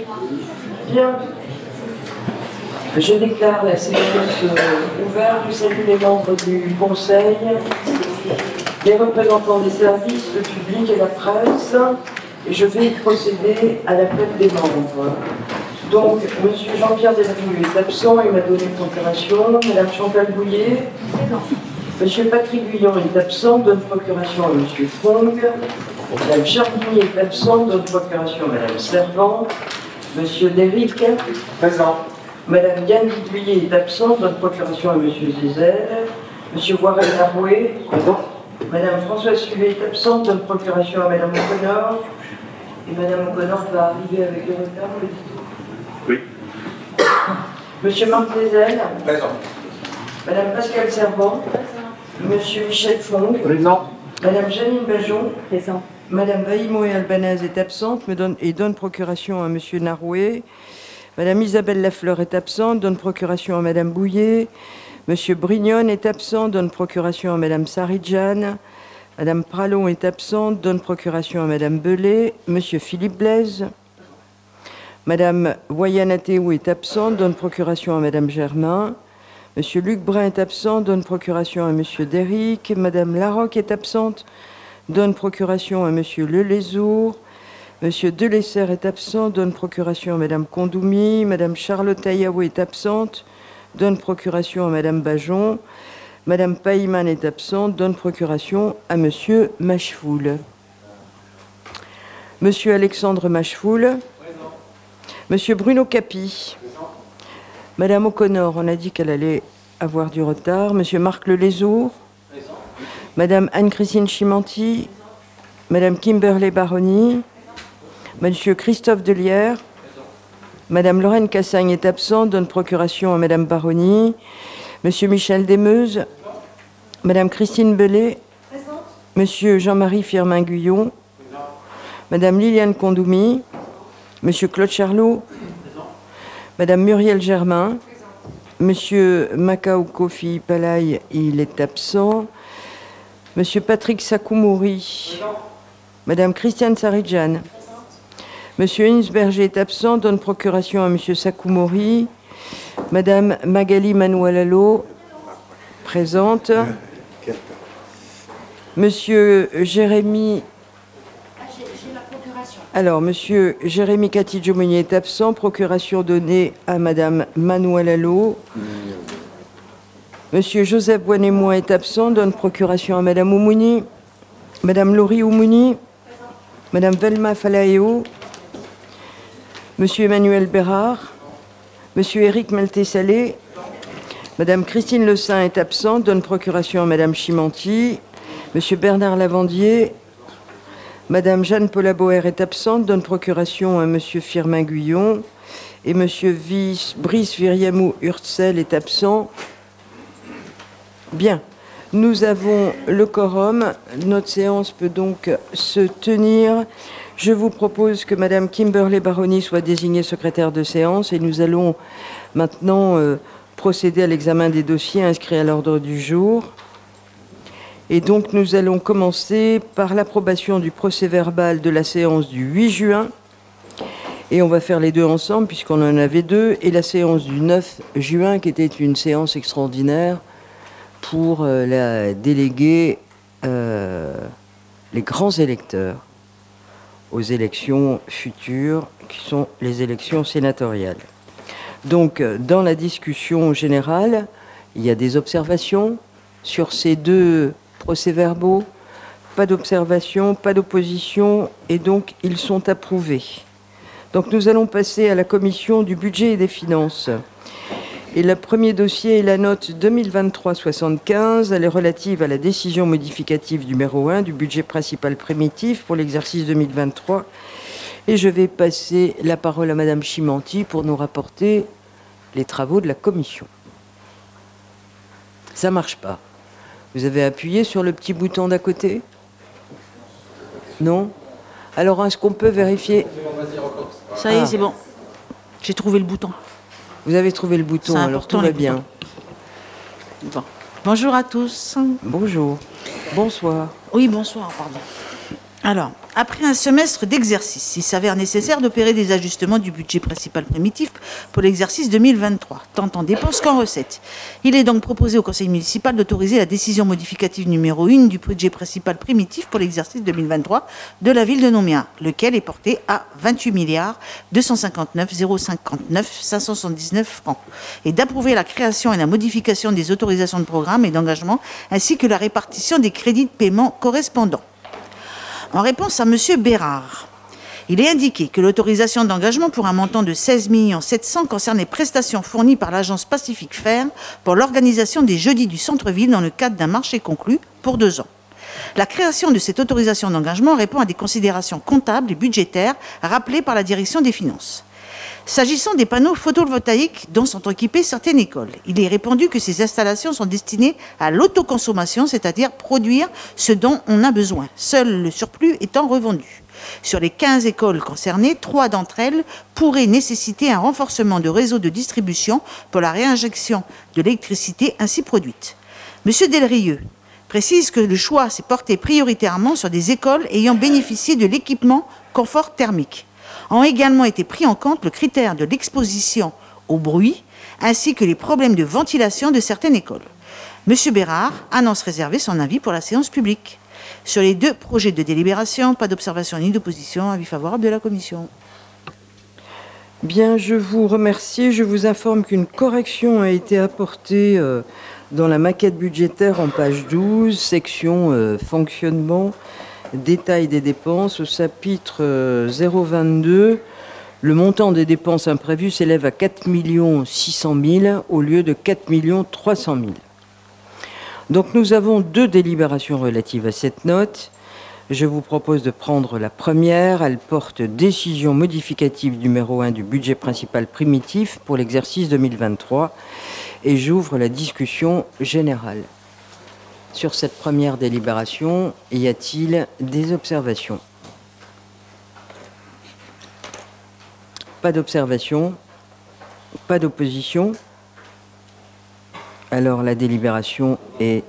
Bien. Je déclare la séance ouverte. Je salue les membres du Conseil, les représentants des services, le public et la presse. Et je vais procéder à l'appel des membres. Donc, M. Jean-Pierre Delvue est absent, il m'a donné procuration. Mme Chantal Bouillet. M. Patrick Guyon est absent, donne procuration à M. Fong. Mme Charbigny est absente, donne procuration à Mme Servant. M. Déric. Présent. Mme Diane Guidouillet est absente, donne procuration à M. Zézel. M. Warren-Laroué. Présent. Mme Françoise Suvet est absente, donne procuration à Mme O'Connor. Et Mme O'Connor va arriver avec le retard, le dit-on. Oui. M. Marc Zézel. Présent. Mme Pascale Servant. Monsieur Michel Fong. Présent. Madame Janine Bajon. Présent. Madame Vaïmo et Albanaise est absente et donne procuration à Monsieur Naroué. Madame Isabelle Lafleur est absente, donne procuration à Madame Bouillet. Monsieur Brignone est absent, donne procuration à Madame Saridjane. Madame Pralon est absente, donne procuration à Madame Belay. Monsieur Philippe Blaise. Madame Wayanateou est absente, donne procuration à Madame Germain. Monsieur Luc Brun est absent, donne procuration à Monsieur Déric. Madame Larocque est absente, donne procuration à Monsieur Lelézour. Monsieur Delessert est absent, donne procuration à Madame Kondoumi. Madame Charlotte Ayaou est absente, donne procuration à Madame Bajon. Madame Païman est absente, donne procuration à Monsieur Machefoul. Monsieur Alexandre Machefoul. Monsieur Bruno Capi. Madame O'Connor, on a dit qu'elle allait avoir du retard. Monsieur Marc Lelézour. Madame Anne-Christine Chimanti. Madame Kimberley Baroni. Monsieur Christophe Delière. Madame Lorraine Cassagne est absente, donne procuration à Madame Baroni. Monsieur Michel Desmeuses. Madame Christine Belay. Monsieur Jean-Marie Firmin-Guyon. Madame Liliane Kondoumi. Monsieur Claude Charlot. Madame Muriel Germain. Monsieur Macao Kofi Palaï, il est absent. Monsieur Patrick Sakoumouri. Madame Christiane Saridjane. Monsieur Hinsberger est absent, donne procuration à Monsieur Sakoumouri. Madame Magali Manoualalo, présente. Monsieur Jérémy... Alors, Monsieur Jérémy Catidjomoni est absent. Procuration donnée à Madame Manoualalo. Monsieur Joseph Boinémois est absent. Donne procuration à Madame Oumouni. Madame Laurie Oumouni. Madame Velma Falaéo. Monsieur Emmanuel Bérard. Monsieur Éric Malté-Salé. Madame Christine Le Saint est absente. Donne procuration à Madame Chimanti. Monsieur Bernard Lavandier. Madame Jeanne-Paula Boer est absente, donne procuration à Monsieur Firmin-Guyon. Et Monsieur Brice Viriamou Hurtzel est absent. Bien, nous avons le quorum. Notre séance peut donc se tenir. Je vous propose que Madame Kimberley Baroni soit désignée secrétaire de séance et nous allons maintenant procéder à l'examen des dossiers inscrits à l'ordre du jour. Et donc, nous allons commencer par l'approbation du procès-verbal de la séance du 8 juin. Et on va faire les deux ensemble, puisqu'on en avait deux. Et la séance du 9 juin, qui était une séance extraordinaire pour la déléguer les grands électeurs aux élections futures, qui sont les élections sénatoriales. Donc, dans la discussion générale, il y a des observations sur ces deux procès-verbaux, pas d'observation, pas d'opposition, et donc ils sont approuvés. Donc nous allons passer à la commission du budget et des finances. Et le premier dossier est la note 2023-75, elle est relative à la décision modificative numéro 1 du budget principal primitif pour l'exercice 2023. Et je vais passer la parole à Madame Chimanti pour nous rapporter les travaux de la commission. Ça marche pas. Vous avez appuyé sur le petit bouton d'à côté? Non? Alors, est-ce qu'on peut vérifier? Ça y est, c'est bon. J'ai trouvé le bouton. Vous avez trouvé le bouton, alors tout va bien. Bon. Bonjour à tous. Bonjour. Bonsoir. Oui, bonsoir, pardon. Alors, Après un semestre d'exercice, il s'avère nécessaire d'opérer des ajustements du budget principal primitif pour l'exercice 2023, tant en dépenses qu'en recettes. Il est donc proposé au conseil municipal d'autoriser la décision modificative numéro 1 du budget principal primitif pour l'exercice 2023 de la ville de Nouméa, lequel est porté à 28 259 059 579 francs, et d'approuver la création et la modification des autorisations de programme et d'engagement, ainsi que la répartition des crédits de paiement correspondants. En réponse à M. Bérard, il est indiqué que l'autorisation d'engagement pour un montant de 16 700 000 concerne les prestations fournies par l'agence Pacifique Fer pour l'organisation des jeudis du centre-ville dans le cadre d'un marché conclu pour 2 ans. La création de cette autorisation d'engagement répond à des considérations comptables et budgétaires rappelées par la direction des finances. S'agissant des panneaux photovoltaïques dont sont équipées certaines écoles, il est répondu que ces installations sont destinées à l'autoconsommation, c'est-à-dire produire ce dont on a besoin, seul le surplus étant revendu. Sur les 15 écoles concernées, 3 d'entre elles pourraient nécessiter un renforcement de réseau de distribution pour la réinjection de l'électricité ainsi produite. M. Delrieux précise que le choix s'est porté prioritairement sur des écoles ayant bénéficié de l'équipement confort thermique. Ont également été pris en compte le critère de l'exposition au bruit, ainsi que les problèmes de ventilation de certaines écoles. M. Bérard annonce réserver son avis pour la séance publique. Sur les 2 projets de délibération, pas d'observation ni d'opposition, avis favorable de la commission. Bien, je vous remercie. Je vous informe qu'une correction a été apportée dans la maquette budgétaire en page 12, section fonctionnement. Détail des dépenses, au chapitre 022, le montant des dépenses imprévues s'élève à 4 600 000 au lieu de 4 300 000. Donc nous avons 2 délibérations relatives à cette note. Je vous propose de prendre la première. Elle porte décision modificative numéro 1 du budget principal primitif pour l'exercice 2023 et j'ouvre la discussion générale. Sur cette première délibération, y a-t-il des observations? Pas d'observation, pas d'opposition. Alors la délibération est...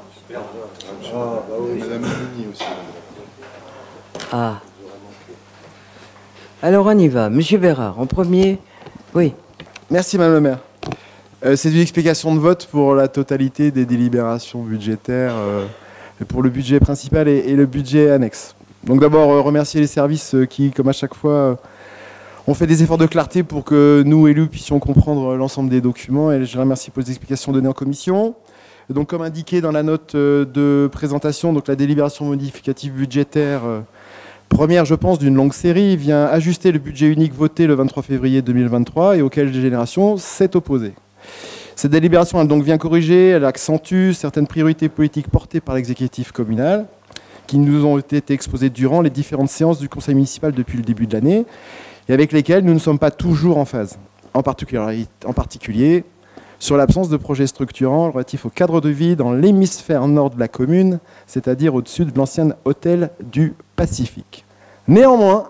Ah. Alors on y va. Monsieur Bérard, en premier. Oui. Merci Madame le maire. C'est une explication de vote pour la totalité des délibérations budgétaires pour le budget principal et le budget annexe. Donc d'abord remercier les services qui, comme à chaque fois, ont fait des efforts de clarté pour que nous, élus, puissions comprendre l'ensemble des documents. Et je remercie pour les explications données en commission. Donc comme indiqué dans la note de présentation, donc la délibération modificative budgétaire première, je pense, d'une longue série, vient ajuster le budget unique voté le 23 février 2023 et auquel Génération s'est opposé. Cette délibération, elle donc vient corriger, elle accentue certaines priorités politiques portées par l'exécutif communal qui nous ont été exposées durant les différentes séances du conseil municipal depuis le début de l'année et avec lesquelles nous ne sommes pas toujours en phase. En particulier sur l'absence de projets structurants relatifs au cadre de vie dans l'hémisphère nord de la commune, c'est-à-dire au-dessus de l'ancien hôtel du Pacifique. Néanmoins,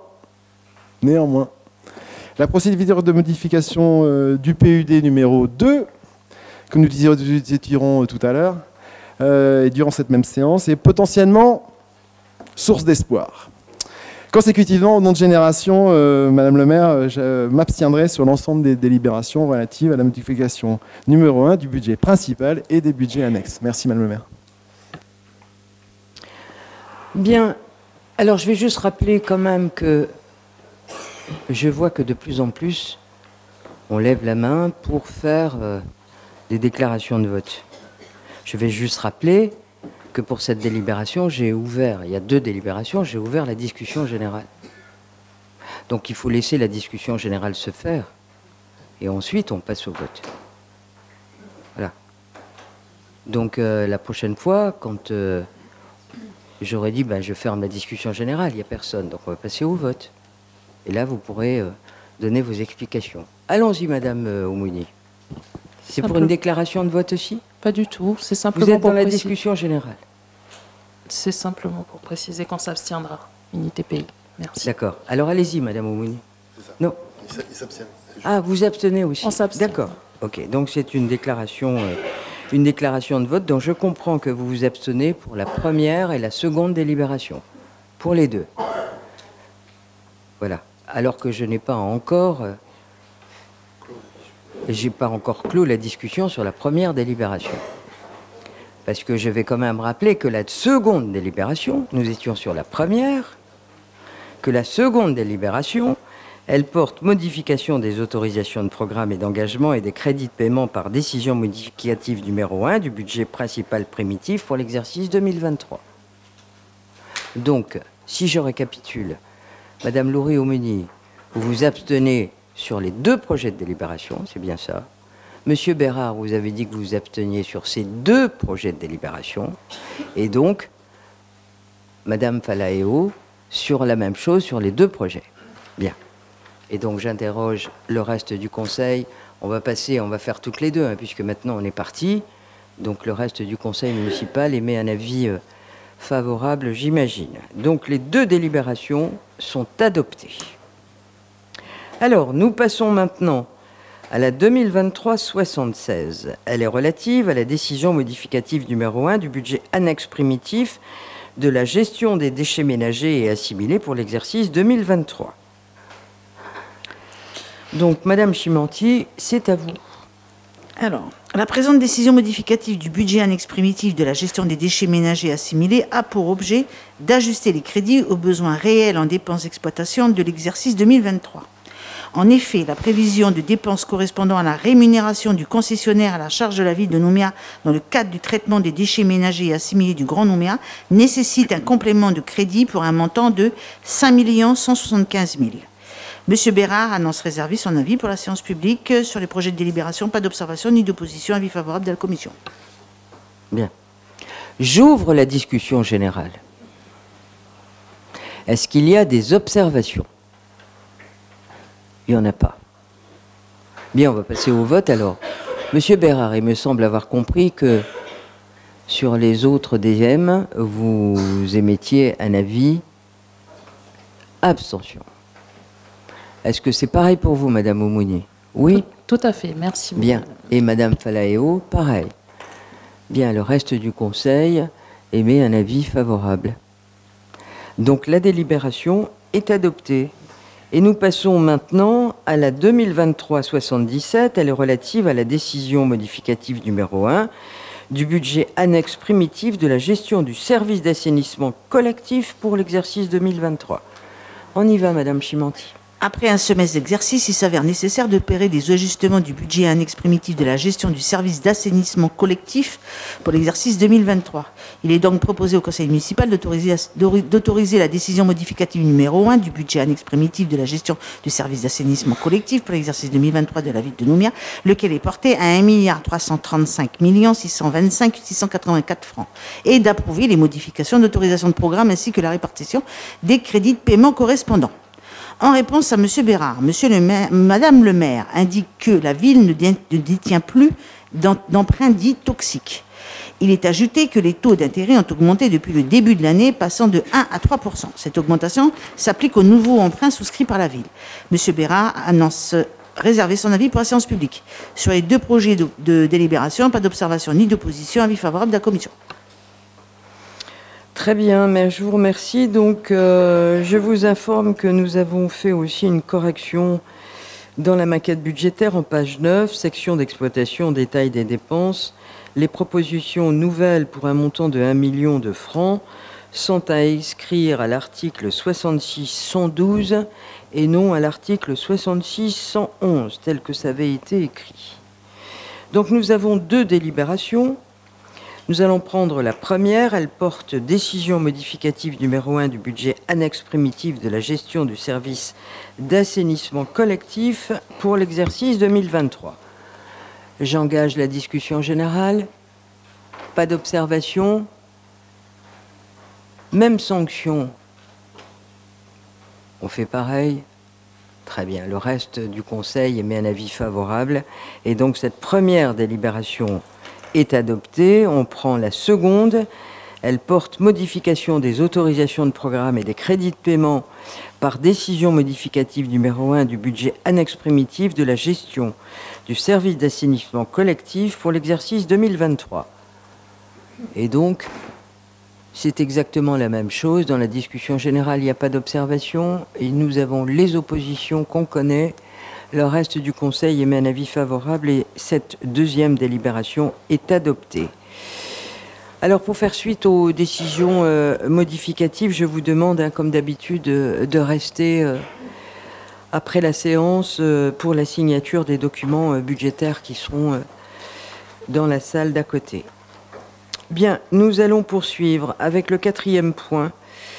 la procédure de modification du PUD numéro 2, que nous étirons tout à l'heure, et durant cette même séance, est potentiellement source d'espoir. Consécutivement, au nom de Génération, Madame le maire, je m'abstiendrai sur l'ensemble des délibérations relatives à la modification numéro 1 du budget principal et des budgets annexes. Merci Madame le maire. Bien. Alors je vais juste rappeler quand même que je vois que de plus en plus, on lève la main pour faire des déclarations de vote. Je vais juste rappeler que pour cette délibération, j'ai ouvert, il y a 2 délibérations, j'ai ouvert la discussion générale. Donc il faut laisser la discussion générale se faire, et ensuite on passe au vote. Voilà. Donc la prochaine fois, quand j'aurais dit, je ferme la discussion générale, il n'y a personne, donc on va passer au vote. Et là, vous pourrez donner vos explications. Allons-y, Madame Oumouni. C'est pour une déclaration de vote aussi? Pas du tout, c'est simplement Vous êtes dans pour la préciser. discussion générale? C'est simplement pour préciser qu'on s'abstiendra. Unité pays. Merci. D'accord. Alors allez-y, Madame Oumouni. Non. Il s'abstient. Ah, vous abstenez aussi? On s'abstient. D'accord. Ok, donc c'est une déclaration de vote dont je comprends que vous vous abstenez pour la première et la seconde délibération. Pour les 2. Voilà. Alors que je n'ai pas encore... j'ai pas encore clos la discussion sur la première délibération. Parce que je vais quand même rappeler que la seconde délibération, nous étions sur la première, que la seconde délibération, elle porte modification des autorisations de programme et d'engagement et des crédits de paiement par décision modificative numéro 1 du budget principal primitif pour l'exercice 2023. Donc, si je récapitule, Madame Loury-Aumenier, vous vous abstenez sur les deux projets de délibération, c'est bien ça. Monsieur Bérard, vous avez dit que vous vous absteniez sur ces deux projets de délibération. Et donc, Madame Falaeo, sur la même chose, sur les deux projets. Bien. Et donc, j'interroge le reste du Conseil. On va faire toutes les deux, hein, puisque maintenant on est parti. Donc, le reste du Conseil municipal émet un avis favorable, j'imagine. Donc, les deux délibérations sont adoptées. Alors, nous passons maintenant à la 2023-76. Elle est relative à la décision modificative numéro 1 du budget annexe primitif de la gestion des déchets ménagers et assimilés pour l'exercice 2023. Donc, Madame Chimenti, c'est à vous. Alors, la présente décision modificative du budget annexe primitif de la gestion des déchets ménagers assimilés a pour objet d'ajuster les crédits aux besoins réels en dépenses d'exploitation de l'exercice 2023. En effet, la prévision de dépenses correspondant à la rémunération du concessionnaire à la charge de la ville de Nouméa dans le cadre du traitement des déchets ménagers et assimilés du Grand Nouméa nécessite un complément de crédit pour un montant de 5 175 000. Monsieur Bérard annonce réserver son avis pour la séance publique sur les projets de délibération. Pas d'observation ni d'opposition. Avis favorable de la commission. Bien. J'ouvre la discussion générale. Est-ce qu'il y a des observations? Il n'y en a pas. Bien, on va passer au vote alors. Monsieur Bérard, il me semble avoir compris que sur les autres DM, vous émettiez un avis abstention. Est-ce que c'est pareil pour vous, Madame Aumonier? Oui? Tout à fait, merci. Bien. Et Madame Falaeo, pareil. Bien, le reste du Conseil émet un avis favorable. Donc la délibération est adoptée. Et nous passons maintenant à la 2023-77. Elle est relative à la décision modificative numéro 1 du budget annexe primitif de la gestion du service d'assainissement collectif pour l'exercice 2023. On y va, Madame Chimenti. Après un semestre d'exercice, il s'avère nécessaire d'opérer des ajustements du budget annexe primitif de la gestion du service d'assainissement collectif pour l'exercice 2023. Il est donc proposé au Conseil municipal d'autoriser la décision modificative numéro 1 du budget annexe primitif de la gestion du service d'assainissement collectif pour l'exercice 2023 de la ville de Nouméa, lequel est porté à 1 335 625 684 francs, et d'approuver les modifications d'autorisation de programme ainsi que la répartition des crédits de paiement correspondants. En réponse à M. Bérard, Madame le maire indique que la ville ne détient plus d'emprunts dits toxiques. Il est ajouté que les taux d'intérêt ont augmenté depuis le début de l'année, passant de 1 à 3%. Cette augmentation s'applique aux nouveaux emprunts souscrits par la ville. M. Bérard annonce réserver son avis pour la séance publique. Sur les deux projets de délibération, pas d'observation ni d'opposition, avis favorable de la commission. Très bien, mais je vous remercie. Donc, je vous informe que nous avons fait aussi une correction dans la maquette budgétaire en page 9, section d'exploitation, détail des dépenses. Les propositions nouvelles pour un montant de 1 million de francs sont à inscrire à l'article 66-112 et non à l'article 66-111, tel que ça avait été écrit. Donc, nous avons deux délibérations. Nous allons prendre la première. Elle porte décision modificative numéro 1 du budget annexe primitif de la gestion du service d'assainissement collectif pour l'exercice 2023. J'engage la discussion générale. Pas d'observation. Même sanction. On fait pareil. Très bien. Le reste du Conseil émet un avis favorable. Et donc cette première délibération est adoptée. On prend la seconde. Elle porte modification des autorisations de programme et des crédits de paiement par décision modificative numéro 1 du budget annexe primitif de la gestion du service d'assainissement collectif pour l'exercice 2023. Et donc, c'est exactement la même chose. Dans la discussion générale, il n'y a pas d'observation. Et nous avons les oppositions qu'on connaît. Le reste du Conseil émet un avis favorable et cette deuxième délibération est adoptée. Alors, pour faire suite aux décisions modificatives, je vous demande, hein, comme d'habitude, de rester après la séance pour la signature des documents budgétaires qui seront dans la salle d'à côté. Bien, nous allons poursuivre avec le 4e point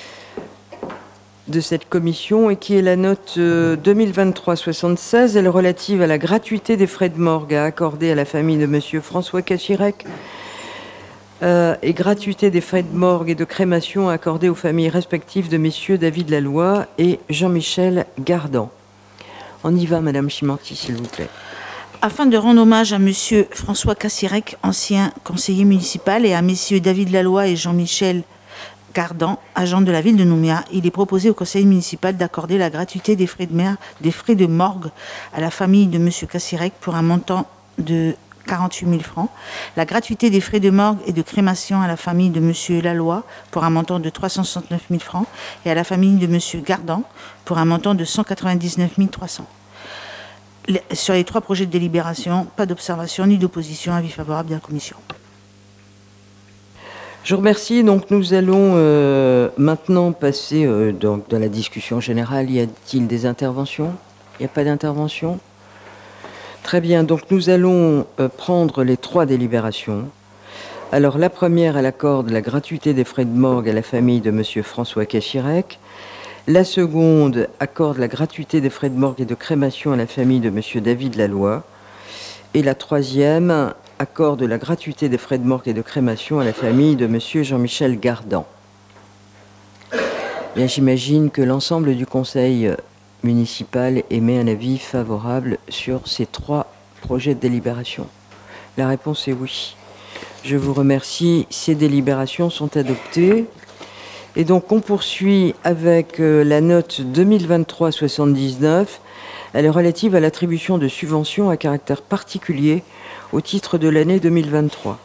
de cette commission et qui est la note 2023-76. Elle est relative à la gratuité des frais de morgue à accorder à la famille de Monsieur François Cachirec et gratuité des frais de morgue et de crémation accordés aux familles respectives de Messieurs David Laloy et Jean-Michel Gardan. On y va, Madame Chimanti, s'il vous plaît. Afin de rendre hommage à Monsieur François Cachirec, ancien conseiller municipal, et à Messieurs David Laloy et Jean-Michel Gardan, agent de la ville de Nouméa, il est proposé au conseil municipal d'accorder la gratuité des frais de morgue à la famille de Monsieur Cachirec pour un montant de 48 000 francs, la gratuité des frais de morgue et de crémation à la famille de Monsieur Laloy pour un montant de 369 000 francs et à la famille de Monsieur Gardan pour un montant de 199 300. Sur les 3 projets de délibération, pas d'observation ni d'opposition, avis favorable de la commission. Je vous remercie. Donc, nous allons maintenant passer dans la discussion générale. Y a-t-il des interventions? Il n'y a pas d'intervention? Très bien. Donc, nous allons prendre les 3 délibérations. Alors, la première, elle accorde la gratuité des frais de morgue à la famille de Monsieur François Cachirec. La seconde accorde la gratuité des frais de morgue et de crémation à la famille de Monsieur David Laloy. Et la troisième accorde la gratuité des frais de morgue et de crémation à la famille de Monsieur Jean-Michel Gardan. Bien, j'imagine que l'ensemble du conseil municipal émet un avis favorable sur ces 3 projets de délibération. La réponse est oui. Je vous remercie. Ces délibérations sont adoptées. Et donc, on poursuit avec la note 2023-79. Elle est relative à l'attribution de subventions à caractère particulier au titre de l'année 2023.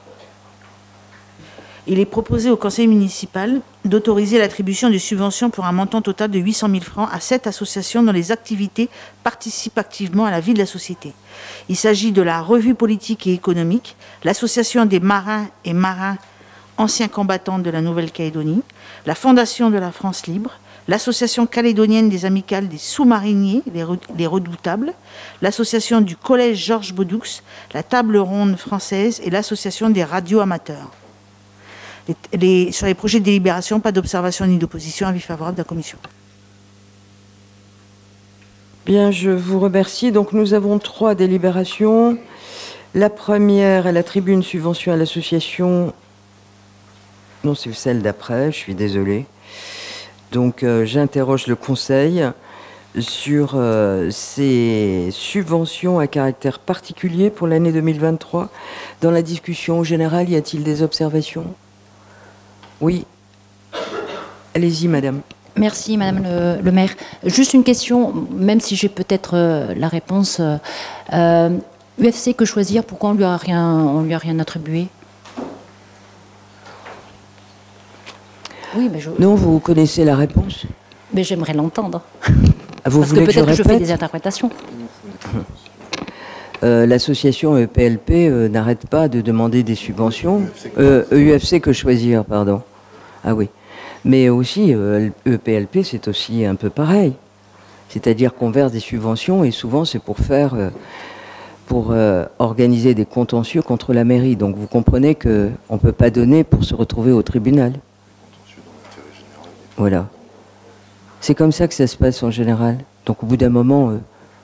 Il est proposé au conseil municipal d'autoriser l'attribution de subventions pour un montant total de 800 000 francs à 7 associations dont les activités participent activement à la vie de la société. Il s'agit de la Revue politique et économique, l'Association des marins et marins anciens combattants de la Nouvelle-Calédonie, la Fondation de la France libre, l'Association calédonienne des amicales des sous-mariniers, les Redoutables, l'Association du Collège Georges Bodoux, la Table ronde française et l'Association des radios amateurs. Sur les projets de délibération, pas d'observation ni d'opposition, avis favorable de la commission. Bien, je vous remercie. Donc, nous avons 3 délibérations. La première, elle attribue une subvention à l'association... Non, c'est celle d'après, je suis désolée. Donc, j'interroge le Conseil sur ces subventions à caractère particulier pour l'année 2023. Dans la discussion générale, y a-t-il des observations? Oui. Allez-y, madame. Merci, madame le maire. Juste une question, même si j'ai peut-être la réponse. UFC, que choisir? Pourquoi on lui a rien attribué? Oui, mais non, vous connaissez la réponse? Mais j'aimerais l'entendre. Vous parce que peut-être que je fais des interprétations. L'association EPLP n'arrête pas de demander des subventions. UFC que choisir, pardon. Ah oui. Mais aussi, EPLP, c'est aussi un peu pareil. C'est-à-dire qu'on verse des subventions et souvent c'est pour faire... pour organiser des contentieux contre la mairie. Donc vous comprenez qu'on ne peut pas donner pour se retrouver au tribunal. Voilà. C'est comme ça que ça se passe en général. Donc au bout d'un moment...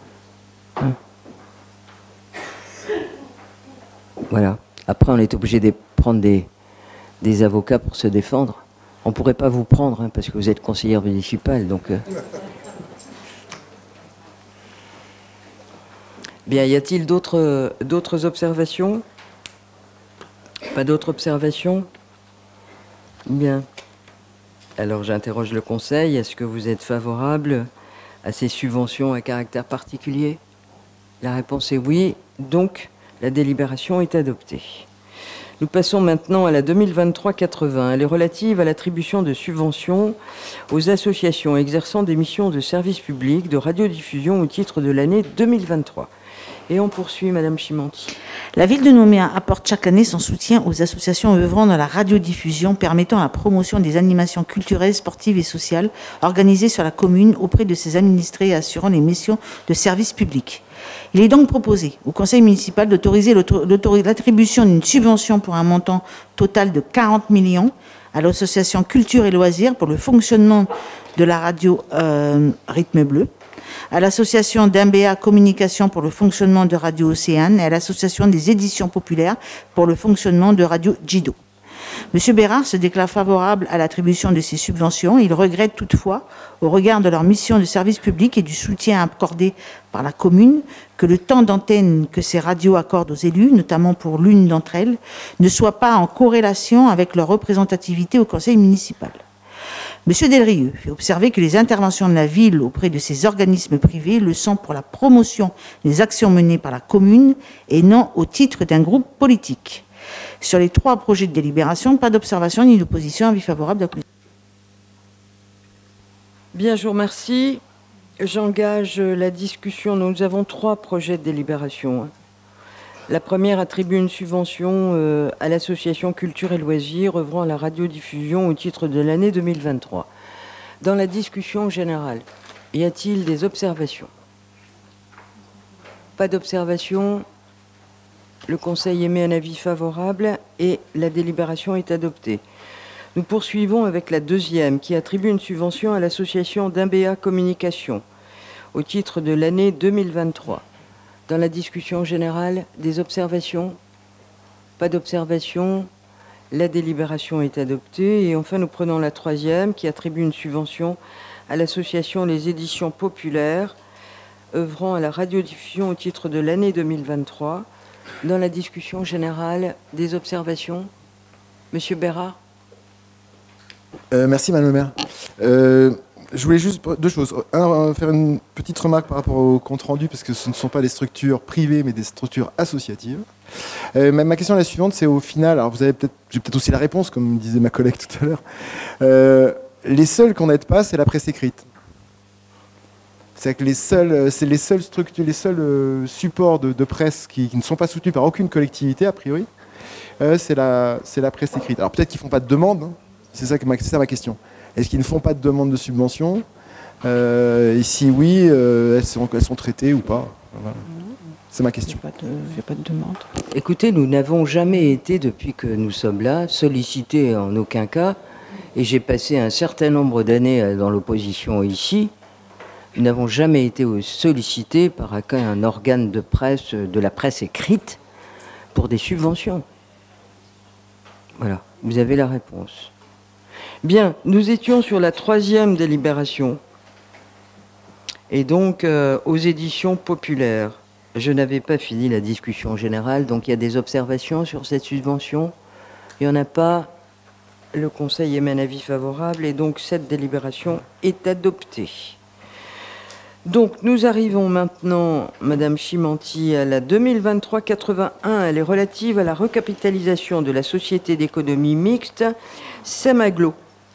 Voilà. Après, on est obligé de prendre des avocats pour se défendre. On ne pourrait pas vous prendre, hein, parce que vous êtes conseillère municipale. Donc, Bien, y a-t-il d'autres observations? Pas d'autres observations? Bien. Alors, j'interroge le Conseil. Est-ce que vous êtes favorable à ces subventions à caractère particulier? La réponse est oui. Donc, la délibération est adoptée. Nous passons maintenant à la 2023-80. Elle est relative à l'attribution de subventions aux associations exerçant des missions de service public de radiodiffusion au titre de l'année 2023. Et on poursuit, Madame Chimanti. La ville de Nouméa apporte chaque année son soutien aux associations œuvrant dans la radiodiffusion, permettant la promotion des animations culturelles, sportives et sociales organisées sur la commune auprès de ses administrés et assurant les missions de service public. Il est donc proposé au conseil municipal d'autoriser l'attribution d'une subvention pour un montant total de 40 millions à l'association Culture et Loisirs pour le fonctionnement de la radio Rythme Bleu, à l'association d'MBA Communication pour le fonctionnement de Radio Océane et à l'association des éditions populaires pour le fonctionnement de Radio Jido. M. Bérard se déclare favorable à l'attribution de ces subventions. Il regrette toutefois, au regard de leur mission de service public et du soutien accordé par la commune, que le temps d'antenne que ces radios accordent aux élus, notamment pour l'une d'entre elles, ne soit pas en corrélation avec leur représentativité au conseil municipal. M. Delrieux fait observer que les interventions de la ville auprès de ces organismes privés le sont pour la promotion des actions menées par la commune et non au titre d'un groupe politique. Sur les 3 projets de délibération, pas d'observation ni d'opposition, avis favorable de la commission. Bien, je vous remercie. J'engage la discussion. Nous avons 3 projets de délibération. La première attribue une subvention à l'association Culture et Loisirs œuvrant à la radiodiffusion au titre de l'année 2023. Dans la discussion générale, y a-t-il des observations? Pas d'observation. Le Conseil émet un avis favorable et la délibération est adoptée. Nous poursuivons avec la deuxième qui attribue une subvention à l'association d'MBA Communication au titre de l'année 2023. Dans la discussion générale, des observations? Pas d'observation. La délibération est adoptée. Et enfin, nous prenons la troisième qui attribue une subvention à l'association Les Éditions Populaires œuvrant à la radiodiffusion au titre de l'année 2023. Dans la discussion générale, des observations? Monsieur Bérard? Merci, Madame le maire. Je voulais juste 2 choses. Faire une petite remarque par rapport au compte-rendu, parce que ce ne sont pas des structures privées, mais des structures associatives. Ma question est la suivante, c'est au final, alors j'ai peut-être aussi la réponse, comme disait ma collègue tout à l'heure. Les seuls qu'on n'aide pas, c'est la presse écrite. C'est que les seuls structures, les seuls supports de presse qui ne sont pas soutenus par aucune collectivité, a priori, c'est la presse écrite. Alors peut-être qu'ils ne font pas de demande, hein. C'est ça ma question. Est-ce qu'ils ne font pas de demande de subvention? Et si oui, elles sont traitées ou pas? Voilà. C'est ma question. Il n'y a pas de demande. Écoutez, nous n'avons jamais été, depuis que nous sommes là, sollicités en aucun cas. Et j'ai passé un certain nombre d'années dans l'opposition ici. Nous n'avons jamais été sollicités par un organe de presse, de la presse écrite, pour des subventions. Voilà, vous avez la réponse. Bien, nous étions sur la troisième délibération. Et donc, aux éditions populaires. Je n'avais pas fini la discussion générale, donc il y a des observations sur cette subvention. Il n'y en a pas. Le Conseil émet un avis favorable et donc cette délibération est adoptée. Donc nous arrivons maintenant, Madame Chimanti, à la 2023-81. Elle est relative à la recapitalisation de la société d'économie mixte SEMAGLO.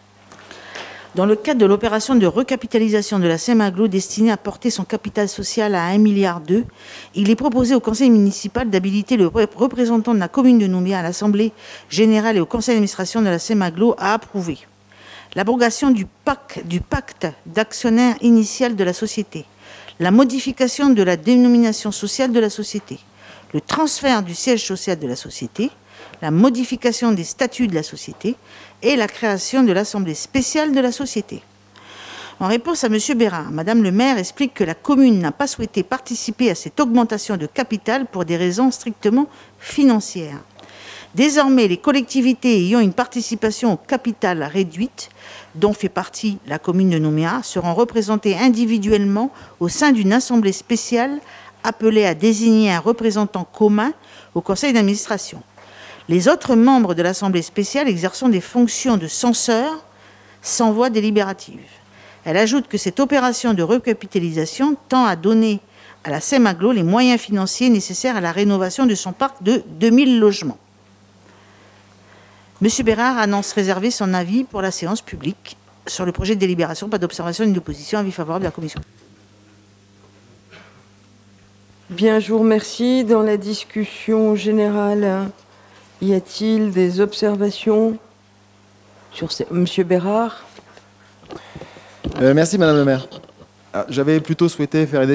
Dans le cadre de l'opération de recapitalisation de la SEMAGLO destinée à porter son capital social à 1,2 milliard, il est proposé au conseil municipal d'habiliter le représentant de la commune de Nouméa à l'Assemblée générale et au conseil d'administration de la SEMAGLO à approuver l'abrogation du pacte d'actionnaire initial de la société, la modification de la dénomination sociale de la société, le transfert du siège social de la société, la modification des statuts de la société et la création de l'assemblée spéciale de la société. En réponse à M. Bérard, Madame le maire explique que la commune n'a pas souhaité participer à cette augmentation de capital pour des raisons strictement financières. Désormais, les collectivités ayant une participation au capital réduite, dont fait partie la commune de Nouméa, seront représentées individuellement au sein d'une assemblée spéciale appelée à désigner un représentant commun au conseil d'administration. Les autres membres de l'assemblée spéciale exerçant des fonctions de censeur sans voix délibérative. Elle ajoute que cette opération de recapitalisation tend à donner à la SEMAGLO les moyens financiers nécessaires à la rénovation de son parc de 2000 logements. Monsieur Bérard annonce réserver son avis pour la séance publique sur le projet de délibération. Pas d'observation ni d'opposition. Avis favorable de la commission. Bien, je vous remercie. Dans la discussion générale, y a-t-il des observations sur Monsieur Bérard? Merci Madame le maire. J'avais plutôt souhaité faire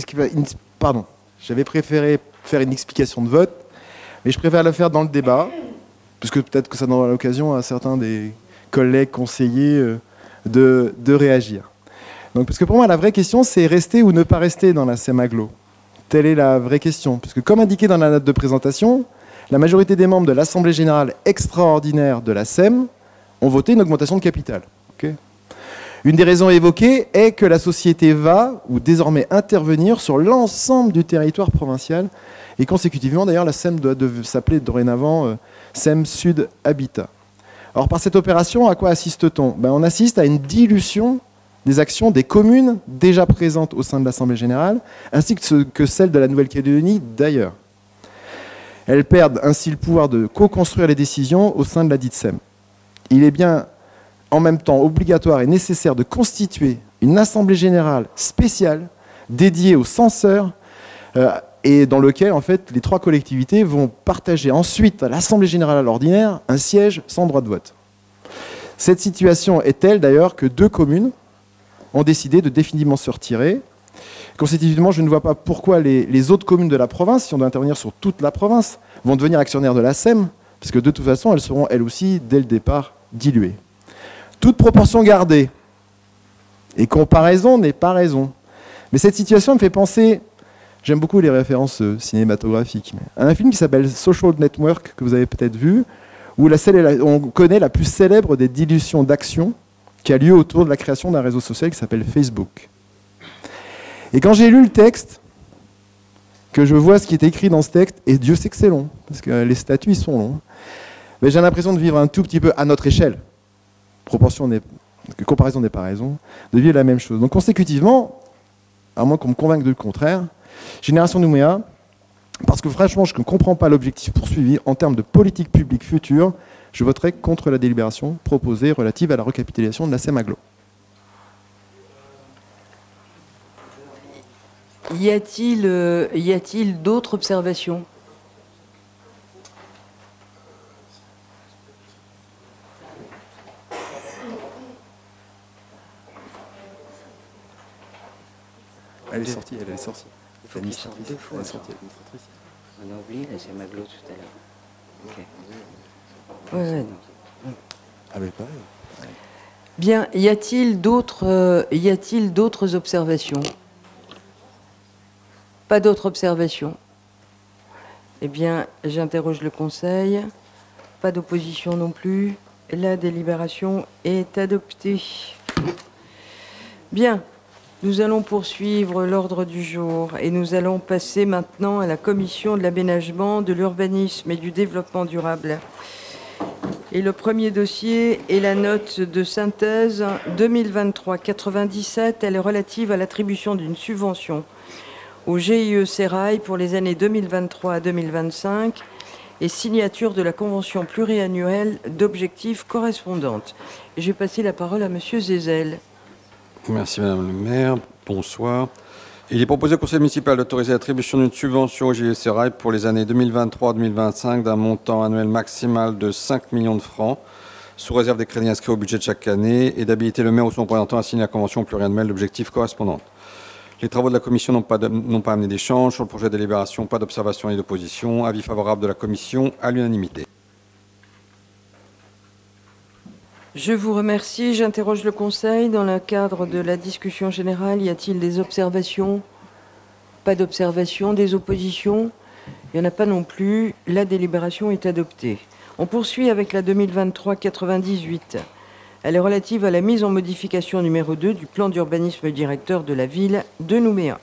j'avais préféré faire une explication de vote, mais je préfère le faire dans le débat, puisque peut-être que ça donnera l'occasion à certains des collègues conseillers de réagir. Donc, parce que pour moi, la vraie question, c'est rester ou ne pas rester dans la SEM Agglo. Telle est la vraie question. Puisque comme indiqué dans la note de présentation, la majorité des membres de l'Assemblée générale extraordinaire de la SEM ont voté une augmentation de capital. Okay. Une des raisons évoquées est que la société va, ou désormais intervenir, sur l'ensemble du territoire provincial. Et consécutivement, d'ailleurs, la SEM doit s'appeler dorénavant SEM Sud Habitat. Alors, par cette opération, à quoi assiste-t-on? On assiste à une dilution des actions des communes déjà présentes au sein de l'Assemblée générale, ainsi que celles de la Nouvelle-Calédonie d'ailleurs. Elles perdent ainsi le pouvoir de co-construire les décisions au sein de la dite SEM. Il est bien en même temps obligatoire et nécessaire de constituer une assemblée générale spéciale dédiée aux censeurs et dans lequel en fait les trois collectivités vont partager ensuite à l'assemblée générale ordinaire un siège sans droit de vote. Cette situation est telle d'ailleurs que 2 communes ont décidé de définitivement se retirer. Consécutivement, je ne vois pas pourquoi les autres communes de la province, si on doit intervenir sur toute la province, vont devenir actionnaires de la SEM, parce que de toute façon, elles seront elles aussi dès le départ diluées. Toute proportion gardée, et comparaison n'est pas raison. Mais cette situation me fait penser, j'aime beaucoup les références cinématographiques, à un film qui s'appelle Social Network, que vous avez peut-être vu, où on connaît la plus célèbre des dilutions d'actions qui a lieu autour de la création d'un réseau social qui s'appelle Facebook. Et quand j'ai lu le texte, que je vois ce qui est écrit dans ce texte, et Dieu sait que c'est long, parce que les statuts ils sont longs, mais j'ai l'impression de vivre un tout petit peu à notre échelle. Comparaison n'est pas raison, de vivre la même chose. Donc consécutivement, à moins qu'on me convainque du contraire, Génération Nouméa, parce que franchement je ne comprends pas l'objectif poursuivi en termes de politique publique future, je voterai contre la délibération proposée relative à la recapitalisation de la SEM Agglo. Y a-t-il d'autres observations? Elle est sortie, elle est sortie. Il faut qu'il sorte 2 fois. On a oublié la SEM Agglo tout à l'heure. Ok. Ouais, non. Ah mais pareil. Bien, y a-t-il d'autres observations? Pas d'autres observations. Eh bien, j'interroge le Conseil. Pas d'opposition non plus. La délibération est adoptée. Bien, nous allons poursuivre l'ordre du jour et nous allons passer maintenant à la Commission de l'aménagement, de l'urbanisme et du développement durable. Et le premier dossier est la note de synthèse 2023-97. Elle est relative à l'attribution d'une subvention au GIE Sérail pour les années 2023 à 2025 et signature de la convention pluriannuelle d'objectifs correspondantes. Et je vais passer la parole à Monsieur Zézel. Merci Madame le maire. Bonsoir. Il est proposé au Conseil municipal d'autoriser l'attribution d'une subvention au GIE Sérail pour les années 2023-2025 d'un montant annuel maximal de 5 millions de francs, sous réserve des crédits inscrits au budget de chaque année, et d'habiliter le maire ou son représentant à signer la convention pluriannuelle d'objectifs correspondante. Les travaux de la commission n'ont pas amené d'échange. Sur le projet de délibération, pas d'observation et d'opposition. Avis favorable de la commission à l'unanimité. Je vous remercie. J'interroge le Conseil. Dans le cadre de la discussion générale, y a-t-il des observations? Pas d'observations. Des oppositions? Il n'y en a pas non plus. La délibération est adoptée. On poursuit avec la 2023-98. Elle est relative à la mise en modification numéro 2 du plan d'urbanisme directeur de la ville de Nouméa.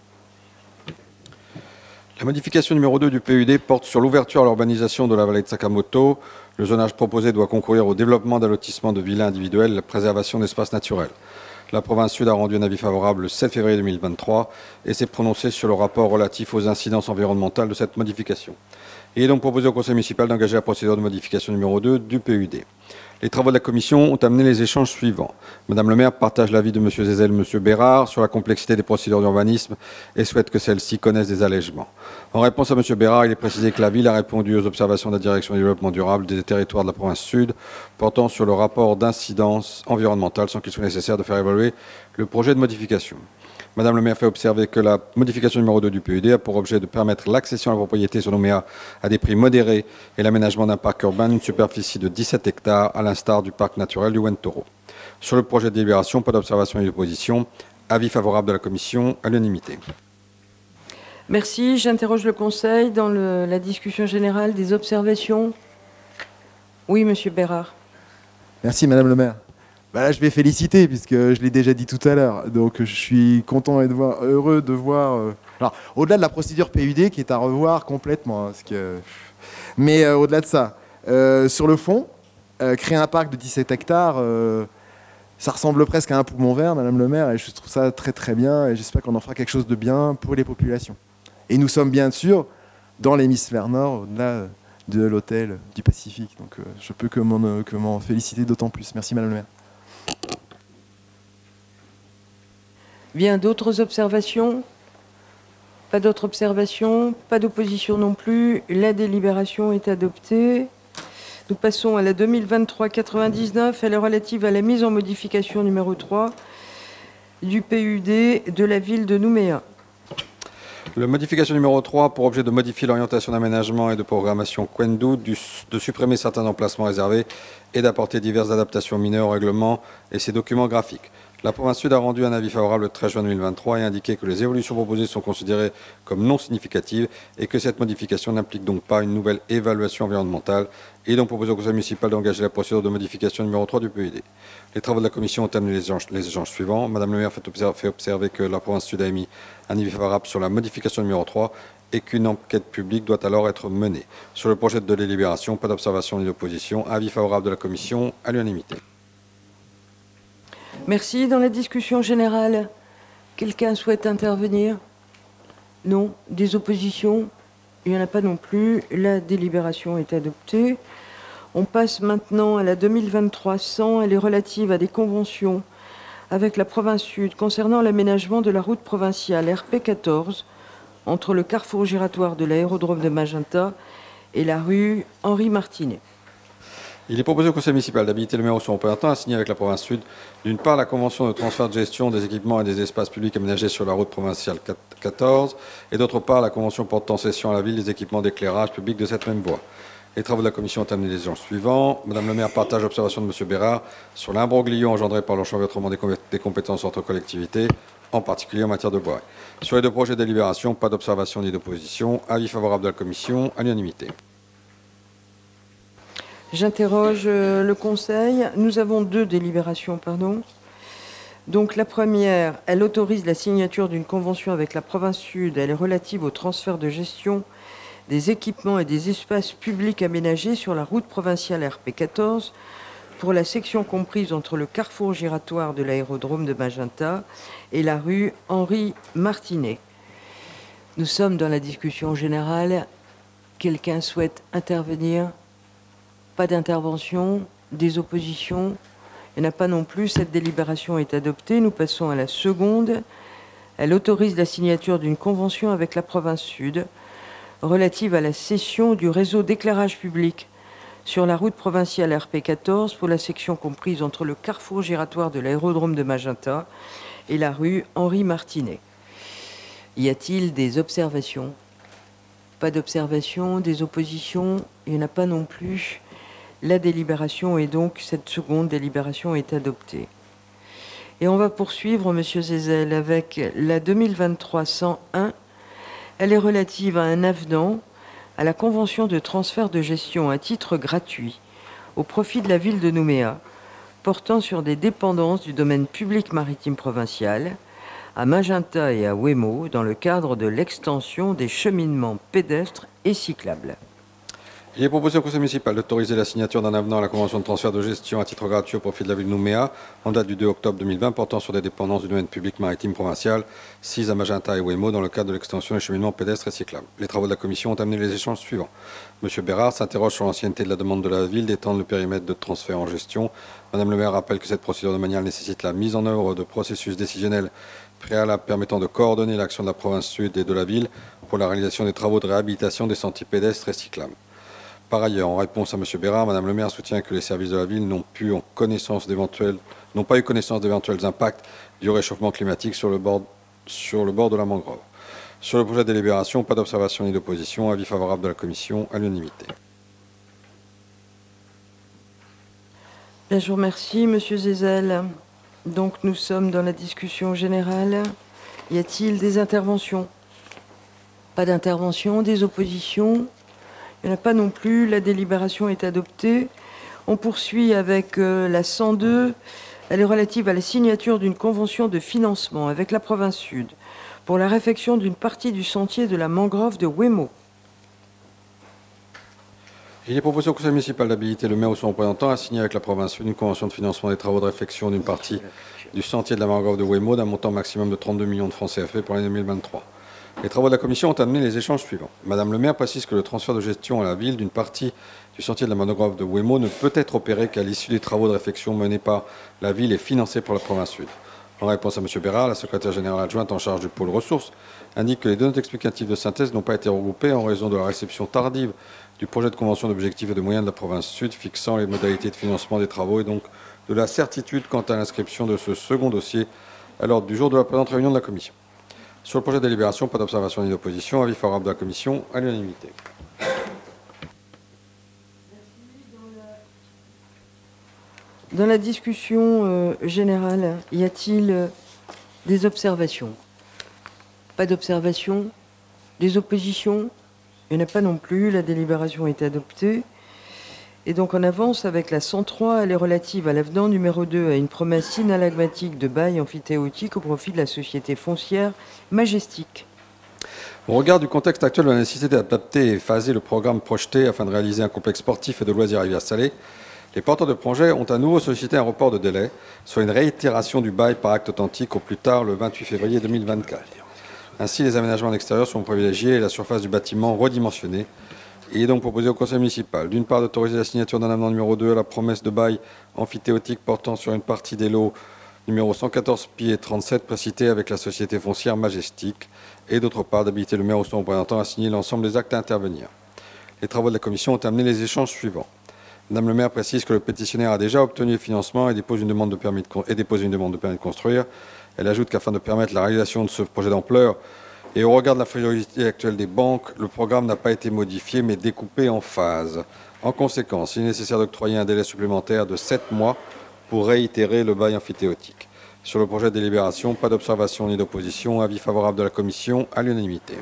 La modification numéro 2 du PUD porte sur l'ouverture à l'urbanisation de la vallée de Sakamoto. Le zonage proposé doit concourir au développement d'un lotissement de villas individuelles et la préservation d'espaces naturels. La province sud a rendu un avis favorable le 7 février 2023 et s'est prononcée sur le rapport relatif aux incidences environnementales de cette modification. Il est donc proposé au conseil municipal d'engager la procédure de modification numéro 2 du PUD. Les travaux de la commission ont amené les échanges suivants. Madame le maire partage l'avis de M. Zézel et M. Bérard sur la complexité des procédures d'urbanisme et souhaite que celles-ci connaissent des allègements. En réponse à M. Bérard, il est précisé que la ville a répondu aux observations de la Direction du développement durable des territoires de la province sud portant sur le rapport d'incidence environnementale sans qu'il soit nécessaire de faire évaluer le projet de modification. Madame le maire fait observer que la modification numéro 2 du PUD a pour objet de permettre l'accession à la propriété sur Nouméa à des prix modérés et l'aménagement d'un parc urbain d'une superficie de 17 hectares, à l'instar du parc naturel du Wentoro. Sur le projet de délibération, pas d'observation et d'opposition. Avis favorable de la commission à l'unanimité. Merci. J'interroge le Conseil dans la discussion générale des observations. Oui, Monsieur Bérard. Merci, Madame le maire. Bah là, je vais féliciter, puisque je l'ai déjà dit tout à l'heure. Donc, je suis content et heureux de voir... Alors, au-delà de la procédure PUD, qui est à revoir complètement, hein, mais au-delà de ça, sur le fond, créer un parc de 17 hectares, ça ressemble presque à un poumon vert, Madame le maire, et je trouve ça très très bien, et j'espère qu'on en fera quelque chose de bien pour les populations. Et nous sommes bien sûr dans l'hémisphère nord, au-delà de l'hôtel du Pacifique. Donc, je peux que m'en féliciter d'autant plus. Merci, Madame le maire. Bien, d'autres observations? Pas d'autres observations, pas d'opposition non plus. La délibération est adoptée. Nous passons à la 2023-99. Elle est relative à la mise en modification numéro 3 du PUD de la ville de Nouméa. La modification numéro 3 pour objet de modifier l'orientation d'aménagement et de programmation Quendou, de supprimer certains emplacements réservés et d'apporter diverses adaptations mineures au règlement et ses documents graphiques. La province sud a rendu un avis favorable le 13 juin 2023 et indiqué que les évolutions proposées sont considérées comme non significatives et que cette modification n'implique donc pas une nouvelle évaluation environnementale. Il est donc proposé au conseil municipal d'engager la procédure de modification numéro 3 du PUD. Les travaux de la commission ont terminé les échanges suivants. Madame le maire fait observer que la province sud a émis un avis favorable sur la modification numéro 3 et qu'une enquête publique doit alors être menée. Sur le projet de délibération, pas d'observation ni d'opposition. Avis favorable de la commission à l'unanimité. Merci. Dans la discussion générale, quelqu'un souhaite intervenir? Non. Des oppositions? Il n'y en a pas non plus. La délibération est adoptée. On passe maintenant à la 2023-100. Elle est relative à des conventions avec la province sud concernant l'aménagement de la route provinciale RP14 entre le carrefour giratoire de l'aérodrome de Magenta et la rue Henri Martinet. Il est proposé au conseil municipal d'habiliter le maire ou son représentant à signer avec la province sud, d'une part, la convention de transfert de gestion des équipements et des espaces publics aménagés sur la route provinciale 14, et d'autre part, la convention portant cession à la ville des équipements d'éclairage public de cette même voie. Les travaux de la commission ont terminé les échanges suivants. Madame le maire partage l'observation de M. Bérard sur l'imbroglio engendré par l'enchevêtrement des compétences entre collectivités, en particulier en matière de bois. Sur les deux projets de délibération, pas d'observation ni d'opposition. Avis favorable de la commission à l'unanimité. J'interroge le Conseil. Nous avons deux délibérations, pardon. Donc la première, elle autorise la signature d'une convention avec la province sud. Elle est relative au transfert de gestion des équipements et des espaces publics aménagés sur la route provinciale RP14 pour la section comprise entre le carrefour giratoire de l'aérodrome de Magenta et la rue Henri Martinet. Nous sommes dans la discussion générale. Quelqu'un souhaite intervenir? Pas d'intervention, des oppositions, il n'y en a pas non plus. Cette délibération est adoptée. Nous passons à la seconde. Elle autorise la signature d'une convention avec la province sud relative à la cession du réseau d'éclairage public sur la route provinciale RP14 pour la section comprise entre le carrefour giratoire de l'aérodrome de Magenta et la rue Henri Martinet. Y a-t-il des observations? Pas d'observations, des oppositions, il n'y en a pas non plus. La délibération et donc cette seconde délibération est adoptée. Et on va poursuivre, Monsieur Zézel, avec la 2023-101. Elle est relative à un avenant à la convention de transfert de gestion à titre gratuit au profit de la ville de Nouméa, portant sur des dépendances du domaine public maritime provincial, à Magenta et à Ouémo, dans le cadre de l'extension des cheminements pédestres et cyclables. Il est proposé au Conseil municipal d'autoriser la signature d'un avenant à la convention de transfert de gestion à titre gratuit au profit de la ville de Nouméa, en date du 2 octobre 2020, portant sur des dépendances du domaine public maritime provincial, 6 à Magenta et Wemo, dans le cadre de l'extension des cheminements pédestres et cyclables. Les travaux de la commission ont amené les échanges suivants. M. Bérard s'interroge sur l'ancienneté de la demande de la ville d'étendre le périmètre de transfert en gestion. Mme le maire rappelle que cette procédure domaniale nécessite la mise en œuvre de processus décisionnels préalables permettant de coordonner l'action de la province sud et de la ville pour la réalisation des travaux de réhabilitation des sentiers pédestres et cyclables. Par ailleurs, en réponse à M. Bérard, Mme le maire soutient que les services de la ville n'ont pas eu connaissance d'éventuels impacts du réchauffement climatique sur le bord de la mangrove. Sur le projet de délibération, pas d'observation ni d'opposition. Avis favorable de la commission à l'unanimité. Bien, je vous remercie, Monsieur Zézel. Donc, nous sommes dans la discussion générale. Y a-t-il des interventions? Pas d'intervention, des oppositions? Il n'y en a pas non plus. La délibération est adoptée. On poursuit avec la 102. Elle est relative à la signature d'une convention de financement avec la province sud pour la réfection d'une partie du sentier de la mangrove de Wemo. Il est proposé au Conseil municipal d'habiliter le maire ou son représentant à signer avec la province sud une convention de financement des travaux de réfection d'une partie du sentier de la mangrove de Wemo d'un montant maximum de 32 millions de francs CFP pour l'année 2023. Les travaux de la commission ont amené les échanges suivants. Madame le maire précise que le transfert de gestion à la ville d'une partie du sentier de la mangrove de Wemo ne peut être opéré qu'à l'issue des travaux de réfection menés par la ville et financés par la province sud. En réponse à M. Bérard, la secrétaire générale adjointe en charge du pôle ressources indique que les données explicatives de synthèse n'ont pas été regroupées en raison de la réception tardive du projet de convention d'objectifs et de moyens de la province sud fixant les modalités de financement des travaux et donc de la certitude quant à l'inscription de ce second dossier à l'ordre du jour de la présente réunion de la commission. Sur le projet de délibération, pas d'observation ni d'opposition. Avis favorable de la commission à l'unanimité. Dans la discussion générale, y a-t-il des observations? Pas d'observations? Des oppositions? Il n'y en a pas non plus. La délibération est adoptée. Et donc on avance avec la 103. Elle est relative à l'avenant numéro 2 à une promesse synalagmatique de bail amphithéotique au profit de la société foncière Majestic. Au regard du contexte actuel de la nécessité d'adapter et phaser le programme projeté afin de réaliser un complexe sportif et de loisirs à Rivière-Salée, les porteurs de projet ont à nouveau sollicité un report de délai, soit une réitération du bail par acte authentique au plus tard le 28 février 2024. Ainsi, les aménagements extérieurs sont privilégiés et la surface du bâtiment redimensionnée. Il est donc proposé au Conseil municipal, d'une part, d'autoriser la signature d'un avenant numéro 2 à la promesse de bail amphithéotique portant sur une partie des lots numéro 114 pieds 37 précités avec la société foncière Majestic, et d'autre part, d'habiliter le maire ou son représentant à signer l'ensemble des actes à intervenir. Les travaux de la commission ont amené les échanges suivants. Madame le maire précise que le pétitionnaire a déjà obtenu le financement et dépose une demande de permis de construire. Elle ajoute qu'afin de permettre la réalisation de ce projet d'ampleur, et au regard de la frilosité actuelle des banques, le programme n'a pas été modifié mais découpé en phases. En conséquence, il est nécessaire d'octroyer un délai supplémentaire de 7 mois pour réitérer le bail amphithéotique. Sur le projet de délibération, pas d'observation ni d'opposition. Avis favorable de la commission à l'unanimité.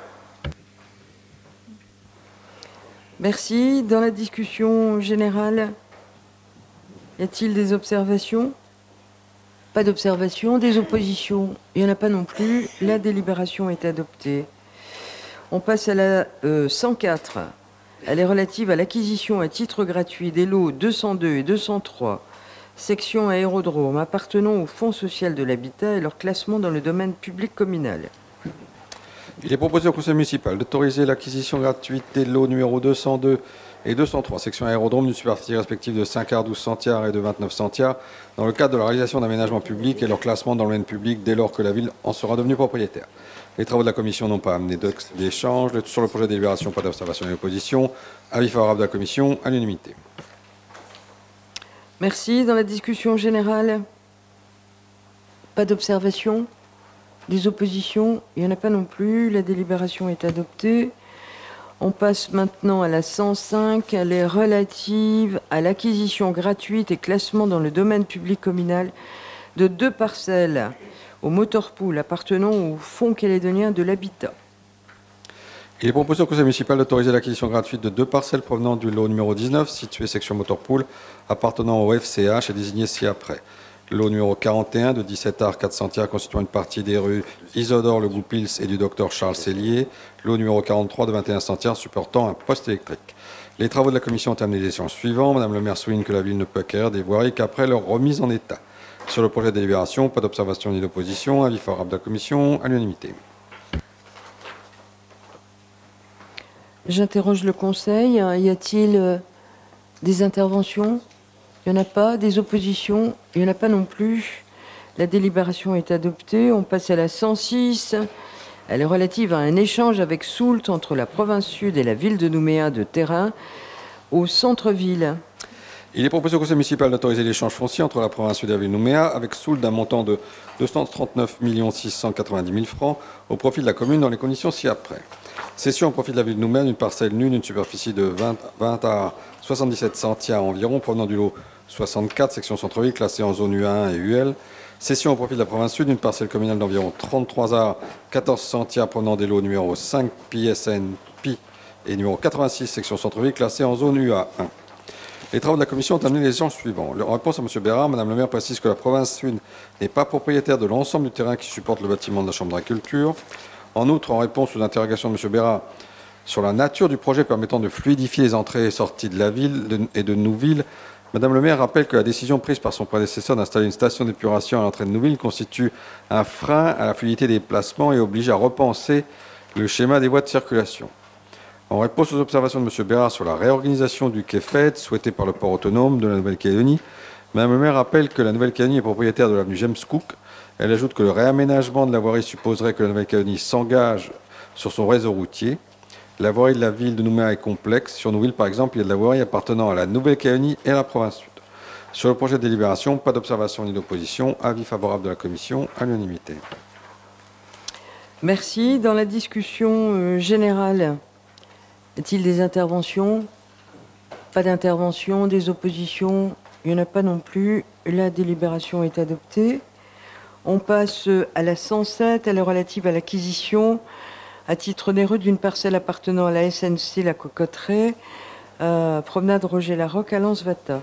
Merci. Dans la discussion générale, y a-t-il des observations? Pas d'observation. Des oppositions? Il n'y en a pas non plus. La délibération est adoptée. On passe à la 104. Elle est relative à l'acquisition à titre gratuit des lots 202 et 203, section aérodrome appartenant au Fonds social de l'habitat et leur classement dans le domaine public communal. Il est proposé au Conseil municipal d'autoriser l'acquisition gratuite des lots numéro 202 et 203, section aérodrome d'une superficie respective de 5 ar 12 centiares et de 29 centiares, dans le cadre de la réalisation d'aménagements publics et leur classement dans le domaine public dès lors que la ville en sera devenue propriétaire. Les travaux de la commission n'ont pas amené d'échange. Sur le projet de délibération, pas d'observation et d'opposition. Avis favorable de la commission à l'unanimité. Merci. Dans la discussion générale, pas d'observation? Des oppositions? Il n'y en a pas non plus. La délibération est adoptée. On passe maintenant à la 105. Elle est relative à l'acquisition gratuite et classement dans le domaine public communal de 2 parcelles au motorpool appartenant au Fonds calédonien de l'habitat. Il est proposé au Conseil municipal d'autoriser l'acquisition gratuite de 2 parcelles provenant du lot numéro 19, situé section motorpool, appartenant au FCH et désigné ci-après. Le lot numéro 41 de 17 ar 4 centiares constituant une partie des rues Isidore Le Goupils et du docteur Charles Cellier. Lot numéro 43 de 21 centiares supportant un poste électrique. Les travaux de la commission ont amené les échanges suivants. Madame le maire souligne que la ville ne peut acquérir des voiries qu'après leur remise en état. Sur le projet de délibération, pas d'observation ni d'opposition. Avis favorable de la commission, à l'unanimité. J'interroge le Conseil. Y a-t-il des interventions? Il n'y en a pas. Des oppositions? Il n'y en a pas non plus. La délibération est adoptée. On passe à la 106. Elle est relative à un échange avec Soult entre la province sud et la ville de Nouméa de terrain au centre-ville. Il est proposé au conseil municipal d'autoriser l'échange foncier entre la province sud et la ville de Nouméa avec Soult d'un montant de 239 690 000 francs au profit de la commune dans les conditions ci-après. Cession au profit de la ville de Nouméa d'une parcelle nue d'une superficie de 20 à 77 centiares environ provenant du lot 64, section centre-ville, classée en zone U1 et UL. Cession au profit de la province sud d'une parcelle communale d'environ 33 arts, 14 centiares provenant des lots numéro 5 PSN Pi et numéro 86, section centre-ville, classée en zone UA1. Les travaux de la commission ont amené les échanges suivants. En réponse à M. Bérard, Mme le maire précise que la province sud n'est pas propriétaire de l'ensemble du terrain qui supporte le bâtiment de la Chambre d'agriculture. En outre, en réponse aux interrogations de M. Bérard sur la nature du projet permettant de fluidifier les entrées et sorties de la ville et de Nouville, Madame le maire rappelle que la décision prise par son prédécesseur d'installer une station d'épuration à l'entrée de Nouville constitue un frein à la fluidité des placements et oblige à repenser le schéma des voies de circulation. En réponse aux observations de M. Bérard sur la réorganisation du quai Fed souhaitée par le port autonome de la Nouvelle-Calédonie, Madame le maire rappelle que la Nouvelle-Calédonie est propriétaire de l'avenue James Cook. Elle ajoute que le réaménagement de la voirie supposerait que la Nouvelle-Calédonie s'engage sur son réseau routier. La voirie de la ville de Nouméa est complexe. Sur Nouville, par exemple, il y a de la voirie appartenant à la Nouvelle-Calédonie et à la province sud. Sur le projet de délibération, pas d'observation ni d'opposition. Avis favorable de la commission, à l'unanimité. Merci. Dans la discussion générale, y a-t-il des interventions? Pas d'intervention. Des oppositions? Il n'y en a pas non plus. La délibération est adoptée. On passe à la 107. Elle est relative à l'acquisition à titre onéreux d'une parcelle appartenant à la SNC La Cocotteraie, promenade Roger Larocque à Lansvata.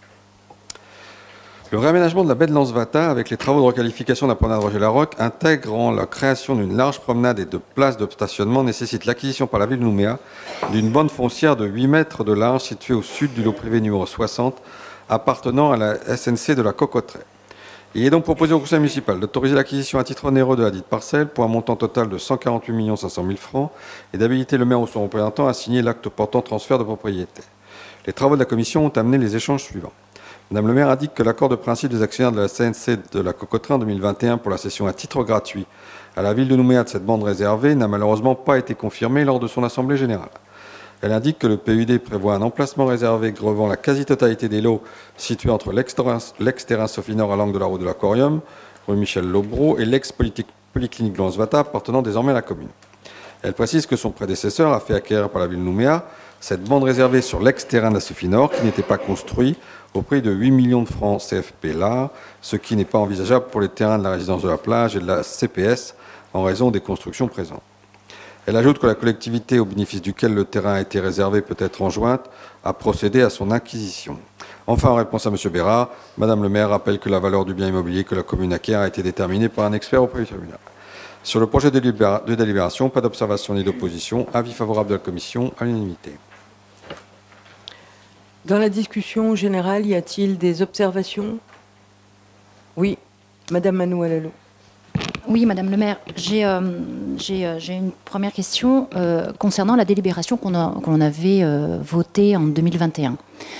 Le réaménagement de la baie de Lansvata avec les travaux de requalification de la promenade Roger Larocque intégrant la création d'une large promenade et de places de stationnement nécessite l'acquisition par la ville de Nouméa d'une bande foncière de 8 mètres de large située au sud du lot privé numéro 60 appartenant à la SNC de la Cocotteraie. Il est donc proposé au conseil municipal d'autoriser l'acquisition à titre onéreux de la dite parcelle pour un montant total de 148 500 000 francs et d'habiliter le maire ou son représentant à signer l'acte portant transfert de propriété. Les travaux de la commission ont amené les échanges suivants. Madame le maire indique que l'accord de principe des actionnaires de la CNC de la Cocotteraie en 2021 pour la cession à titre gratuit à la ville de Nouméa de cette bande réservée n'a malheureusement pas été confirmé lors de son assemblée générale. Elle indique que le PUD prévoit un emplacement réservé grevant la quasi-totalité des lots situés entre l'ex-terrain Sophie-Nord à l'angle de la route de l'Aquarium, rue Michel Lobreau, et l'ex-polyclinique Lansvata appartenant désormais à la commune. Elle précise que son prédécesseur a fait acquérir par la ville de Nouméa cette bande réservée sur l'ex-terrain de la Sophie-Nord qui n'était pas construit au prix de 8 millions de francs CFP là, ce qui n'est pas envisageable pour les terrains de la résidence de la plage et de la CPS en raison des constructions présentes. Elle ajoute que la collectivité au bénéfice duquel le terrain a été réservé peut être enjointe à procéder à son acquisition. Enfin, en réponse à M. Bérard, Madame le maire rappelle que la valeur du bien immobilier que la commune acquiert a été déterminée par un expert auprès du tribunal. Sur le projet de délibération, pas d'observation ni d'opposition. Avis favorable de la commission, à l'unanimité. Dans la discussion générale, y a-t-il des observations? Oui, Madame Manoualalo. Oui, Madame le maire, j'ai une première question concernant la délibération qu'on avait votée en 2021.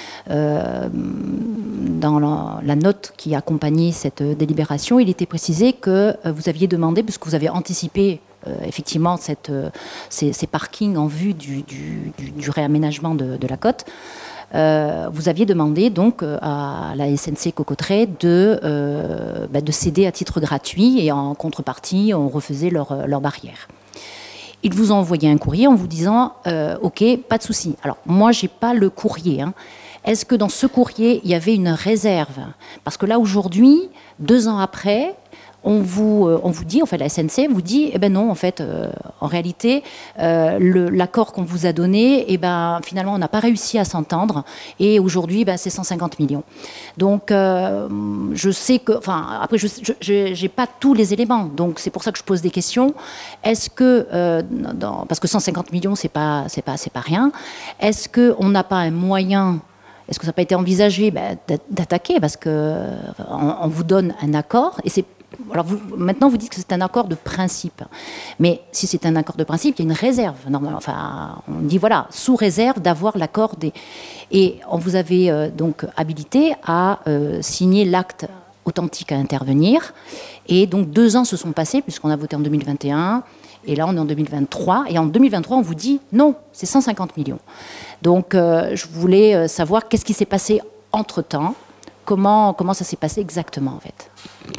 Dans la note qui accompagnait cette délibération, il était précisé que vous aviez demandé, puisque vous avez anticipé effectivement ces parkings en vue du réaménagement de la côte, vous aviez demandé donc à la SNC Cocotteraie de céder à titre gratuit et en contrepartie, on refaisait leurs barrières. Ils vous ont envoyé un courrier en vous disant OK, pas de souci. Alors moi, j'ai pas le courrier. Est-ce que dans ce courrier, il y avait une réserve? Parce que là, aujourd'hui, 2 ans après, on vous dit, en fait, la SNC vous dit, eh ben non, en fait, en réalité, l'accord qu'on vous a donné, eh ben, finalement, on n'a pas réussi à s'entendre, et aujourd'hui, ben, c'est 150 millions. Donc, je sais que, enfin, après, je n'ai pas tous les éléments, donc c'est pour ça que je pose des questions. Est-ce que, parce que 150 millions, c'est pas rien, est-ce qu'on n'a pas un moyen? Est-ce que ça n'a pas été envisagé d'attaquer, parce qu'on vous donne un accord, et c'est... Alors maintenant, vous dites que c'est un accord de principe. Mais si c'est un accord de principe, il y a une réserve. Normalement, enfin, on dit, voilà, sous réserve d'avoir l'accord des... Et on vous avait donc habilité à signer l'acte authentique à intervenir. Et donc 2 ans se sont passés, puisqu'on a voté en 2021. Et là, on est en 2023. Et en 2023, on vous dit, non, c'est 150 millions. Donc, je voulais savoir qu'est-ce qui s'est passé entre-temps, comment ça s'est passé exactement, en fait.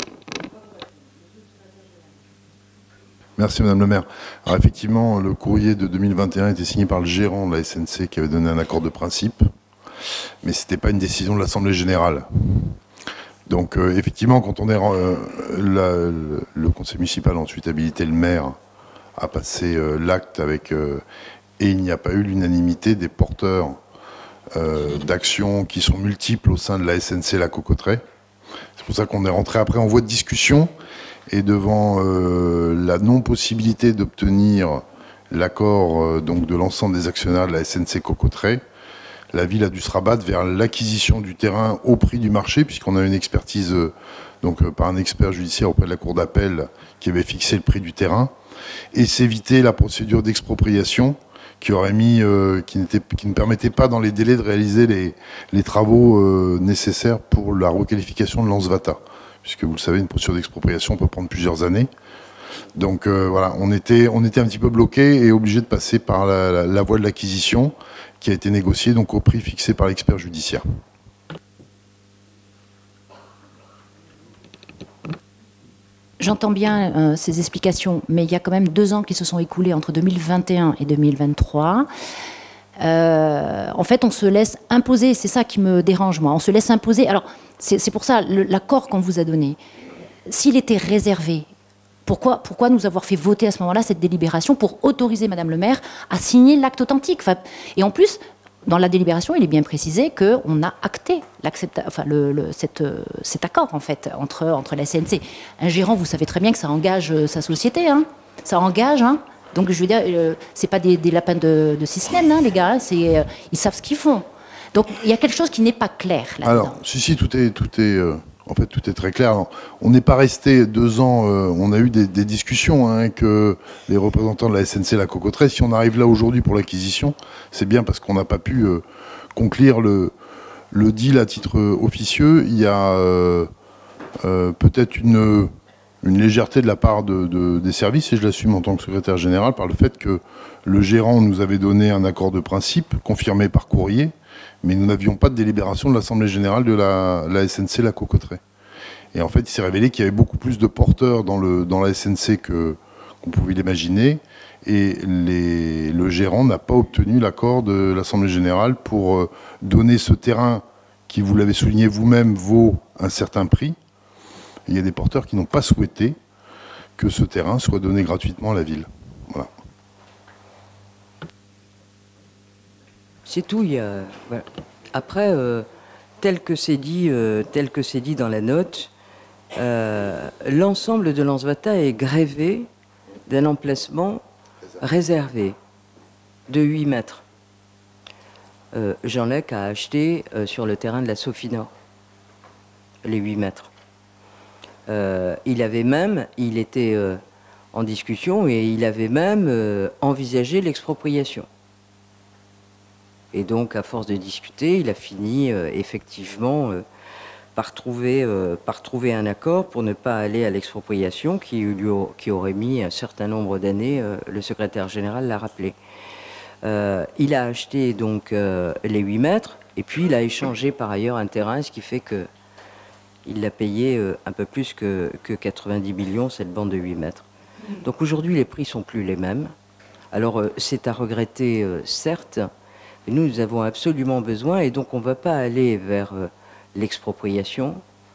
Merci Madame le maire. Alors effectivement, le courrier de 2021 était signé par le gérant de la SNC qui avait donné un accord de principe, mais ce n'était pas une décision de l'Assemblée générale. Donc effectivement, quand on est le conseil municipal a ensuite habilité le maire à passer l'acte avec... et il n'y a pas eu l'unanimité des porteurs d'actions qui sont multiples au sein de la SNC La Cocotteret. C'est pour ça qu'on est rentré après en voie de discussion, et devant la non-possibilité d'obtenir l'accord donc de l'ensemble des actionnaires de la SNC Cocotteret, la ville a dû se rabattre vers l'acquisition du terrain au prix du marché, puisqu'on a une expertise par un expert judiciaire auprès de la cour d'appel qui avait fixé le prix du terrain, et s'éviter la procédure d'expropriation qui aurait mis, qui ne permettait pas dans les délais de réaliser les travaux nécessaires pour la requalification de l'Ansvata, puisque vous le savez, une procédure d'expropriation peut prendre plusieurs années. Donc voilà, on était un petit peu bloqué et obligé de passer par la voie de l'acquisition, qui a été négociée donc au prix fixé par l'expert judiciaire. J'entends bien ces explications, mais il y a quand même 2 ans qui se sont écoulés entre 2021 et 2023. En fait, on se laisse imposer, c'est ça qui me dérange, moi. On se laisse imposer. Alors, c'est pour ça, l'accord qu'on vous a donné, s'il était réservé, pourquoi nous avoir fait voter à ce moment-là cette délibération pour autoriser Madame le maire à signer l'acte authentique? Et en plus, dans la délibération, il est bien précisé qu'on a acté cet accord, en fait, entre la SNC. Un gérant, vous savez très bien que ça engage sa société, hein. Ça engage, hein. Donc, je veux dire, c'est pas des lapins de 6 semaines, hein, les gars. Hein, ils savent ce qu'ils font. Donc, il y a quelque chose qui n'est pas clair là-dedans. Alors, si, tout est très clair. Alors, on n'est pas resté 2 ans. On a eu des discussions avec les représentants de la SNC La Cocotteret. Si on arrive là aujourd'hui pour l'acquisition, c'est bien parce qu'on n'a pas pu conclure le deal à titre officieux. Il y a peut-être une légèreté de la part des services, et je l'assume en tant que secrétaire général, par le fait que le gérant nous avait donné un accord de principe confirmé par courrier, mais nous n'avions pas de délibération de l'Assemblée générale de la SNC La Cocotteret. Et en fait, il s'est révélé qu'il y avait beaucoup plus de porteurs dans la SNC qu'on pouvait l'imaginer, et le gérant n'a pas obtenu l'accord de l'Assemblée générale pour donner ce terrain qui, vous l'avez souligné vous-même, vaut un certain prix. Il y a des porteurs qui n'ont pas souhaité que ce terrain soit donné gratuitement à la ville. Voilà. C'est tout. Voilà. Après, tel que c'est dit dans la note, l'ensemble de l'Ansvata est grévé d'un emplacement réservé de 8 mètres. Jean-Lec a acheté sur le terrain de la Sophie Nord les 8 mètres. Il était en discussion et il avait même envisagé l'expropriation. Et donc, à force de discuter, il a fini effectivement par trouver un accord pour ne pas aller à l'expropriation qui aurait mis un certain nombre d'années, le secrétaire général l'a rappelé. Il a acheté donc les 8 mètres et puis il a échangé par ailleurs un terrain, ce qui fait que il l'a payé un peu plus que 90 millions, cette bande de 8 mètres. Donc aujourd'hui, les prix ne sont plus les mêmes. Alors c'est à regretter, certes, mais nous avons absolument besoin, et donc on ne va pas aller vers l'expropriation,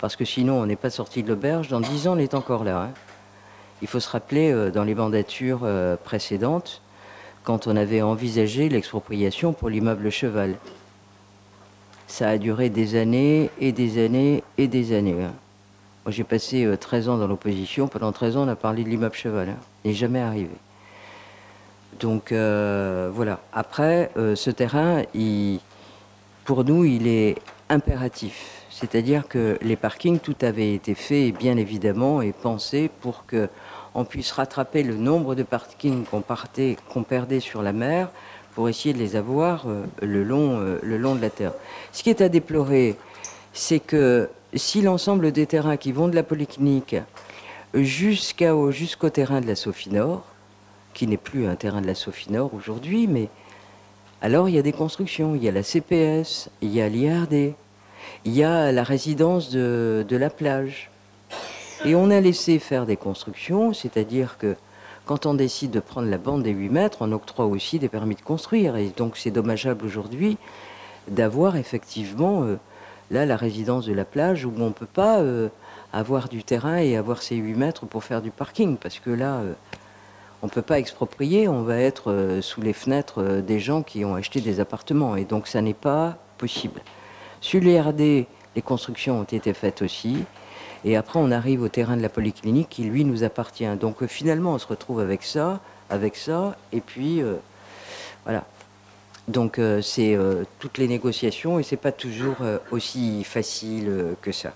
parce que sinon on n'est pas sorti de l'auberge. Dans 10 ans, on est encore là. Hein. Il faut se rappeler, dans les mandatures précédentes, quand on avait envisagé l'expropriation pour l'immeuble Cheval. Ça a duré des années et des années et des années. Hein. Moi, j'ai passé 13 ans dans l'opposition. Pendant 13 ans, on a parlé de l'immeuble Cheval. Hein. Il n'est jamais arrivé. Donc, voilà. Après, ce terrain, pour nous, il est impératif. C'est-à-dire que les parkings, tout avait été fait, bien évidemment, et pensé pour qu'on puisse rattraper le nombre de parkings qu'on perdait sur la mer pour essayer de les avoir le long de la terre. Ce qui est à déplorer, c'est que si l'ensemble des terrains qui vont de la Polyclinique jusqu'au terrain de la Sophie Nord, qui n'est plus un terrain de la Sophie Nord aujourd'hui, mais alors il y a des constructions, il y a la CPS, il y a l'IRD, il y a la résidence de la plage. Et on a laissé faire des constructions, c'est-à-dire que quand on décide de prendre la bande des 8 mètres, on octroie aussi des permis de construire. Et donc c'est dommageable aujourd'hui d'avoir effectivement là la résidence de la plage où on ne peut pas avoir du terrain et avoir ces 8 mètres pour faire du parking. Parce que là, on ne peut pas exproprier, on va être sous les fenêtres des gens qui ont acheté des appartements. Et donc ça n'est pas possible. Sur l'IRD, les constructions ont été faites aussi. Et après, on arrive au terrain de la Polyclinique qui, lui, nous appartient. Donc, finalement, on se retrouve avec ça, et puis, voilà. Donc, c'est toutes les négociations, et c'est pas toujours aussi facile que ça.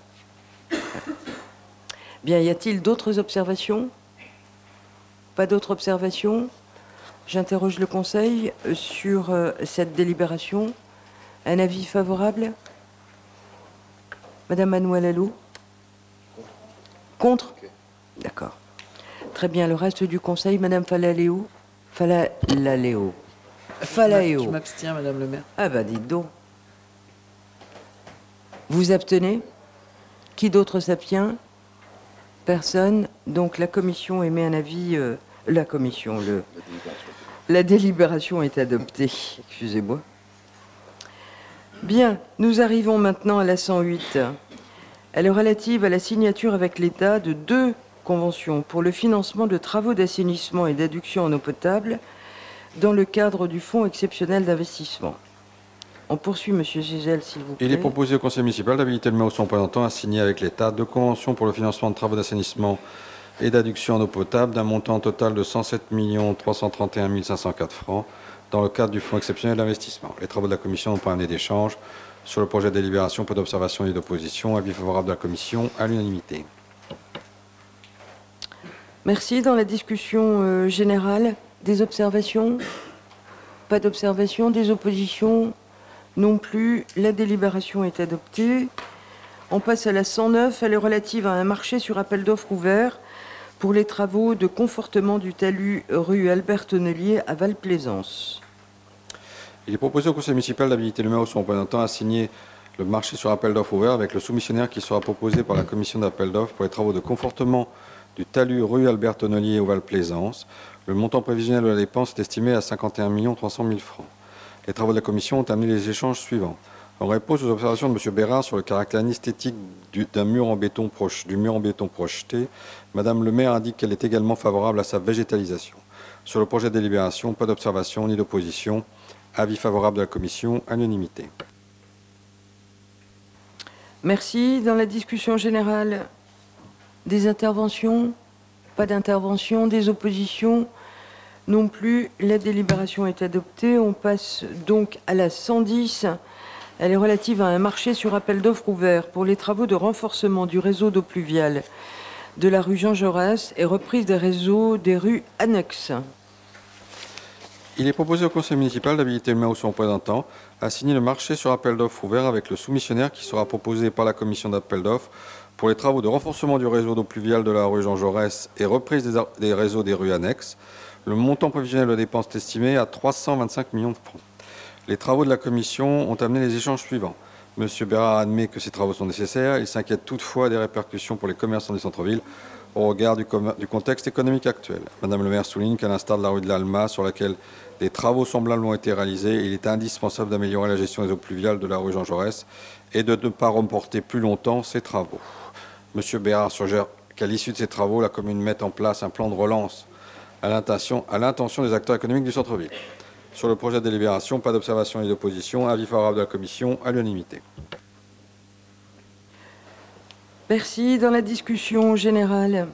Bien, y a-t-il d'autres observations? Pas d'autres observations? J'interroge le Conseil sur cette délibération. Un avis favorable? Madame Manuel Allou? Contre? D'accord. Très bien. Le reste du Conseil, Madame Falaléo? Falaléo. Je m'abstiens, Madame le maire. Ah ben, dites donc. Vous abstenez? Qui d'autre s'abstient? Personne. Donc la commission émet un avis... La délibération est adoptée. Excusez-moi. Bien. Nous arrivons maintenant à la 108. Elle est relative à la signature avec l'État de 2 conventions pour le financement de travaux d'assainissement et d'adduction en eau potable dans le cadre du Fonds exceptionnel d'investissement. On poursuit, Monsieur Gisèle, s'il vous plaît. Il est proposé au Conseil municipal d'habiliter le maire ou son représentant à signer avec l'État 2 conventions pour le financement de travaux d'assainissement et d'adduction en eau potable d'un montant total de 107 331 504 francs dans le cadre du Fonds exceptionnel d'investissement. Les travaux de la Commission n'ont pas amené d'échange. Sur le projet de délibération, pas d'observation ni d'opposition. Avis favorable de la Commission à l'unanimité. Merci. Dans la discussion générale, des observations? Pas d'observation. Des oppositions? Non plus. La délibération est adoptée. On passe à la 109. Elle est relative à un marché sur appel d'offres ouvert pour les travaux de confortement du talus rue Albert Tonnelier à Val-Plaisance. Il est proposé au Conseil municipal d'habiliter le maire ou son représentant à signer le marché sur appel d'offres ouvert avec le soumissionnaire qui sera proposé par la commission d'appel d'offres pour les travaux de confortement du talus rue Albert Tonnelier au Val-Plaisance. Le montant prévisionnel de la dépense est estimé à 51 300 000 francs. Les travaux de la commission ont amené les échanges suivants. En réponse aux observations de M. Bérard sur le caractère inesthétique du mur en béton projeté, Madame le maire indique qu'elle est également favorable à sa végétalisation. Sur le projet de délibération, pas d'observation ni d'opposition. Avis favorable de la Commission, à l'unanimité. Merci. Dans la discussion générale, des interventions? Pas d'intervention. Des oppositions? Non plus. La délibération est adoptée. On passe donc à la 110. Elle est relative à un marché sur appel d'offres ouvert pour les travaux de renforcement du réseau d'eau pluviale de la rue Jean Jaurès et reprise des réseaux des rues annexes. Il est proposé au Conseil municipal d'habiliter le maire ou son représentant à signer le marché sur appel d'offres ouvert avec le soumissionnaire qui sera proposé par la commission d'appel d'offres pour les travaux de renforcement du réseau d'eau pluviale de la rue Jean Jaurès et reprise des réseaux des rues annexes. Le montant prévisionnel de dépenses est estimé à 325 millions de francs. Les travaux de la commission ont amené les échanges suivants. M. Bérard admet que ces travaux sont nécessaires. Il s'inquiète toutefois des répercussions pour les commerçants des centres-villes au regard du contexte économique actuel. Madame le maire souligne qu'à l'instar de la rue de l'Alma, sur laquelle des travaux semblables ont été réalisés, il est indispensable d'améliorer la gestion des eaux pluviales de la rue Jean Jaurès et de ne pas reporter plus longtemps ces travaux. Monsieur Bérard suggère qu'à l'issue de ces travaux, la commune mette en place un plan de relance à l'intention des acteurs économiques du centre-ville. Sur le projet de délibération, pas d'observation et d'opposition. Avis favorable de la commission à l'unanimité. Merci. Dans la discussion générale,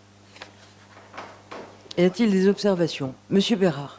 y a-t-il des observations? Monsieur Bérard.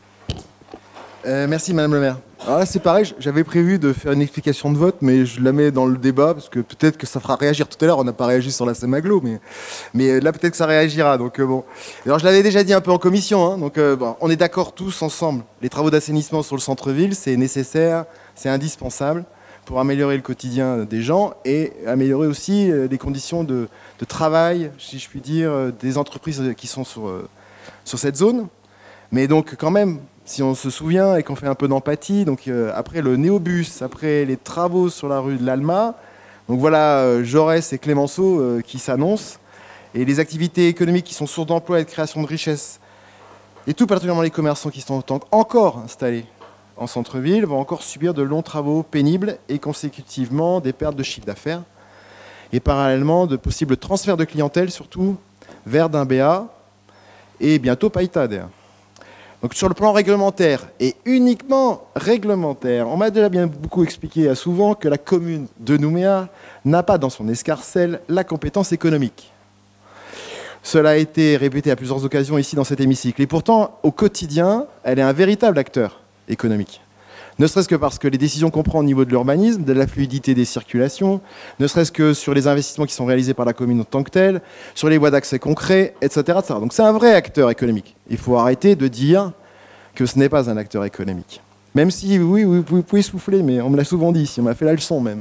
Merci Madame le maire. Alors là c'est pareil, j'avais prévu de faire une explication de vote, mais je la mets dans le débat, parce que peut-être que ça fera réagir. Tout à l'heure on n'a pas réagi sur la Semaglo, mais là peut-être que ça réagira. Donc bon. Alors je l'avais déjà dit un peu en commission, hein, donc bon, on est d'accord tous ensemble. Les travaux d'assainissement sur le centre-ville, c'est nécessaire, c'est indispensable pour améliorer le quotidien des gens et améliorer aussi les conditions de travail, si je puis dire, des entreprises qui sont sur cette zone. Mais donc quand même, si on se souvient et qu'on fait un peu d'empathie, donc après le néobus, après les travaux sur la rue de l'Alma, donc voilà Jaurès et Clémenceau qui s'annoncent, et les activités économiques qui sont sources d'emploi et de création de richesses, et tout particulièrement les commerçants qui sont encore installés en centre-ville, vont encore subir de longs travaux pénibles et consécutivement des pertes de chiffre d'affaires, et parallèlement de possibles transferts de clientèle, surtout vers Dimbéa et bientôt Païta d'ailleurs. Donc sur le plan réglementaire, et uniquement réglementaire, on m'a déjà bien beaucoup expliqué souvent que la commune de Nouméa n'a pas dans son escarcelle la compétence économique. Cela a été répété à plusieurs occasions ici dans cet hémicycle. Et pourtant, au quotidien, elle est un véritable acteur économique. Ne serait-ce que parce que les décisions qu'on prend au niveau de l'urbanisme, de la fluidité des circulations, ne serait-ce que sur les investissements qui sont réalisés par la commune en tant que telle, sur les voies d'accès concrets, etc., etc. Donc c'est un vrai acteur économique. Il faut arrêter de dire que ce n'est pas un acteur économique. Même si, oui, vous pouvez souffler, mais on me l'a souvent dit ici, on m'a fait la leçon même.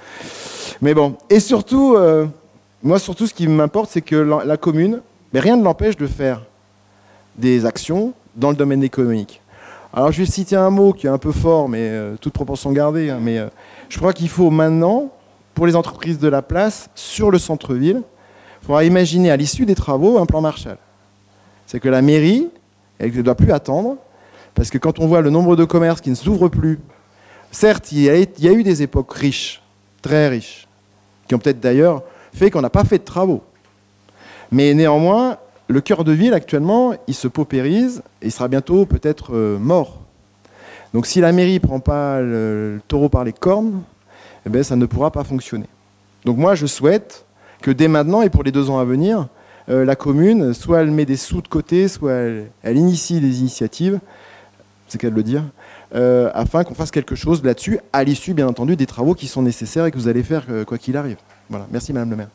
Mais bon, et surtout, moi surtout ce qui m'importe, c'est que la commune, mais rien ne l'empêche de faire des actions dans le domaine économique. Alors je vais citer un mot qui est un peu fort, mais toute proportion gardée, hein, mais je crois qu'il faut maintenant, pour les entreprises de la place, sur le centre-ville, il faudra imaginer à l'issue des travaux un plan Marshall. C'est que la mairie, elle ne doit plus attendre, parce que quand on voit le nombre de commerces qui ne s'ouvrent plus, certes, il y a eu des époques riches, très riches, qui ont peut-être d'ailleurs fait qu'on n'a pas fait de travaux. Mais néanmoins, le cœur de ville, actuellement, il se paupérise et il sera bientôt peut-être mort. Donc si la mairie ne prend pas le taureau par les cornes, eh bien, ça ne pourra pas fonctionner. Donc moi, je souhaite que dès maintenant et pour les 2 ans à venir, la commune, soit elle met des sous de côté, soit elle initie des initiatives, c'est qu'à de le dire, afin qu'on fasse quelque chose là-dessus, à l'issue, bien entendu, des travaux qui sont nécessaires et que vous allez faire quoi qu'il arrive. Voilà. Merci, Madame le maire.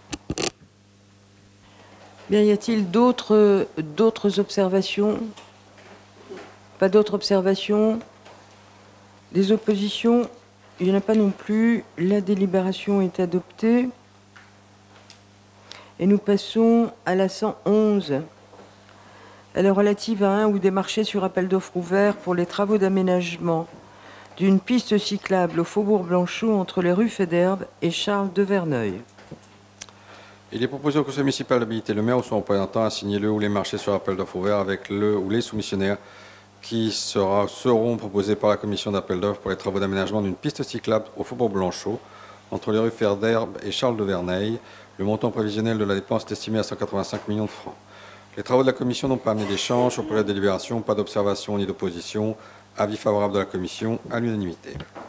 Bien, y a-t-il d'autres observations? Pas d'autres observations? Des oppositions? Il n'y en a pas non plus. La délibération est adoptée. Et nous passons à la 111. Elle est relative à un ou des marchés sur appel d'offres ouverts pour les travaux d'aménagement d'une piste cyclable au Faubourg Blanchot entre les rues Fédherbe et Charles de Verneuil. Il est proposé au conseil municipal d'habiliter le maire ou son représentant à signer le ou les marchés sur appel d'offres ouverts avec le ou les soumissionnaires qui seront proposés par la commission d'appel d'offres pour les travaux d'aménagement d'une piste cyclable au Faubourg Blanchot entre les rues Fédherbe et Charles de Verneuil. Le montant prévisionnel de la dépense est estimé à 185 millions de francs. Les travaux de la commission n'ont pas amené d'échange sur le projet de délibération, pas d'observation ni d'opposition. Avis favorable de la commission à l'unanimité.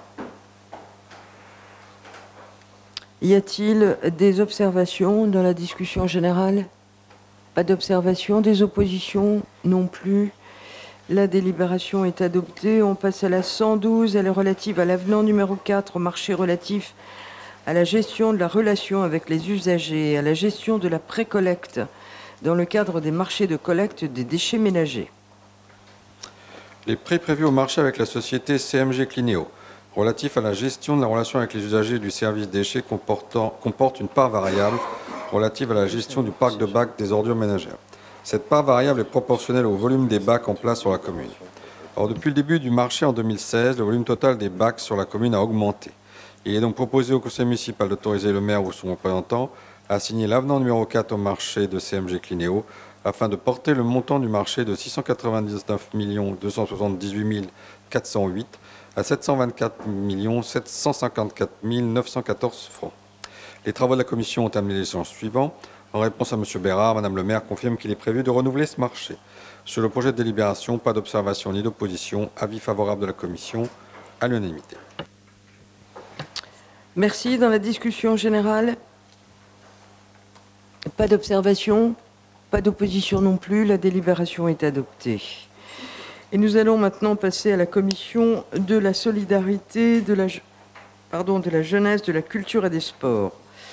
Y a-t-il des observations dans la discussion générale? Pas d'observation, des oppositions non plus. La délibération est adoptée. On passe à la 112. Elle est relative à l'avenant numéro 4 au marché relatif à la gestion de la relation avec les usagers, à la gestion de la précollecte dans le cadre des marchés de collecte des déchets ménagers. Les prix prévus au marché avec la société CMG Clineo, relatif à la gestion de la relation avec les usagers du service déchets comporte une part variable relative à la gestion du parc de bacs des ordures ménagères. Cette part variable est proportionnelle au volume des bacs en place sur la commune. Or, depuis le début du marché en 2016, le volume total des bacs sur la commune a augmenté. Il est donc proposé au conseil municipal d'autoriser le maire ou son représentant a signé l'avenant numéro 4 au marché de CMG Clinéo afin de porter le montant du marché de 699 278 408 à 724 754 914 francs. Les travaux de la commission ont amené les échanges suivants. En réponse à M. Bérard, Mme le maire confirme qu'il est prévu de renouveler ce marché. Sur le projet de délibération, pas d'observation ni d'opposition. Avis favorable de la commission à l'unanimité. Merci. Dans la discussion générale, pas d'observation, pas d'opposition non plus. La délibération est adoptée. Et nous allons maintenant passer à la commission de la solidarité, de la jeunesse, de la culture et des sports.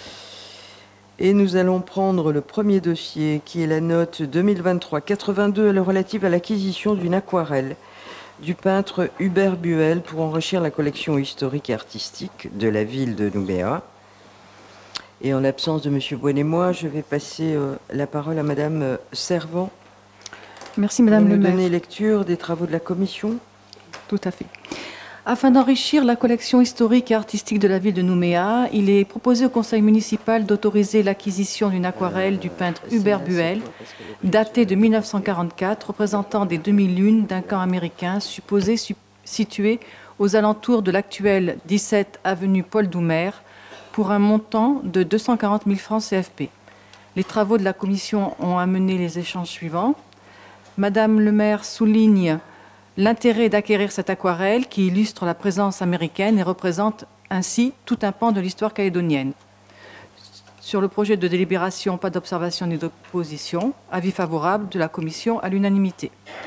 Et nous allons prendre le premier dossier qui est la note 2023-82, relative à l'acquisition d'une aquarelle du peintre Hubert Buell pour enrichir la collection historique et artistique de la ville de Nouméa. Et en l'absence de M. Bouenémois, je vais passer la parole à Mme Servan. Merci Madame le maire. Donner lecture des travaux de la commission. Tout à fait. Afin d'enrichir la collection historique et artistique de la ville de Nouméa, il est proposé au conseil municipal d'autoriser l'acquisition d'une aquarelle du peintre Hubert Buell, datée de 1944, représentant des demi-lunes d'un camp américain supposé situé aux alentours de l'actuelle 17 avenue Paul Doumer, pour un montant de 240 000 francs CFP. Les travaux de la commission ont amené les échanges suivants. Madame le maire souligne l'intérêt d'acquérir cette aquarelle qui illustre la présence américaine et représente ainsi tout un pan de l'histoire calédonienne. Sur le projet de délibération, pas d'observation ni d'opposition. Avis favorable de la commission à l'unanimité.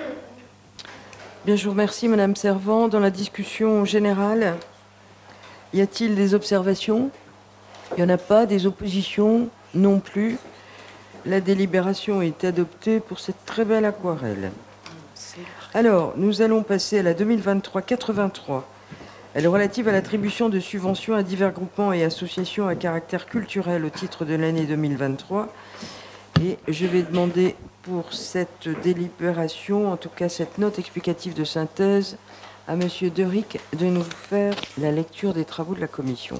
Bien, je vous remercie, Madame Servan. Dans la discussion générale, y a-t-il des observations? Il n'y en a pas. Des oppositions? Non plus. La délibération est adoptée pour cette très belle aquarelle. Alors, nous allons passer à la 2023-83. Elle est relative à l'attribution de subventions à divers groupements et associations à caractère culturel au titre de l'année 2023. Et je vais demander pour cette délibération, en tout cas cette note explicative de synthèse, à M. Deric de nous faire la lecture des travaux de la commission.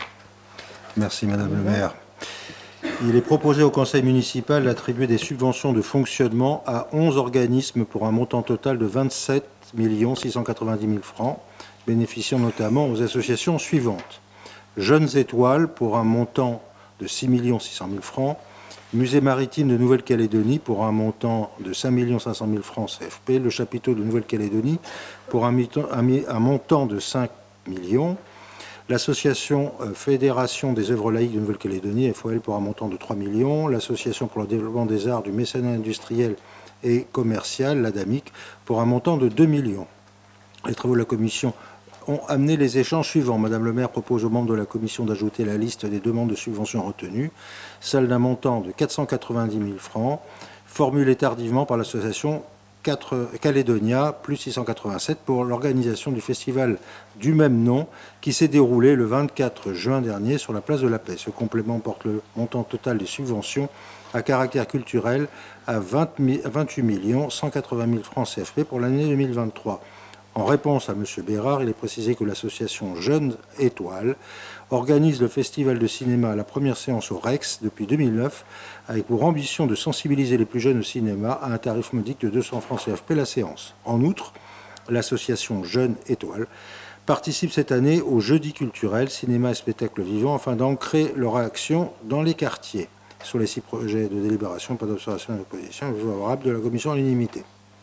Merci Madame le maire. Il est proposé au conseil municipal d'attribuer des subventions de fonctionnement à 11 organismes pour un montant total de 27 690 000 francs, bénéficiant notamment aux associations suivantes. Jeunes Étoiles pour un montant de 6 600 000 francs, Musée maritime de Nouvelle-Calédonie pour un montant de 5 500 000 francs CFP, le chapiteau de Nouvelle-Calédonie pour un montant de 5 millions, l'association Fédération des œuvres laïques de Nouvelle-Calédonie, FOL, pour un montant de 3 millions, l'association pour le développement des arts, du mécénat industriel et commercial, l'ADAMIC, pour un montant de 2 millions. Les travaux de la commission ont amené les échanges suivants. Madame le maire propose aux membres de la commission d'ajouter la liste des demandes de subventions retenues, celle d'un montant de 490 000 francs, formulée tardivement par l'association Calédonia, plus 687, pour l'organisation du festival du même nom qui s'est déroulé le 24 juin dernier sur la place de la Paix. Ce complément porte le montant total des subventions à caractère culturel à 28 180 000 francs CFP pour l'année 2023. En réponse à M. Bérard, il est précisé que l'association Jeunes Étoiles organise le festival de cinéma à la première séance au Rex depuis 2009, avec pour ambition de sensibiliser les plus jeunes au cinéma à un tarif modique de 200 francs CFP la séance. En outre, l'association Jeunes Étoiles participe cette année au Jeudi culturel, cinéma et spectacle vivant, afin d'ancrer leur action dans les quartiers. Sur les 6 projets de délibération, pas d'observation et d'opposition, avis favorable de la commission à l'unanimité.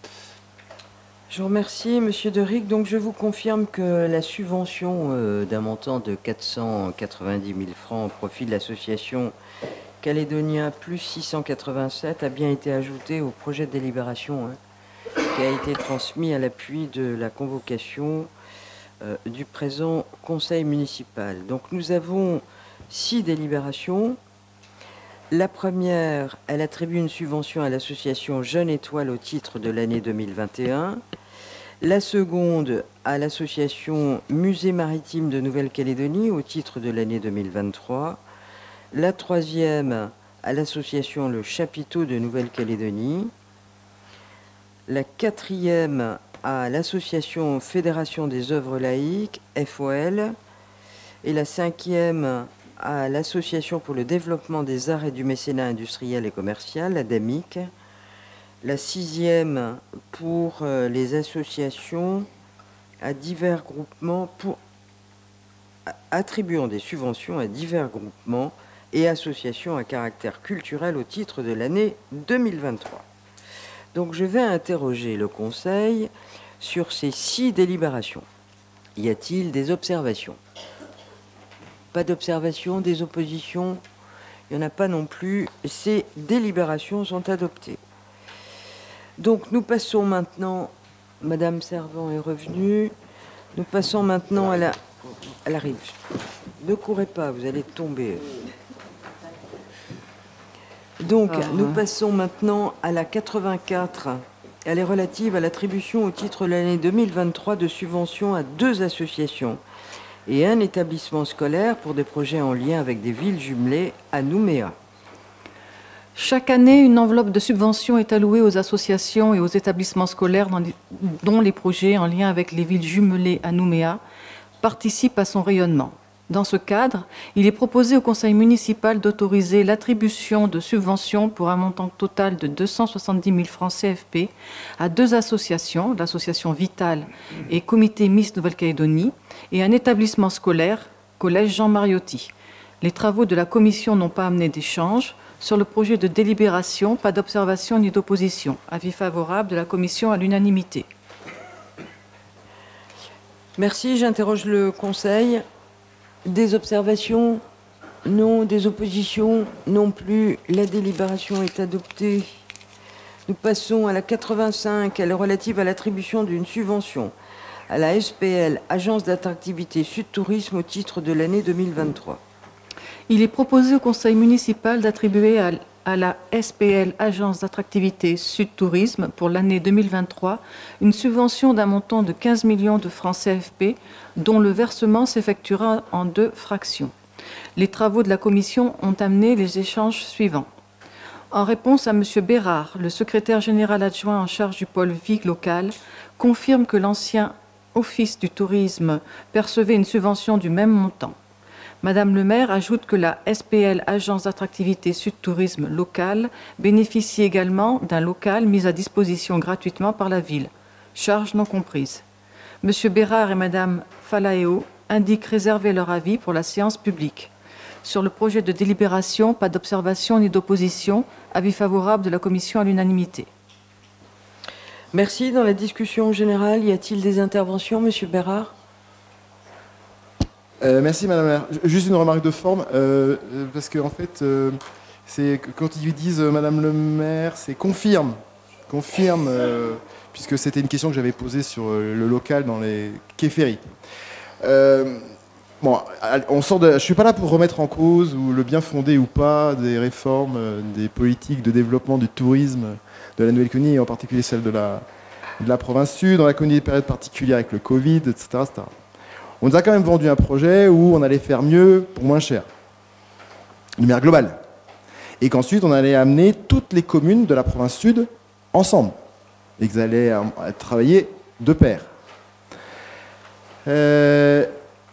Je vous remercie, Monsieur Deric. Donc, je vous confirme que la subvention d'un montant de 490 000 francs au profit de l'association Calédonia plus 687 a bien été ajoutée au projet de délibération qui a été transmis à l'appui de la convocation du présent conseil municipal. Donc, nous avons 6 délibérations. La première, elle attribue une subvention à l'association Jeunes Étoiles au titre de l'année 2021. La seconde, à l'association Musée maritime de Nouvelle-Calédonie au titre de l'année 2023. La troisième, à l'association Le Chapiteau de Nouvelle-Calédonie. La quatrième, à l'association Fédération des œuvres laïques, FOL. Et la cinquième, à l'Association pour le développement des arts et du mécénat industriel et commercial, l'ADAMIC. La 6e pour les associations à divers groupements, attribuant des subventions à divers groupements et associations à caractère culturel au titre de l'année 2023. Donc je vais interroger le Conseil sur ces 6 délibérations. Y a-t-il des observations? Pas d'observations, des oppositions? Il n'y en a pas non plus. Ces délibérations sont adoptées. Donc nous passons maintenant, Madame Servan est revenue, nous passons maintenant à la... Elle arrive. Ne courez pas, vous allez tomber. Donc nous passons maintenant à la 84. Elle est relative à l'attribution au titre de l'année 2023 de subventions à 2 associations et un établissement scolaire pour des projets en lien avec des villes jumelées à Nouméa. Chaque année, une enveloppe de subventions est allouée aux associations et aux établissements scolaires dont les projets en lien avec les villes jumelées à Nouméa participent à son rayonnement. Dans ce cadre, il est proposé au conseil municipal d'autoriser l'attribution de subventions pour un montant total de 270 000 francs CFP à 2 associations, l'association Vital et Comité Miss Nouvelle-Calédonie, et un établissement scolaire, Collège Jean Mariotti. Les travaux de la commission n'ont pas amené d'échange. Sur le projet de délibération, pas d'observation ni d'opposition. Avis favorable de la commission à l'unanimité. Merci, j'interroge le Conseil. Des observations? Non. Des oppositions? Non plus. La délibération est adoptée. Nous passons à la 85. Elle est relative à l'attribution d'une subvention à la SPL, Agence d'attractivité Sud Tourisme, au titre de l'année 2023. Il est proposé au conseil municipal d'attribuer à la SPL, Agence d'attractivité Sud Tourisme, pour l'année 2023, une subvention d'un montant de 15 millions de francs CFP, dont le versement s'effectuera en 2 fractions. Les travaux de la commission ont amené les échanges suivants. En réponse à M. Bérard, le secrétaire général adjoint en charge du pôle vie local confirme que l'ancien Office du tourisme percevait une subvention du même montant. Madame le maire ajoute que la SPL, Agence d'attractivité Sud Tourisme locale, bénéficie également d'un local mis à disposition gratuitement par la ville, charges non comprises. Monsieur Bérard et Madame Falaeo indiquent réserver leur avis pour la séance publique. Sur le projet de délibération, pas d'observation ni d'opposition, avis favorable de la commission à l'unanimité. Merci. Dans la discussion générale, y a-t-il des interventions, Monsieur Bérard? Merci Madame la maire. Juste une remarque de forme, parce qu'en fait, c'est quand ils disent Madame le maire, c'est confirme, puisque c'était une question que j'avais posée sur le local dans les quais ferry. Bon, je suis pas là pour remettre en cause ou le bien fondé ou pas des réformes, des politiques de développement du tourisme de la Nouvelle-Calédonie, et en particulier celle de la province sud. On a connu des périodes particulières avec le Covid, etc., etc. On nous a quand même vendu un projet où on allait faire mieux pour moins cher, de manière globale. Et qu'ensuite, on allait amener toutes les communes de la province sud ensemble. Et qu'ils allaient travailler de pair. Ce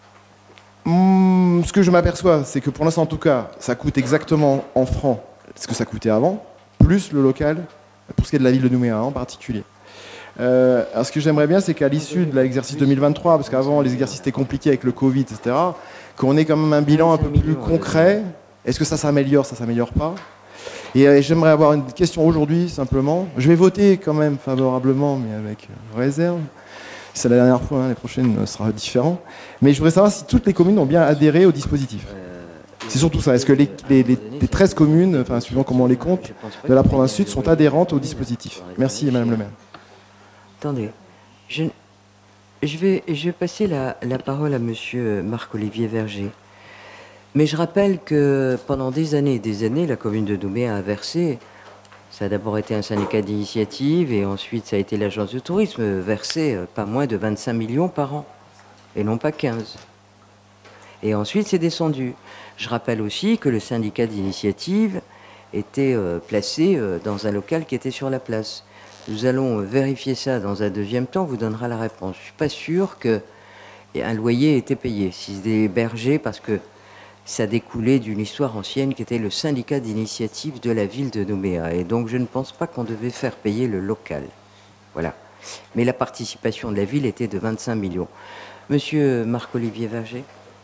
que je m'aperçois, c'est que pour l'instant, en tout cas, ça coûte exactement en francs ce que ça coûtait avant, plus le local, pour ce qui est de la ville de Nouméa en particulier. Alors ce que j'aimerais bien, c'est qu'à l'issue de l'exercice 2023, parce qu'avant les exercices étaient compliqués avec le Covid, etc., qu'on ait quand même un bilan un peu plus concret. Est-ce que ça s'améliore pas? Et j'aimerais avoir une question aujourd'hui, simplement. Je vais voter quand même favorablement, mais avec réserve. C'est la dernière fois, hein, les prochaines sera différent. Mais je voudrais savoir si toutes les communes ont bien adhéré au dispositif. C'est surtout ça. Est-ce que les 13 communes, enfin suivant comment on les compte, de la province sud sont adhérentes au dispositif? Merci Madame le maire. Attendez, je vais passer la parole à Monsieur Marc-Olivier Verger. Mais je rappelle que pendant des années et des années, la commune de Nouméa a versé, ça a d'abord été un syndicat d'initiative et ensuite ça a été l'agence de tourisme, versé pas moins de 25 millions par an, et non pas 15. Et ensuite c'est descendu. Je rappelle aussi que le syndicat d'initiative était placé dans un local qui était sur la place. Nous allons vérifier ça dans un deuxième temps, on vous donnera la réponse. Je ne suis pas sûr qu'un loyer ait été payé. Si c'est hébergé, parce que ça découlait d'une histoire ancienne qui était le syndicat d'initiative de la ville de Nouméa. Et donc je ne pense pas qu'on devait faire payer le local. Voilà. Mais la participation de la ville était de 25 millions. Monsieur Marc-Olivier Verger.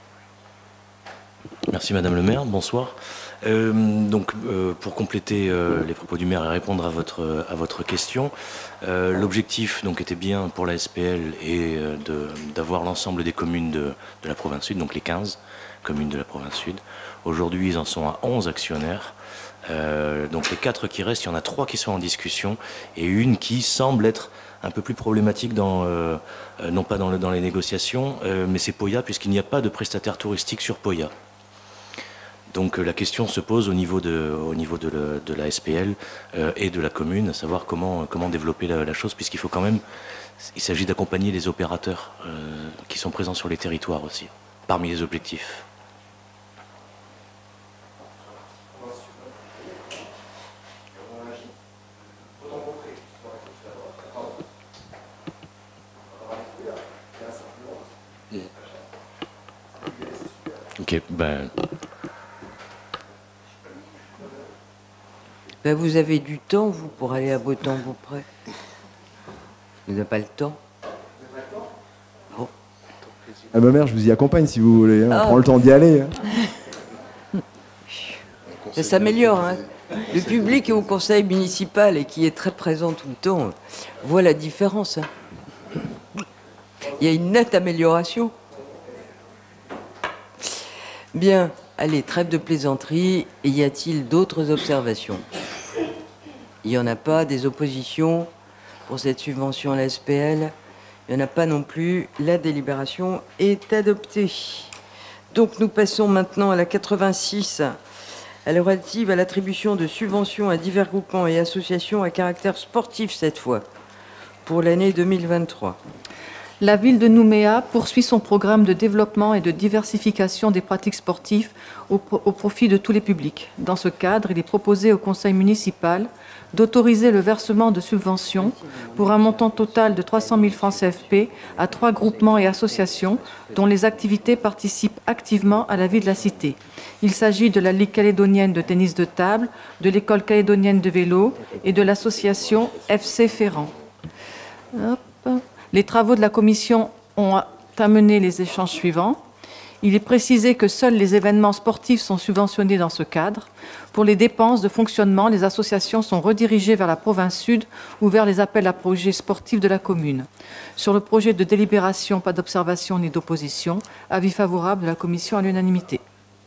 Merci Madame le maire, bonsoir. Pour compléter les propos du maire et répondre à votre question, l'objectif était bien pour la SPL et d'avoir l'ensemble des communes de la province sud, donc les 15 communes de la province sud. Aujourd'hui, ils en sont à 11 actionnaires. Donc les 4 qui restent, il y en a 3 qui sont en discussion et une qui semble être un peu plus problématique non pas dans les négociations, mais c'est Poya, puisqu'il n'y a pas de prestataire touristique sur Poya. Donc la question se pose au niveau de la SPL et de la commune, à savoir comment développer la chose, puisqu'il faut quand même, il s'agit d'accompagner les opérateurs qui sont présents sur les territoires aussi, parmi les objectifs. Ok, ben... vous avez du temps, vous, pour aller à Botembourg-Près. Vous n'avez pas le temps? Bon. Ah, ma mère, je vous y accompagne si vous voulez. Hein. On prend le temps d'y aller. Hein. Ça s'améliore. Hein. Le public est au conseil municipal et qui est très présent tout le temps voit la différence. Hein. Il y a une nette amélioration. Bien. Allez, trêve de plaisanterie. Et y a-t-il d'autres observations? Il n'y en a pas. Des oppositions pour cette subvention à la SPL? Il n'y en a pas non plus. La délibération est adoptée. Donc nous passons maintenant à la 86, à la relative à l'attribution de subventions à divers groupements et associations à caractère sportif cette fois, pour l'année 2023. La ville de Nouméa poursuit son programme de développement et de diversification des pratiques sportives au profit de tous les publics. Dans ce cadre, il est proposé au conseil municipal d'autoriser le versement de subventions pour un montant total de 300 000 francs CFP à 3 groupements et associations dont les activités participent activement à la vie de la cité. Il s'agit de la Ligue calédonienne de tennis de table, de l'École calédonienne de vélo et de l'association FC Ferrand. Les travaux de la commission ont amené les échanges suivants. Il est précisé que seuls les événements sportifs sont subventionnés dans ce cadre. Pour les dépenses de fonctionnement, les associations sont redirigées vers la province sud ou vers les appels à projets sportifs de la commune. Sur le projet de délibération, pas d'observation ni d'opposition. Avis favorable de la commission à l'unanimité.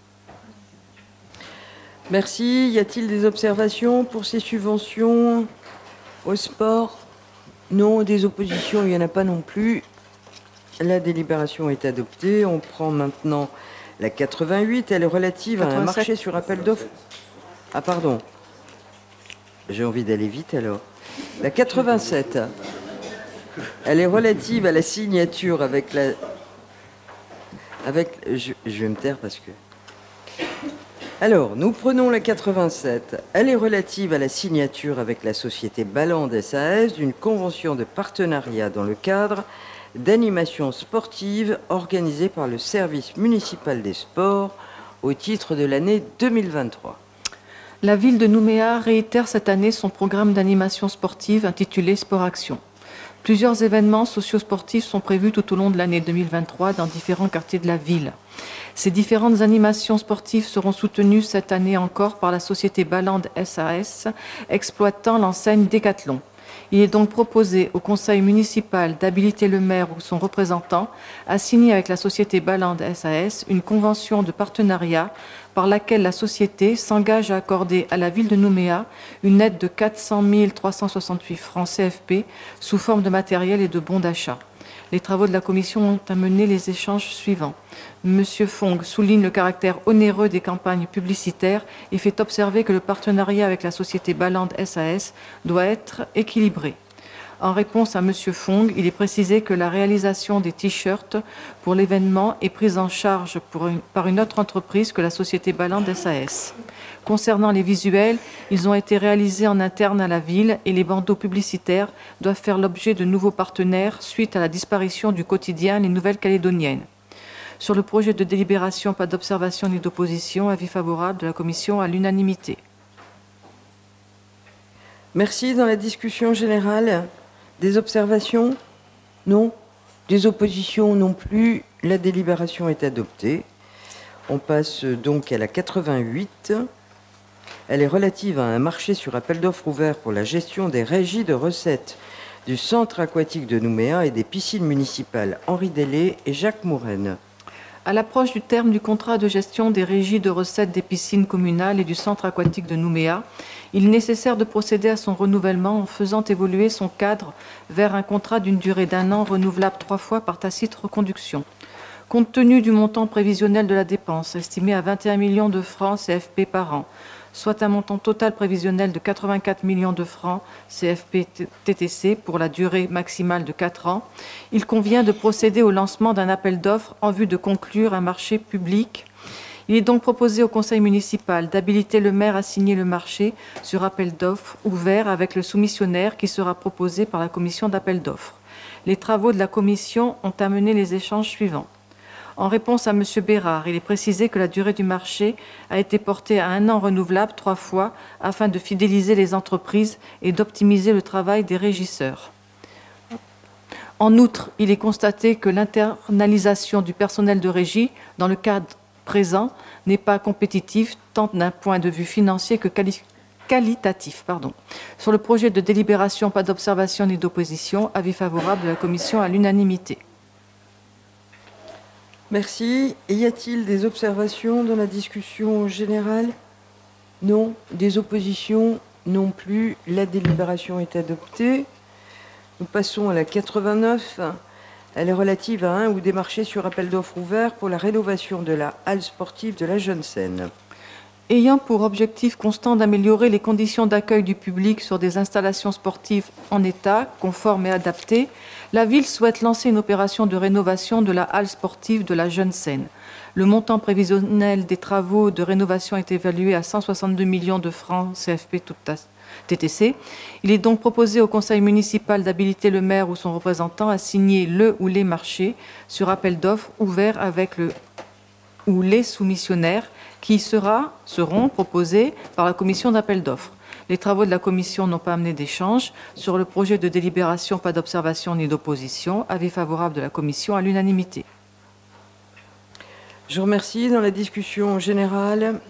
Merci. Y a-t-il des observations pour ces subventions au sport? Non, des oppositions, il n'y en a pas non plus. La délibération est adoptée. On prend maintenant la 88. Elle est relative 87. À un marché sur appel d'offres. Ah, pardon. J'ai envie d'aller vite alors. La 87. Elle est relative à la signature avec la... Je vais me taire parce que... Alors, nous prenons la 87. Elle est relative à la signature avec la société Ballande SAS d'une convention de partenariat dans le cadre d'animation sportive organisée par le service municipal des sports au titre de l'année 2023. La ville de Nouméa réitère cette année son programme d'animation sportive intitulé Sport Action. Plusieurs événements socio-sportifs sont prévus tout au long de l'année 2023 dans différents quartiers de la ville. Ces différentes animations sportives seront soutenues cette année encore par la société Ballande SAS, exploitant l'enseigne Décathlon. Il est donc proposé au conseil municipal d'habiliter le maire ou son représentant à signer avec la société Ballande SAS une convention de partenariat par laquelle la société s'engage à accorder à la ville de Nouméa une aide de 400 368 francs CFP sous forme de matériel et de bons d'achat. Les travaux de la commission ont amené les échanges suivants. Monsieur Fong souligne le caractère onéreux des campagnes publicitaires et fait observer que le partenariat avec la société Ballande SAS doit être équilibré. En réponse à Monsieur Fong, il est précisé que la réalisation des t-shirts pour l'événement est prise en charge par une autre entreprise que la société Ballande SAS. Concernant les visuels, ils ont été réalisés en interne à la ville et les bandeaux publicitaires doivent faire l'objet de nouveaux partenaires suite à la disparition du quotidien Les Nouvelles Calédoniennes. Sur le projet de délibération, pas d'observation ni d'opposition. Avis favorable de la Commission à l'unanimité. Merci. Dans la discussion générale, des observations? Non. Des oppositions non plus. La délibération est adoptée. On passe donc à la 88. Elle est relative à un marché sur appel d'offres ouvert pour la gestion des régies de recettes du centre aquatique de Nouméa et des piscines municipales Henri Delay et Jacques Mouraine. À l'approche du terme du contrat de gestion des régies de recettes des piscines communales et du centre aquatique de Nouméa, il est nécessaire de procéder à son renouvellement en faisant évoluer son cadre vers un contrat d'une durée d'1 an renouvelable 3 fois par tacite reconduction. Compte tenu du montant prévisionnel de la dépense, estimé à 21 millions de francs CFP par an, soit un montant total prévisionnel de 84 millions de francs CFP-TTC pour la durée maximale de 4 ans, il convient de procéder au lancement d'un appel d'offres en vue de conclure un marché public. Il est donc proposé au conseil municipal d'habiliter le maire à signer le marché sur appel d'offres ouvert avec le soumissionnaire qui sera proposé par la commission d'appel d'offres. Les travaux de la commission ont amené les échanges suivants. En réponse à M. Bérard, il est précisé que la durée du marché a été portée à 1 an renouvelable 3 fois afin de fidéliser les entreprises et d'optimiser le travail des régisseurs. En outre, il est constaté que l'internalisation du personnel de régie dans le cadre présent n'est pas compétitive tant d'un point de vue financier que qualitatif. Sur le projet de délibération, pas d'observation ni d'opposition. Avis favorable de la Commission à l'unanimité. Merci. Y a-t-il des observations dans la discussion générale? Non. Des oppositions? Non plus. La délibération est adoptée. Nous passons à la 89. Elle est relative à un ou des marchés sur appel d'offres ouverts pour la rénovation de la halle sportive de la Jeune Seine. Ayant pour objectif constant d'améliorer les conditions d'accueil du public sur des installations sportives en état, conformes et adaptées, la ville souhaite lancer une opération de rénovation de la halle sportive de la Jeune Seine. Le montant prévisionnel des travaux de rénovation est évalué à 162 millions de francs CFP TTC. Il est donc proposé au conseil municipal d'habiliter le maire ou son représentant à signer le ou les marchés sur appel d'offres ouverts avec le ou les soumissionnaires qui seront proposés par la commission d'appel d'offres. Les travaux de la commission n'ont pas amené d'échange. Sur le projet de délibération, pas d'observation ni d'opposition. Avis favorable de la commission à l'unanimité. Je vous remercie. Dans la discussion générale,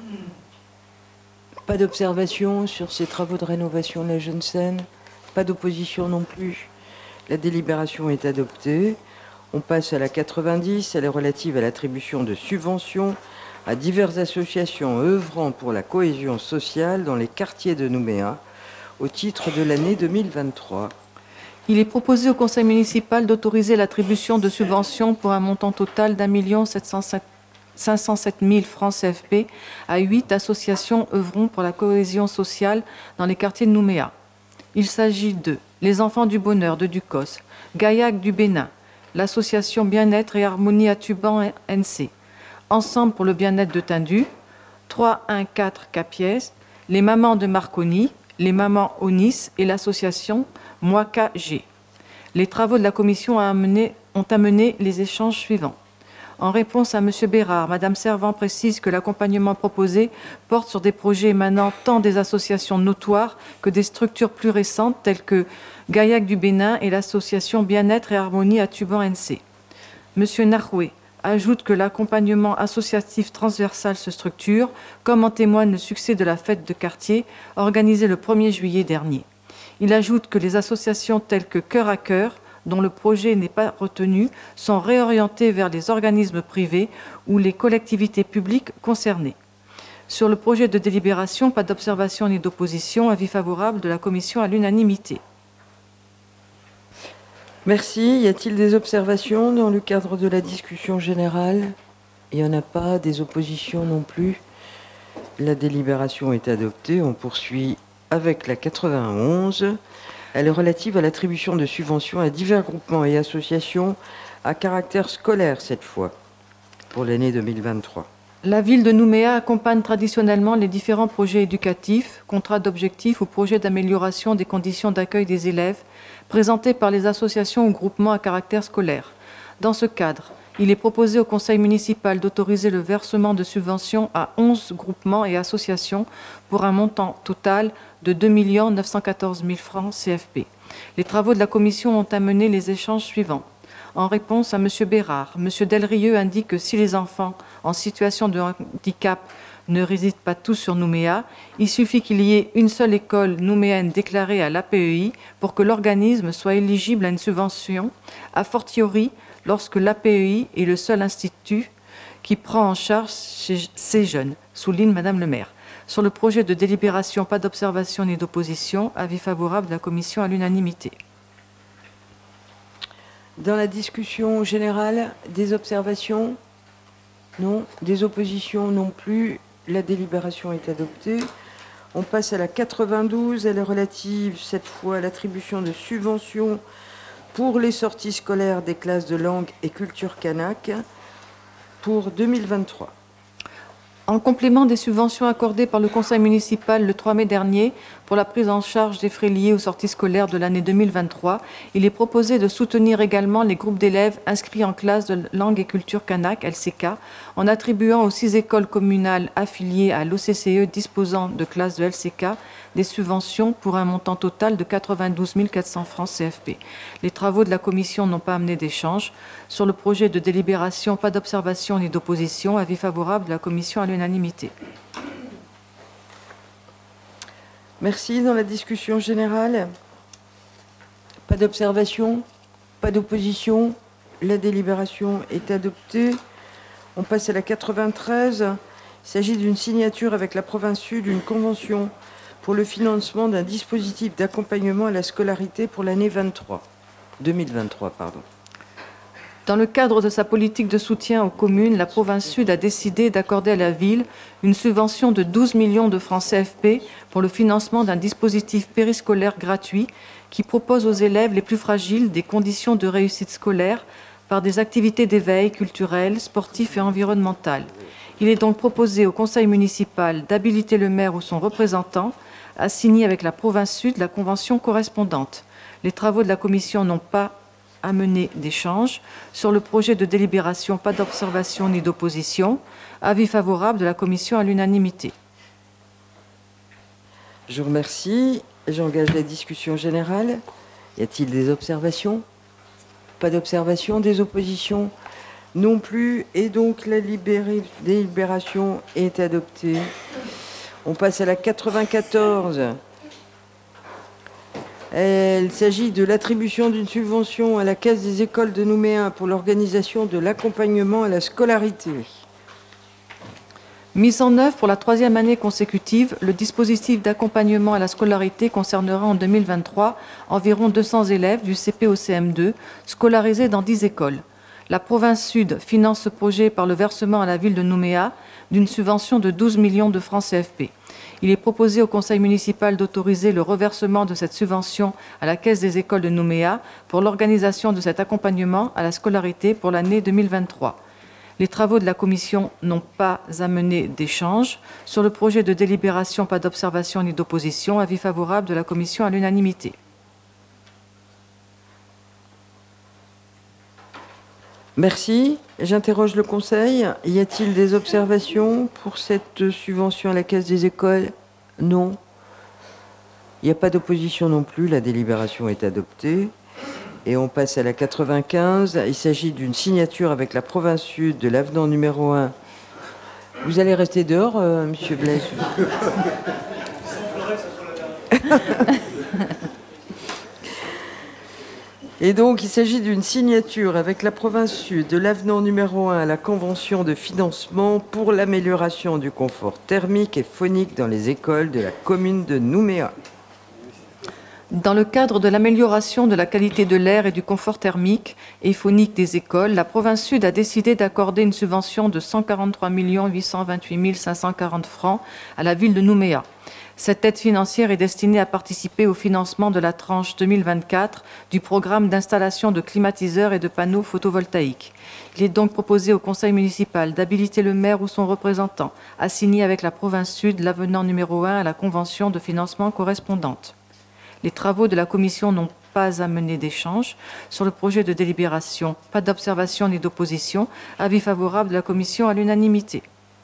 pas d'observation sur ces travaux de rénovation de la Jeune Seine. Pas d'opposition non plus. La délibération est adoptée. On passe à la 90. Elle est relative à l'attribution de subventions à diverses associations œuvrant pour la cohésion sociale dans les quartiers de Nouméa au titre de l'année 2023. Il est proposé au conseil municipal d'autoriser l'attribution de subventions pour un montant total d'1 507 000 francs CFP à 8 associations œuvrant pour la cohésion sociale dans les quartiers de Nouméa. Il s'agit de Les Enfants du Bonheur de Ducos, Gaillac du Bénin, l'association Bien-être et Harmonie à Tuban NC, Ensemble pour le bien-être de Tindu, 314 Capiès, les Mamans de Marconi, les Mamans Onis et l'association Moika G. Les travaux de la commission ont amené les échanges suivants. En réponse à M. Bérard, Mme Servan précise que l'accompagnement proposé porte sur des projets émanant tant des associations notoires que des structures plus récentes telles que Gaillac du Bénin et l'association Bien-être et Harmonie à Tuban NC. M. Naroué ajoute que l'accompagnement associatif transversal se structure, comme en témoigne le succès de la fête de quartier organisée le 1er juillet dernier. Il ajoute que les associations telles que Cœur à Cœur, dont le projet n'est pas retenu, sont réorientées vers les organismes privés ou les collectivités publiques concernées. Sur le projet de délibération, pas d'observation ni d'opposition, avis favorable de la commission à l'unanimité. Merci. Y a-t-il des observations dans le cadre de la discussion générale? Il n'y en a pas. Des oppositions non plus. La délibération est adoptée. On poursuit avec la 91. Elle est relative à l'attribution de subventions à divers groupements et associations à caractère scolaire cette fois, pour l'année 2023. La ville de Nouméa accompagne traditionnellement les différents projets éducatifs, contrats d'objectifs ou projets d'amélioration des conditions d'accueil des élèves présentés par les associations ou groupements à caractère scolaire. Dans ce cadre, Il est proposé au conseil municipal d'autoriser le versement de subventions à 11 groupements et associations pour un montant total de 2 914 000 francs CFP. Les travaux de la commission ont amené les échanges suivants. En réponse à M. Bérard, M. Delrieux indique que si les enfants en situation de handicap ne résident pas tous sur Nouméa, il suffit qu'il y ait une seule école nouméenne déclarée à l'APEI pour que l'organisme soit éligible à une subvention, a fortiori lorsque l'APEI est le seul institut qui prend en charge ces jeunes, souligne Madame le maire. Sur le projet de délibération, pas d'observation ni d'opposition, avis favorable de la commission à l'unanimité. Dans la discussion générale, des observations? Non. Des oppositions non plus. La délibération est adoptée. On passe à la 92. Elle est relative, cette fois, à l'attribution de subventions pour les sorties scolaires des classes de langue et culture kanak pour 2023. En complément des subventions accordées par le conseil municipal le 3 mai dernier pour la prise en charge des frais liés aux sorties scolaires de l'année 2023, il est proposé de soutenir également les groupes d'élèves inscrits en classe de langue et culture kanak, LCK, en attribuant aux 6 écoles communales affiliées à l'OCCE disposant de classes de LCK des subventions pour un montant total de 92 400 francs CFP. Les travaux de la commission n'ont pas amené d'échange. Sur le projet de délibération, pas d'observation ni d'opposition. Avis favorable de la commission à l'unanimité. Merci. Dans la discussion générale, pas d'observation, pas d'opposition. La délibération est adoptée. On passe à la 93. Il s'agit d'une signature avec la province Sud d'une convention pour le financement d'un dispositif d'accompagnement à la scolarité pour l'année 2023. Dans le cadre de sa politique de soutien aux communes, la province Sud a décidé d'accorder à la ville une subvention de 12 millions de francs CFP pour le financement d'un dispositif périscolaire gratuit qui propose aux élèves les plus fragiles des conditions de réussite scolaire par des activités d'éveil culturel, sportif et environnemental. Il est donc proposé au conseil municipal d'habiliter le maire ou son représentant à signer avec la province Sud la convention correspondante. Les travaux de la commission n'ont pas amené d'échange. Sur le projet de délibération, pas d'observation ni d'opposition. Avis favorable de la commission à l'unanimité. Je vous remercie. J'engage la discussion générale. Y a-t-il des observations? Pas d'observation, des oppositions? Non plus. Et donc la délibération est adoptée. On passe à la 94. Il s'agit de l'attribution d'une subvention à la Caisse des écoles de Nouméa pour l'organisation de l'accompagnement à la scolarité. Mis en œuvre pour la 3e année consécutive, le dispositif d'accompagnement à la scolarité concernera en 2023 environ 200 élèves du CP au CM2 scolarisés dans 10 écoles. La province Sud finance ce projet par le versement à la ville de Nouméa d'une subvention de 12 millions de francs CFP. Il est proposé au conseil municipal d'autoriser le reversement de cette subvention à la Caisse des écoles de Nouméa pour l'organisation de cet accompagnement à la scolarité pour l'année 2023. Les travaux de la commission n'ont pas amené d'échange. Sur le projet de délibération, pas d'observation ni d'opposition. Avis favorable de la commission à l'unanimité. Merci. J'interroge le Conseil. Y a-t-il des observations pour cette subvention à la Caisse des écoles? Non. Il n'y a pas d'opposition non plus. La délibération est adoptée. Et on passe à la 95. Il s'agit d'une signature avec la province Sud de l'avenant numéro 1. Vous allez rester dehors, Monsieur Blaise? Et donc, il s'agit d'une signature avec la province Sud de l'avenant numéro 1 à la convention de financement pour l'amélioration du confort thermique et phonique dans les écoles de la commune de Nouméa. Dans le cadre de l'amélioration de la qualité de l'air et du confort thermique et phonique des écoles, la province Sud a décidé d'accorder une subvention de 143 828 540 francs à la ville de Nouméa. Cette aide financière est destinée à participer au financement de la tranche 2024 du programme d'installation de climatiseurs et de panneaux photovoltaïques. Il est donc proposé au conseil municipal d'habiliter le maire ou son représentant à signer avec la province Sud l'avenant numéro 1 à la convention de financement correspondante. Les travaux de la commission n'ont pas à mener d'échange. Sur le projet de délibération, pas d'observation ni d'opposition. Avis favorable de la Commission à l'unanimité.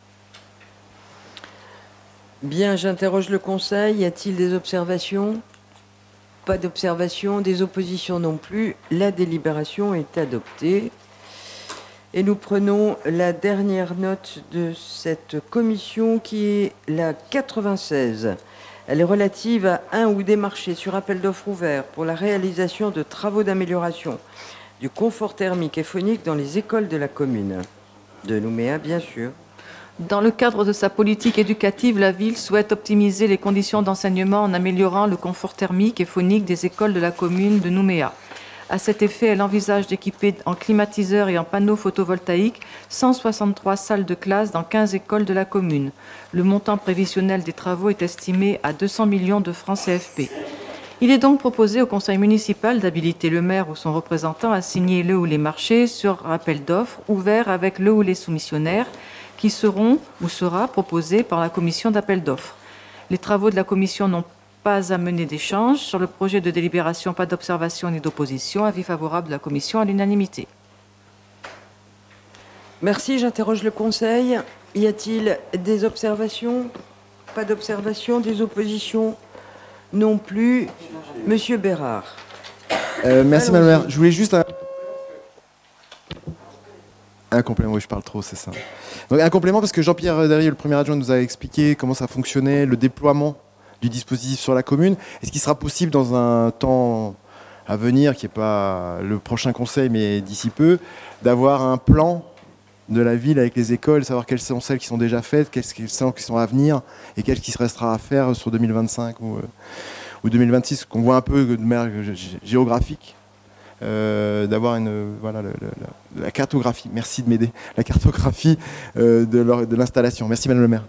Bien, j'interroge le Conseil. Y a-t-il des observations? Pas d'observation, des oppositions non plus. La délibération est adoptée. Et nous prenons la dernière note de cette commission qui est la 96. Elle est relative à un ou des marchés sur appel d'offres ouverts pour la réalisation de travaux d'amélioration du confort thermique et phonique dans les écoles de la commune de Nouméa, bien sûr. Dans le cadre de sa politique éducative, la ville souhaite optimiser les conditions d'enseignement en améliorant le confort thermique et phonique des écoles de la commune de Nouméa. À cet effet, elle envisage d'équiper en climatiseurs et en panneaux photovoltaïques 163 salles de classe dans 15 écoles de la commune. Le montant prévisionnel des travaux est estimé à 200 millions de francs CFP. Il est donc proposé au conseil municipal d'habiliter le maire ou son représentant à signer le ou les marchés sur appel d'offres ouverts avec le ou les soumissionnaires qui seront ou sera proposés par la commission d'appel d'offres. Les travaux de la commission n'ont pas à mener d'échange. Sur le projet de délibération, pas d'observation ni d'opposition. Avis favorable de la Commission à l'unanimité. Merci, j'interroge le Conseil. Y a-t-il des observations? Pas d'observation, des oppositions? Non plus. Monsieur Bérard. Merci, Madame la maire. Je voulais juste un complément. Oui, je parle trop, c'est ça. Donc, un complément parce que Jean-Pierre Derrier, le premier adjoint, nous a expliqué comment ça fonctionnait, le déploiement du dispositif sur la commune. Est-ce qu'il sera possible dans un temps à venir, qui n'est pas le prochain conseil, mais d'ici peu, d'avoir un plan de la ville avec les écoles, savoir quelles sont celles qui sont déjà faites, quelles sont qui sont à venir, et quelles qui se restera à faire sur 2025 ou 2026, qu'on voit un peu de manière géographique, d'avoir voilà, la cartographie, merci de m'aider, la cartographie de l'installation. Merci Madame le maire.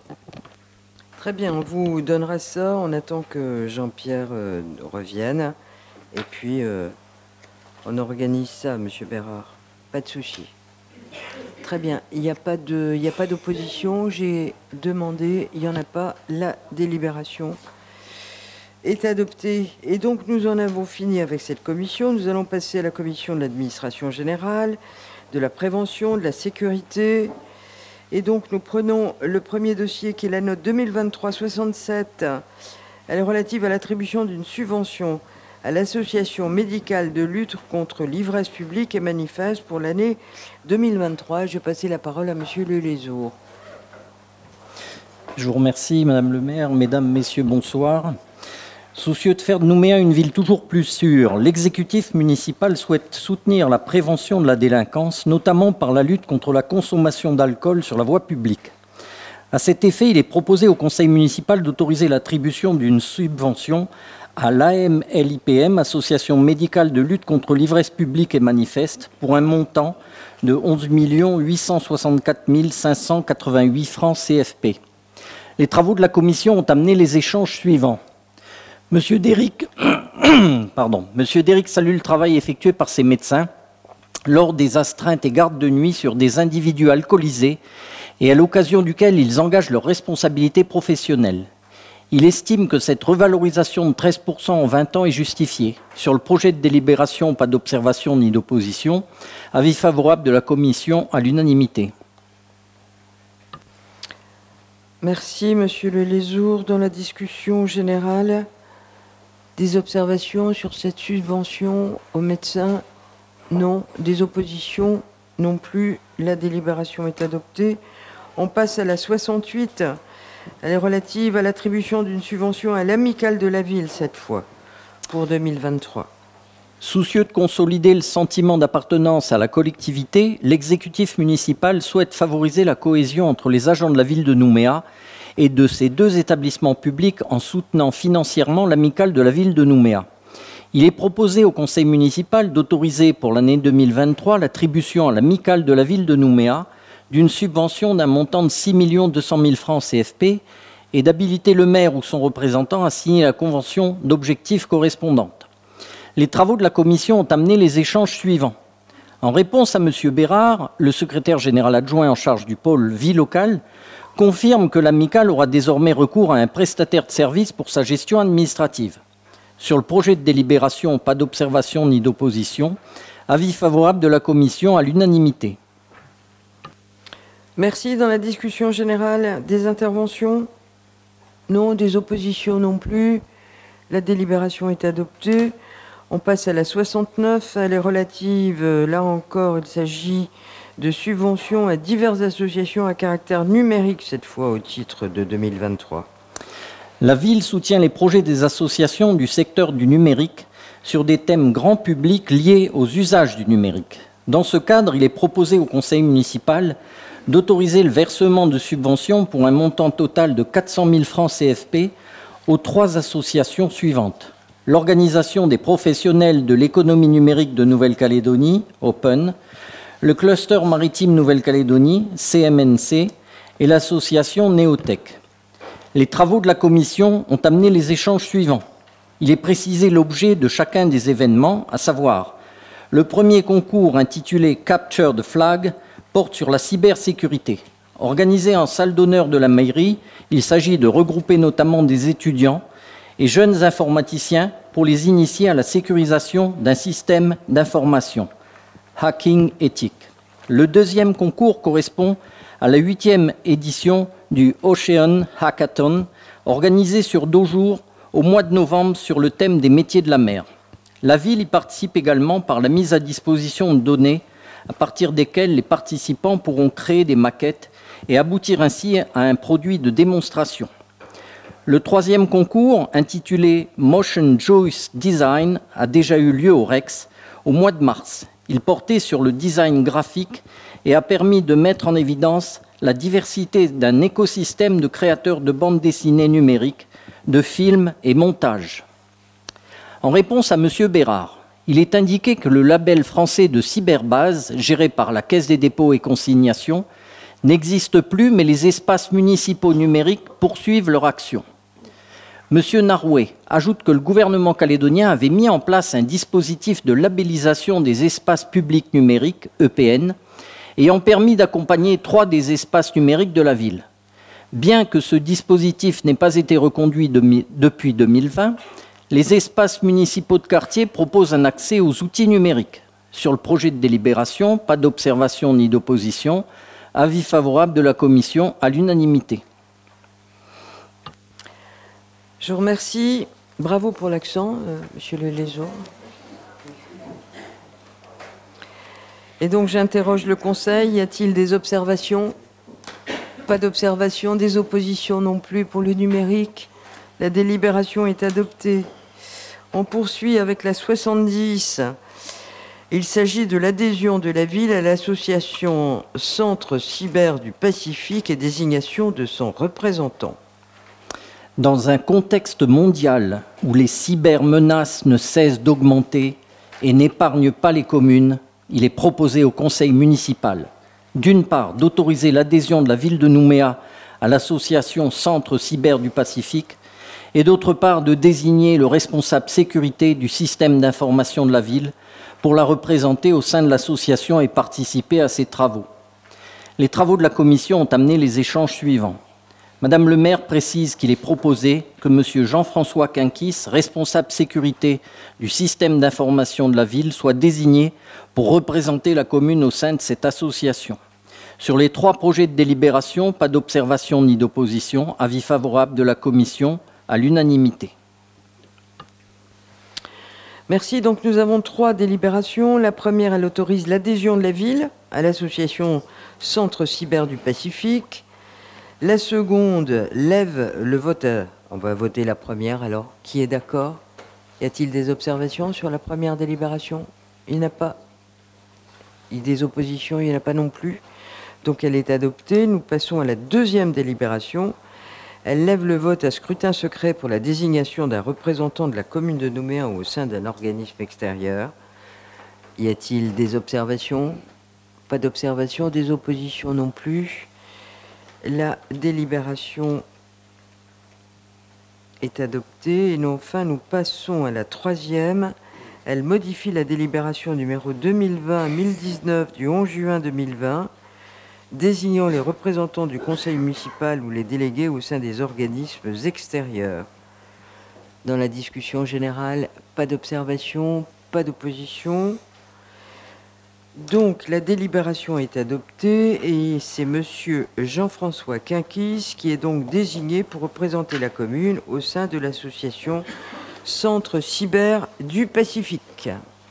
Très bien, on vous donnera ça. On attend que Jean-Pierre revienne. Et puis, on organise ça, Monsieur Bérard. Pas de souci. Très bien. Il n'y a pas d'opposition. J'ai demandé. Il n'y en a pas. La délibération est adoptée. Et donc, nous en avons fini avec cette commission. Nous allons passer à la commission de l'administration générale, de la prévention, de la sécurité. Et donc, nous prenons le premier dossier qui est la note 2023-67. Elle est relative à l'attribution d'une subvention à l'association médicale de lutte contre l'ivresse publique et manifeste pour l'année 2023. Je vais passer la parole à Monsieur Lelézour. Je vous remercie, Madame le maire. Mesdames, Messieurs, bonsoir. Soucieux de faire de Nouméa une ville toujours plus sûre, l'exécutif municipal souhaite soutenir la prévention de la délinquance, notamment par la lutte contre la consommation d'alcool sur la voie publique. À cet effet, il est proposé au conseil municipal d'autoriser l'attribution d'une subvention à l'AMLIPM, Association médicale de lutte contre l'ivresse publique et manifeste, pour un montant de 11 864 588 francs CFP. Les travaux de la commission ont amené les échanges suivants. Monsieur Derrick salue le travail effectué par ses médecins lors des astreintes et gardes de nuit sur des individus alcoolisés et à l'occasion duquel ils engagent leurs responsabilités professionnelles. Il estime que cette revalorisation de 13% en 20 ans est justifiée. Sur le projet de délibération, pas d'observation ni d'opposition. Avis favorable de la commission à l'unanimité. Merci, Monsieur Lelézour. Dans la discussion générale, des observations sur cette subvention aux médecins? Non. Des oppositions? Non plus. La délibération est adoptée. On passe à la 68. Elle est relative à l'attribution d'une subvention à l'amicale de la ville, cette fois, pour 2023. Soucieux de consolider le sentiment d'appartenance à la collectivité, l'exécutif municipal souhaite favoriser la cohésion entre les agents de la ville de Nouméa et de ces deux établissements publics en soutenant financièrement l'amicale de la ville de Nouméa. Il est proposé au conseil municipal d'autoriser pour l'année 2023 l'attribution à l'amicale de la ville de Nouméa d'une subvention d'un montant de 6 200 000 francs CFP et d'habiliter le maire ou son représentant à signer la convention d'objectifs correspondante. Les travaux de la commission ont amené les échanges suivants. En réponse à M. Bérard, le secrétaire général adjoint en charge du pôle vie locale confirme que l'amicale aura désormais recours à un prestataire de service pour sa gestion administrative. Sur le projet de délibération, pas d'observation ni d'opposition. Avis favorable de la Commission à l'unanimité. Merci. Dans la discussion générale, des interventions? Non. Des oppositions non plus. La délibération est adoptée. On passe à la 69. Elle est relative, là encore, il s'agit de subventions à diverses associations à caractère numérique, cette fois au titre de 2023. La ville soutient les projets des associations du secteur du numérique sur des thèmes grand public liés aux usages du numérique. Dans ce cadre, il est proposé au conseil municipal d'autoriser le versement de subventions pour un montant total de 400 000 francs CFP aux 3 associations suivantes. L'Organisation des professionnels de l'économie numérique de Nouvelle-Calédonie, Open, le Cluster maritime Nouvelle-Calédonie, CMNC, et l'association Néotech. Les travaux de la commission ont amené les échanges suivants. Il est précisé l'objet de chacun des événements, à savoir le premier concours intitulé Capture the Flag porte sur la cybersécurité. Organisé en salle d'honneur de la mairie, il s'agit de regrouper notamment des étudiants et jeunes informaticiens pour les initier à la sécurisation d'un système d'information. Hacking éthique. Le deuxième concours correspond à la 8e édition du Ocean Hackathon, organisé sur 2 jours au mois de novembre sur le thème des métiers de la mer. La ville y participe également par la mise à disposition de données à partir desquelles les participants pourront créer des maquettes et aboutir ainsi à un produit de démonstration. Le 3e concours, intitulé Motion Choice Design, a déjà eu lieu au Rex au mois de mars. Il portait sur le design graphique et a permis de mettre en évidence la diversité d'un écosystème de créateurs de bandes dessinées numériques, de films et montages. En réponse à M. Bérard, il est indiqué que le label français de cyberbase, géré par la Caisse des dépôts et consignations, n'existe plus, mais les espaces municipaux numériques poursuivent leur action. M. Naroué ajoute que le gouvernement calédonien avait mis en place un dispositif de labellisation des espaces publics numériques, EPN, ayant permis d'accompagner 3 des espaces numériques de la ville. Bien que ce dispositif n'ait pas été reconduit depuis 2020, les espaces municipaux de quartier proposent un accès aux outils numériques. Sur le projet de délibération, pas d'observation ni d'opposition. Avis favorable de la Commission à l'unanimité. Je vous remercie. Bravo pour l'accent, Monsieur Le Lézot. Et donc j'interroge le Conseil. Y a-t-il des observations? Pas d'observation, des oppositions non plus pour le numérique. La délibération est adoptée. On poursuit avec la 70. Il s'agit de l'adhésion de la ville à l'association Centre Cyber du Pacifique et désignation de son représentant. Dans un contexte mondial où les cybermenaces ne cessent d'augmenter et n'épargnent pas les communes, il est proposé au conseil municipal, d'une part, d'autoriser l'adhésion de la ville de Nouméa à l'association Centre Cyber du Pacifique et d'autre part, de désigner le responsable sécurité du système d'information de la ville pour la représenter au sein de l'association et participer à ses travaux. Les travaux de la commission ont amené les échanges suivants. Madame le maire précise qu'il est proposé que M. Jean-François Quinquis, responsable sécurité du système d'information de la ville, soit désigné pour représenter la commune au sein de cette association. Sur les 3 projets de délibération, pas d'observation ni d'opposition. Avis favorable de la commission à l'unanimité. Merci. Donc nous avons 3 délibérations. La première, elle autorise l'adhésion de la ville à l'association Centre Cyber du Pacifique. La seconde lève le vote. On va voter la première alors. Qui est d'accord? Y a-t-il des observations sur la première délibération? Il n'y en a pas. Des oppositions, il n'y en a pas non plus. Donc elle est adoptée. Nous passons à la deuxième délibération. Elle lève le vote à scrutin secret pour la désignation d'un représentant de la commune de Nouméa au sein d'un organisme extérieur. Y a-t-il des observations? Pas d'observations, des oppositions non plus. La délibération est adoptée. Et enfin, nous passons à la 3e. Elle modifie la délibération numéro 2020-1019 du 11 juin 2020, désignant les représentants du conseil municipal ou les délégués au sein des organismes extérieurs. Dans la discussion générale, pas d'observation, pas d'opposition. Donc, la délibération est adoptée et c'est Monsieur Jean-François Quinquis qui est donc désigné pour représenter la commune au sein de l'association Centre Cyber du Pacifique.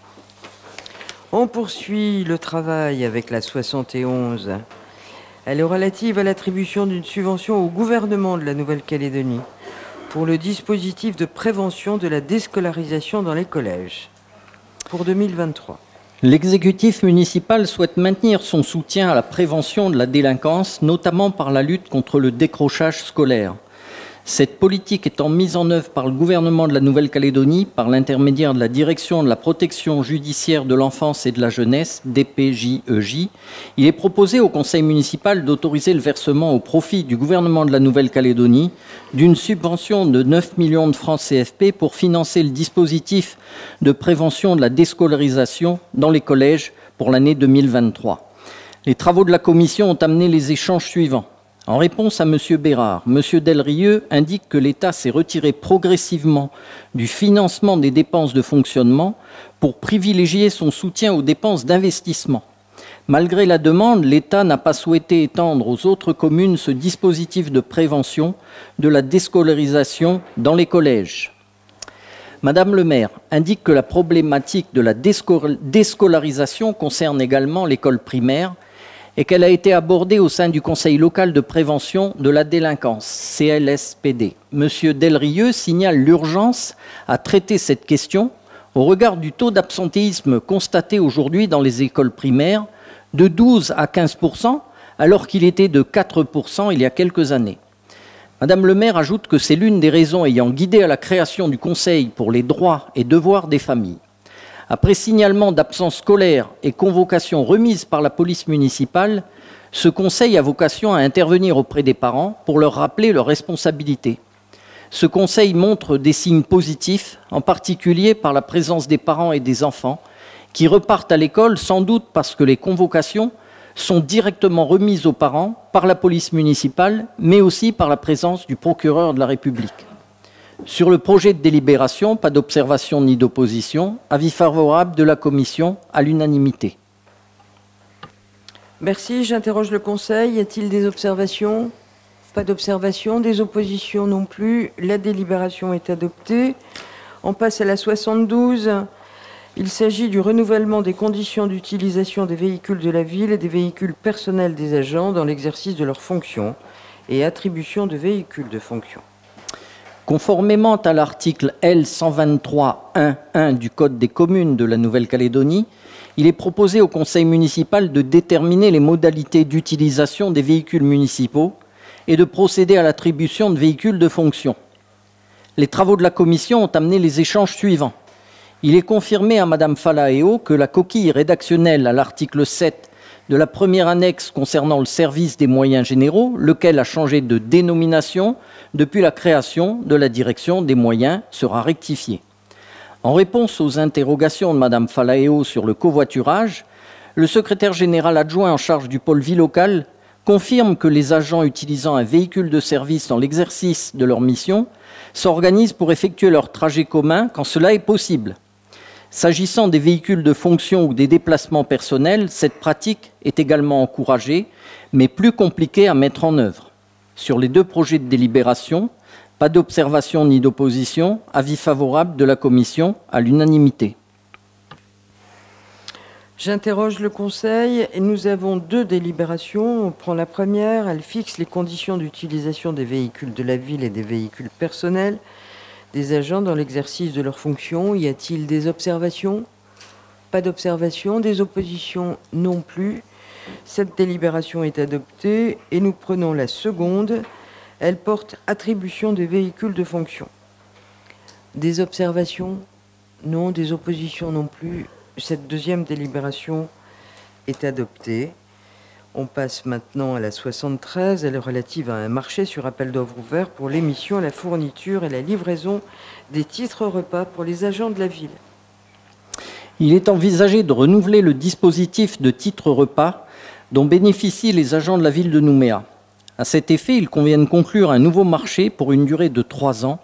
On poursuit le travail avec la 71. Elle est relative à l'attribution d'une subvention au gouvernement de la Nouvelle-Calédonie pour le dispositif de prévention de la déscolarisation dans les collèges pour 2023. L'exécutif municipal souhaite maintenir son soutien à la prévention de la délinquance, notamment par la lutte contre le décrochage scolaire. Cette politique étant mise en œuvre par le gouvernement de la Nouvelle-Calédonie par l'intermédiaire de la Direction de la protection judiciaire de l'enfance et de la jeunesse, DPJEJ, il est proposé au conseil municipal d'autoriser le versement au profit du gouvernement de la Nouvelle-Calédonie d'une subvention de 9 millions de francs CFP pour financer le dispositif de prévention de la déscolarisation dans les collèges pour l'année 2023. Les travaux de la commission ont amené les échanges suivants. En réponse à M. Bérard, M. Delrieux indique que l'État s'est retiré progressivement du financement des dépenses de fonctionnement pour privilégier son soutien aux dépenses d'investissement. Malgré la demande, l'État n'a pas souhaité étendre aux autres communes ce dispositif de prévention de la déscolarisation dans les collèges. Madame le maire indique que la problématique de la déscolarisation concerne également l'école primaire et qu'elle a été abordée au sein du Conseil local de prévention de la délinquance, CLSPD. Monsieur Delrieux signale l'urgence à traiter cette question au regard du taux d'absentéisme constaté aujourd'hui dans les écoles primaires de 12 à 15%, alors qu'il était de 4% il y a quelques années. Madame le maire ajoute que c'est l'une des raisons ayant guidé à la création du Conseil pour les droits et devoirs des familles. Après signalement d'absence scolaire et convocation remise par la police municipale, ce conseil a vocation à intervenir auprès des parents pour leur rappeler leurs responsabilités. Ce conseil montre des signes positifs, en particulier par la présence des parents et des enfants, qui repartent à l'école sans doute parce que les convocations sont directement remises aux parents par la police municipale, mais aussi par la présence du procureur de la République. Sur le projet de délibération, pas d'observation ni d'opposition. Avis favorable de la commission à l'unanimité. Merci. J'interroge le Conseil. Y a-t-il des observations? Pas d'observation. Des oppositions non plus. La délibération est adoptée. On passe à la 72. Il s'agit du renouvellement des conditions d'utilisation des véhicules de la ville et des véhicules personnels des agents dans l'exercice de leurs fonctions et attribution de véhicules de fonction. Conformément à l'article L123.1.1 du Code des communes de la Nouvelle-Calédonie, il est proposé au conseil municipal de déterminer les modalités d'utilisation des véhicules municipaux et de procéder à l'attribution de véhicules de fonction. Les travaux de la commission ont amené les échanges suivants. Il est confirmé à Mme Falaeo que la coquille rédactionnelle à l'article 7 de la première annexe concernant le service des moyens généraux, lequel a changé de dénomination depuis la création de la direction des moyens, sera rectifiée. En réponse aux interrogations de Mme Falaeo sur le covoiturage, le secrétaire général adjoint en charge du pôle vie locale confirme que les agents utilisant un véhicule de service dans l'exercice de leur mission s'organisent pour effectuer leur trajet commun quand cela est possible. S'agissant des véhicules de fonction ou des déplacements personnels, cette pratique est également encouragée, mais plus compliquée à mettre en œuvre. Sur les deux projets de délibération, pas d'observation ni d'opposition, avis favorable de la commission à l'unanimité. J'interroge le Conseil et nous avons deux délibérations. On prend la première, elle fixe les conditions d'utilisation des véhicules de la ville et des véhicules personnels des agents dans l'exercice de leurs fonctions. Y a-t-il des observations? Pas d'observation. Des oppositions non plus. Cette délibération est adoptée et nous prenons la seconde. Elle porte attribution des véhicules de fonction. Des observations? Non. Des oppositions non plus. Cette deuxième délibération est adoptée. On passe maintenant à la 73, elle est relative à un marché sur appel d'offres ouvert pour l'émission, la fourniture et la livraison des titres repas pour les agents de la ville. Il est envisagé de renouveler le dispositif de titres repas dont bénéficient les agents de la ville de Nouméa. À cet effet, il convient de conclure un nouveau marché pour une durée de 3 ans,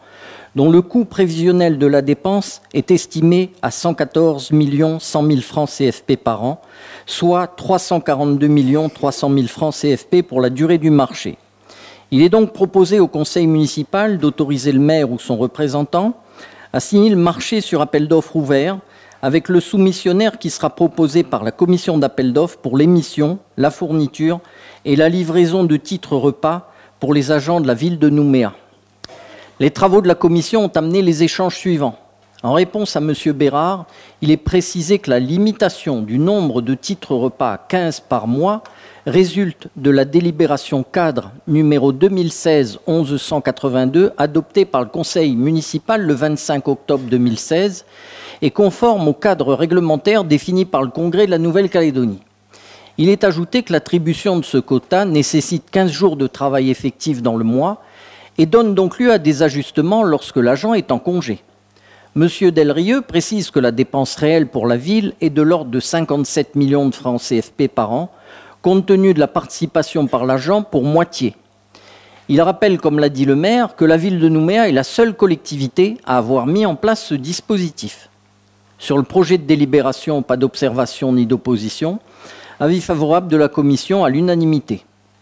dont le coût prévisionnel de la dépense est estimé à 114 100 000 francs CFP par an, soit 342 300 000 francs CFP pour la durée du marché. Il est donc proposé au conseil municipal d'autoriser le maire ou son représentant à signer le marché sur appel d'offres ouvert avec le soumissionnaire qui sera proposé par la commission d'appel d'offres pour l'émission, la fourniture et la livraison de titres repas pour les agents de la ville de Nouméa. Les travaux de la commission ont amené les échanges suivants. En réponse à M. Bérard, il est précisé que la limitation du nombre de titres repas à 15 par mois résulte de la délibération cadre numéro 2016-1182 adoptée par le conseil municipal le 25 octobre 2016 et conforme au cadre réglementaire défini par le Congrès de la Nouvelle-Calédonie. Il est ajouté que l'attribution de ce quota nécessite 15 jours de travail effectif dans le mois et donne donc lieu à des ajustements lorsque l'agent est en congé. M. Delrieux précise que la dépense réelle pour la ville est de l'ordre de 57 millions de francs CFP par an, compte tenu de la participation par l'agent pour moitié. Il rappelle, comme l'a dit le maire, que la ville de Nouméa est la seule collectivité à avoir mis en place ce dispositif. Sur le projet de délibération, pas d'observation ni d'opposition. Avis favorable de la commission à l'unanimité.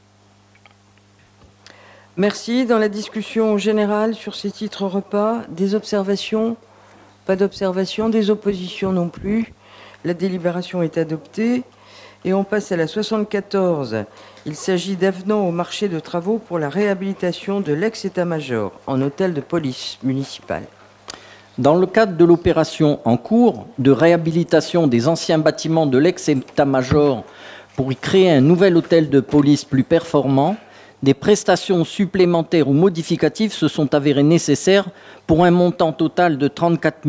Merci. Dans la discussion générale sur ces titres repas, des observations? Pas d'observations, des oppositions non plus. La délibération est adoptée. Et on passe à la 74. Il s'agit d'avenant au marché de travaux pour la réhabilitation de l'ex-état-major en hôtel de police municipal. Dans le cadre de l'opération en cours de réhabilitation des anciens bâtiments de l'ex-état-major pour y créer un nouvel hôtel de police plus performant, des prestations supplémentaires ou modificatives se sont avérées nécessaires pour un montant total de 34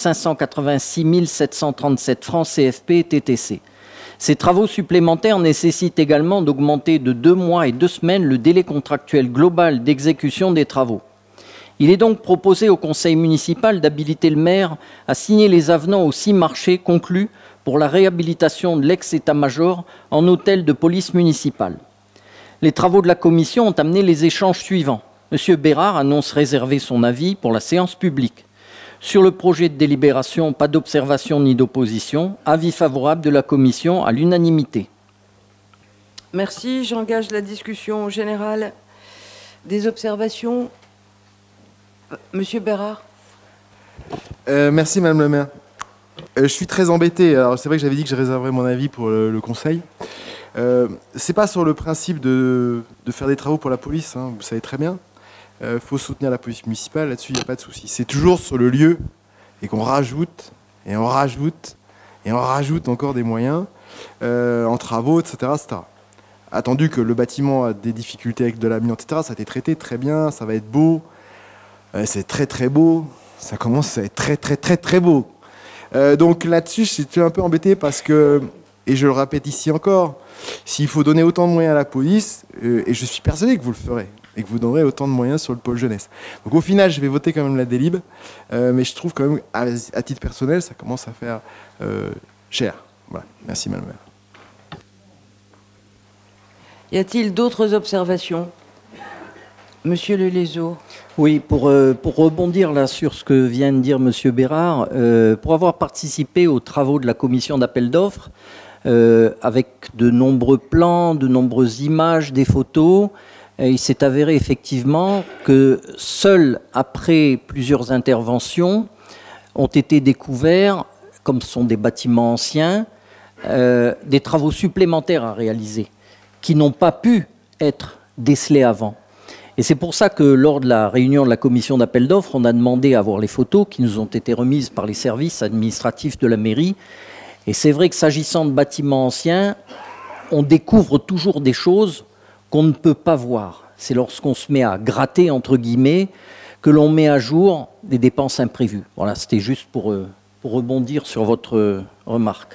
586 737 francs CFP et TTC. Ces travaux supplémentaires nécessitent également d'augmenter de 2 mois et 2 semaines le délai contractuel global d'exécution des travaux. Il est donc proposé au conseil municipal d'habiliter le maire à signer les avenants aux 6 marchés conclus pour la réhabilitation de l'ex-état-major en hôtel de police municipale. Les travaux de la commission ont amené les échanges suivants. M. Bérard annonce réserver son avis pour la séance publique. Sur le projet de délibération, pas d'observation ni d'opposition. Avis favorable de la commission à l'unanimité. Merci. J'engage la discussion générale. Des observations? Monsieur Bérard. Merci, Madame le maire. Je suis très embêté. Alors, c'est vrai que j'avais dit que je réserverais mon avis pour le conseil. C'est pas sur le principe de faire des travaux pour la police, hein, vous savez très bien. Faut soutenir la police municipale, là-dessus il n'y a pas de souci. C'est toujours sur le lieu et qu'on rajoute, et on rajoute, et on rajoute encore des moyens en travaux, etc., etc. Attendu que le bâtiment a des difficultés avec de l'amiante, etc., ça a été traité très bien, ça va être beau. C'est très très beau, ça commence à être très très très très beau. Donc là-dessus, je suis un peu embêté parce que, et je le répète ici encore, s'il faut donner autant de moyens à la police, et je suis persuadé que vous le ferez, et que vous donnerez autant de moyens sur le pôle jeunesse. Donc au final, je vais voter quand même la délib, mais je trouve quand même, à titre personnel, ça commence à faire cher. Voilà. Merci, Madame la maire. Y a-t-il d'autres observations? Monsieur Lelézo. Oui, pour rebondir là sur ce que vient de dire Monsieur Bérard, pour avoir participé aux travaux de la commission d'appel d'offres, avec de nombreux plans, de nombreuses images, des photos, il s'est avéré effectivement que seuls après plusieurs interventions ont été découverts, comme ce sont des bâtiments anciens, des travaux supplémentaires à réaliser, qui n'ont pas pu être décelés avant. Et c'est pour ça que lors de la réunion de la commission d'appel d'offres, on a demandé à voir les photos qui nous ont été remises par les services administratifs de la mairie. Et c'est vrai que s'agissant de bâtiments anciens, on découvre toujours des choses qu'on ne peut pas voir. C'est lorsqu'on se met à gratter, entre guillemets, que l'on met à jour des dépenses imprévues. Voilà, c'était juste pour rebondir sur votre remarque.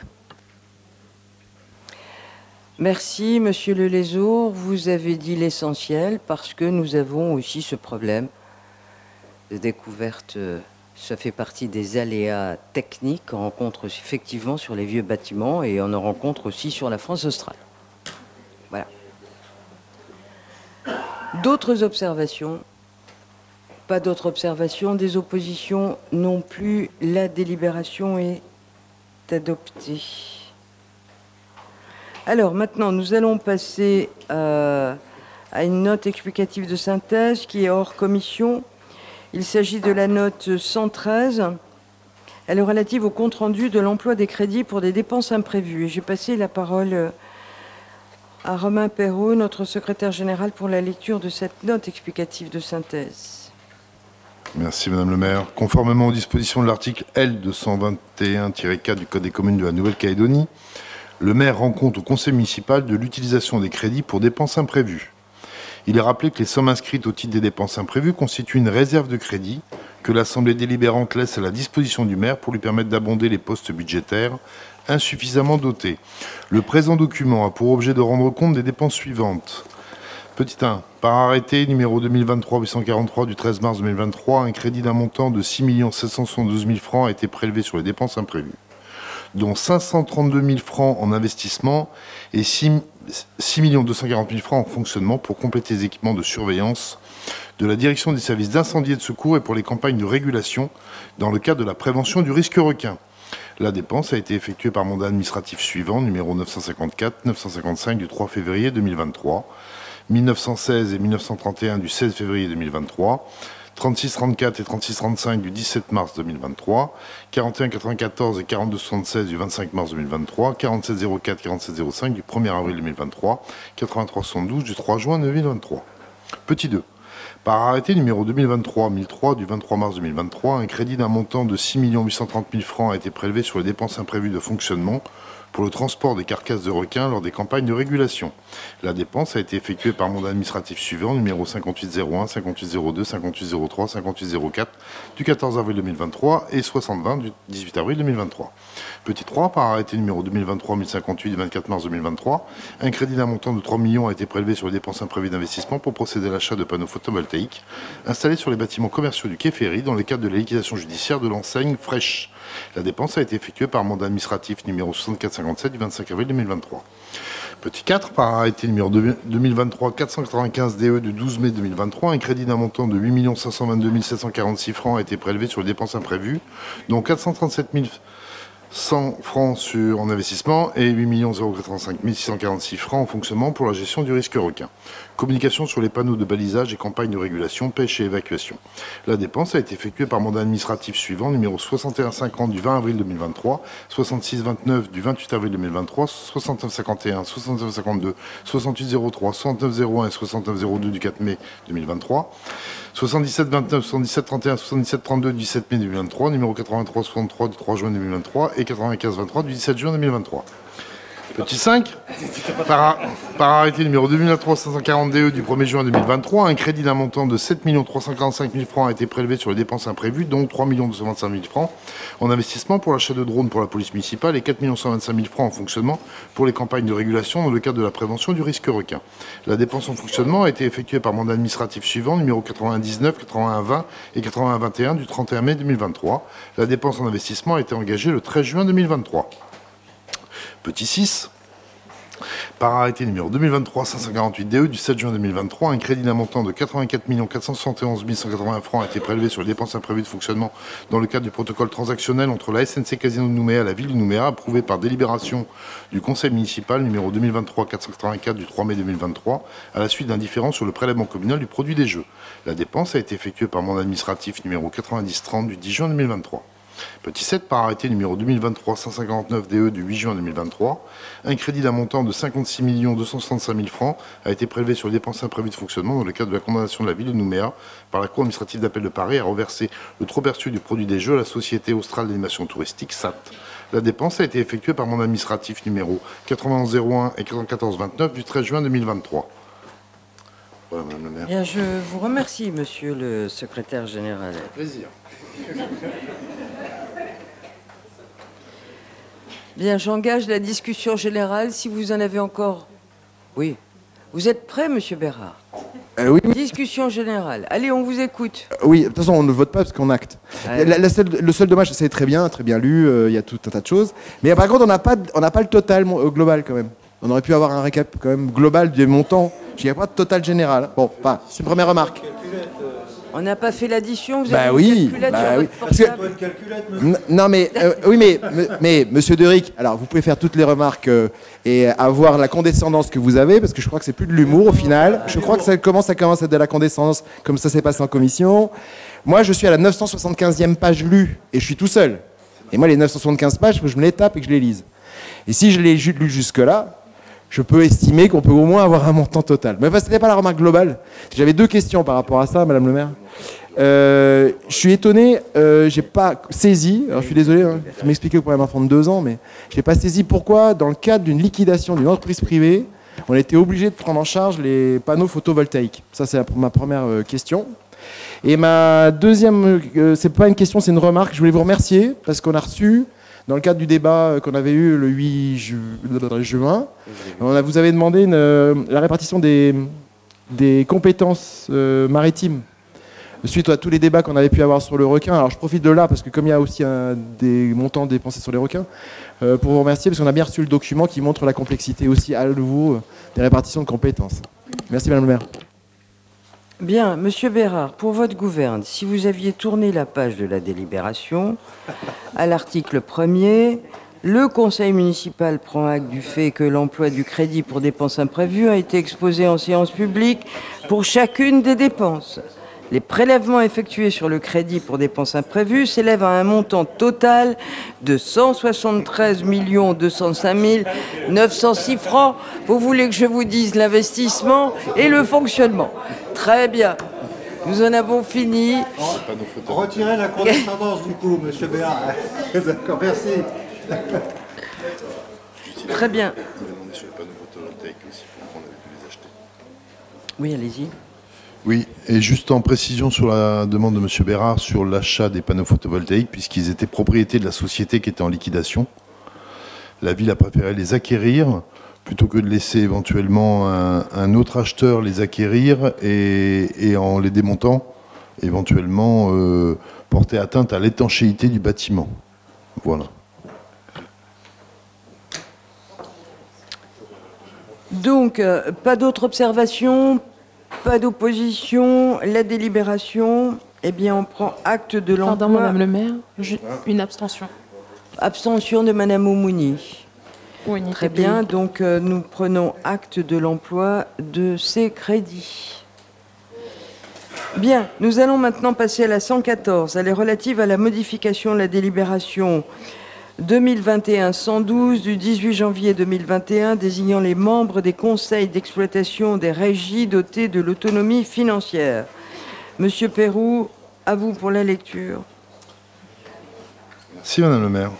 Merci, Monsieur Lelézo. Vous avez dit l'essentiel parce que nous avons aussi ce problème de découverte. Ça fait partie des aléas techniques qu'on rencontre effectivement sur les vieux bâtiments et on en rencontre aussi sur la France australe. Voilà. D'autres observations? Pas d'autres observations, des oppositions non plus. La délibération est adoptée. Alors maintenant, nous allons passer à une note explicative de synthèse qui est hors commission. Il s'agit de la note 113. Elle est relative au compte-rendu de l'emploi des crédits pour des dépenses imprévues. Et j'ai passé la parole à Romain Perrault, notre secrétaire général, pour la lecture de cette note explicative de synthèse. Merci Madame le maire. Conformément aux dispositions de l'article L221-4 du Code des communes de la Nouvelle-Calédonie, le maire rend compte au conseil municipal de l'utilisation des crédits pour dépenses imprévues. Il est rappelé que les sommes inscrites au titre des dépenses imprévues constituent une réserve de crédit que l'Assemblée délibérante laisse à la disposition du maire pour lui permettre d'abonder les postes budgétaires insuffisamment dotés. Le présent document a pour objet de rendre compte des dépenses suivantes. Petit 1. Par arrêté numéro 2023-843 du 13 mars 2023, un crédit d'un montant de 6 772 000 francs a été prélevé sur les dépenses imprévues, dont 532 000 francs en investissement et 6 240 000 francs en fonctionnement pour compléter les équipements de surveillance de la direction des services d'incendie et de secours et pour les campagnes de régulation dans le cadre de la prévention du risque requin. La dépense a été effectuée par mandat administratif suivant, numéro 954-955 du 3 février 2023, 1916 et 1931 du 16 février 2023, 3634 et 3635 du 17 mars 2023, 4194 et 4276 du 25 mars 2023, 4704 4705 du 1er avril 2023, 8372 du 3 juin 2023. Petit 2. Par arrêté numéro 2023-1003 du 23 mars 2023, un crédit d'un montant de 6 830 000 francs a été prélevé sur les dépenses imprévues de fonctionnement pour le transport des carcasses de requins lors des campagnes de régulation. La dépense a été effectuée par mandat administratif suivant, numéro 5801, 5802, 5803, 5804 du 14 avril 2023 et 6020 du 18 avril 2023. Petit 3, par arrêté numéro 2023-1058 du 24 mars 2023, un crédit d'un montant de 3 millions a été prélevé sur les dépenses imprévues d'investissement pour procéder à l'achat de panneaux photovoltaïques installés sur les bâtiments commerciaux du quai Ferry dans le cadre de la liquidation judiciaire de l'enseigne Fresh. La dépense a été effectuée par mandat administratif numéro 6457 du 25 avril 2023. Petit 4, par arrêté numéro 2023-495 DE du 12 mai 2023, un crédit d'un montant de 8 522 746 francs a été prélevé sur les dépenses imprévues, dont 437 100 francs en investissement et 8 085 646 francs en fonctionnement pour la gestion du risque requin. Communication sur les panneaux de balisage et campagne de régulation, pêche et évacuation. La dépense a été effectuée par mandat administratif suivant, numéro 6150 du 20 avril 2023, 6629 du 28 avril 2023, 6951, 6952, 6803, 6901 et 6902 du 4 mai 2023, 7729, 7731, 7732 du 17 mai 2023, numéro 8363 du 3 juin 2023 et 9523 du 17 juin 2023. Petit 5, par arrêté numéro 2023-540 DE du 1er juin 2023, un crédit d'un montant de 7 345 000 francs a été prélevé sur les dépenses imprévues, dont 3 225 000 francs en investissement pour l'achat de drones pour la police municipale et 4 125 000 francs en fonctionnement pour les campagnes de régulation dans le cadre de la prévention du risque requin. La dépense en fonctionnement a été effectuée par mandat administratif suivant, numéro 99, 8120 et 8121 du 31 mai 2023. La dépense en investissement a été engagée le 13 juin 2023. Petit 6, par arrêté numéro 2023-548 DE du 7 juin 2023, un crédit d'un montant de 84 471 180 francs a été prélevé sur les dépenses imprévues de fonctionnement dans le cadre du protocole transactionnel entre la SNC Casino de Nouméa et la ville de Nouméa, approuvé par délibération du conseil municipal numéro 2023-484 du 3 mai 2023, à la suite d'un différend sur le prélèvement communal du produit des jeux. La dépense a été effectuée par mandat administratif numéro 9030 du 10 juin 2023. Petit 7, par arrêté numéro 2023-159 DE du 8 juin 2023, un crédit d'un montant de 56 265 000 francs a été prélevé sur les dépenses imprévues de fonctionnement dans le cadre de la condamnation de la ville de Nouméa par la Cour administrative d'appel de Paris à reverser le trop-perçu du produit des jeux à la Société Australe d'animation touristique, SAT. La dépense a été effectuée par mandat administratif numéro 9101 et 9429 du 13 juin 2023. Voilà, Madame le maire. Bien, je vous remercie, Monsieur le secrétaire général. Plaisir. Bien, j'engage la discussion générale. Si vous en avez encore... Oui. Vous êtes prêt, Monsieur Bérard? Oui. Discussion générale. Allez, on vous écoute. Oui, de toute façon, on ne vote pas parce qu'on acte. Le seul dommage, c'est très bien lu, il y a tout un tas de choses. Mais par contre, on n'a pas le total global quand même. On aurait pu avoir un récap quand même global des montants. Il n'y a pas de total général. Bon, enfin, c'est une première remarque. On n'a pas fait l'addition, vous Bah avez oui, une calculette bah sur oui. votre portable. Non, mais oui, mais Monsieur Deric, alors vous pouvez faire toutes les remarques et avoir la condescendance que vous avez, parce que je crois que c'est plus de l'humour au final. Je crois que ça commence à être de la condescendance, comme ça s'est passé en commission. Moi, je suis à la 975e page lue et je suis tout seul. Et moi, les 975 pages, je me les tape et que je les lise. Et si je l'ai lu jusque-là, je peux estimer qu'on peut au moins avoir un montant total. Mais ce n'était pas la remarque globale. J'avais deux questions par rapport à ça, Madame le maire. Je suis étonné, j'ai pas saisi, alors je suis désolé, hein, je vais m'expliquer pour un enfant de 2 ans, mais je n'ai pas saisi pourquoi, dans le cadre d'une liquidation d'une entreprise privée, on était obligé de prendre en charge les panneaux photovoltaïques. Ça, c'est ma première question. Et ma deuxième, c'est pas une question, c'est une remarque. Je voulais vous remercier parce qu'on a reçu, dans le cadre du débat qu'on avait eu le 8 juin, vous avez demandé la répartition des compétences maritimes suite à tous les débats qu'on avait pu avoir sur le requin. Alors je profite de là parce que comme il y a aussi des montants dépensés sur les requins, pour vous remercier parce qu'on a bien reçu le document qui montre la complexité aussi à nouveau des répartitions de compétences. Merci Madame le maire. Bien, Monsieur Bérard, pour votre gouverne, si vous aviez tourné la page de la délibération, à l'article 1er, le conseil municipal prend acte du fait que l'emploi du crédit pour dépenses imprévues a été exposé en séance publique pour chacune des dépenses. Les prélèvements effectués sur le crédit pour dépenses imprévues s'élèvent à un montant total de 173 205 906 francs. Vous voulez que je vous dise l'investissement et le fonctionnement? Très bien. Nous en avons fini. Retirez la condescendance du coup, Monsieur Béard. D'accord, merci. Très bien. Oui, allez-y. Oui, et juste en précision sur la demande de M. Bérard sur l'achat des panneaux photovoltaïques, puisqu'ils étaient propriété de la société qui était en liquidation. La ville a préféré les acquérir plutôt que de laisser éventuellement un autre acheteur les acquérir et en les démontant, éventuellement porter atteinte à l'étanchéité du bâtiment. Voilà. Donc, pas d'autres observations, pas d'opposition, la délibération, eh bien on prend acte de l'emploi. Pardon, Madame le maire, une abstention. Abstention de Madame Oumouni. Oui, très bien, donc nous prenons acte de l'emploi de ces crédits. Bien, nous allons maintenant passer à la 114. Elle est relative à la modification de la délibération 2021-112 du 18 janvier 2021 désignant les membres des conseils d'exploitation des régies dotées de l'autonomie financière. Monsieur Perroux, à vous pour la lecture. Merci Madame le maire.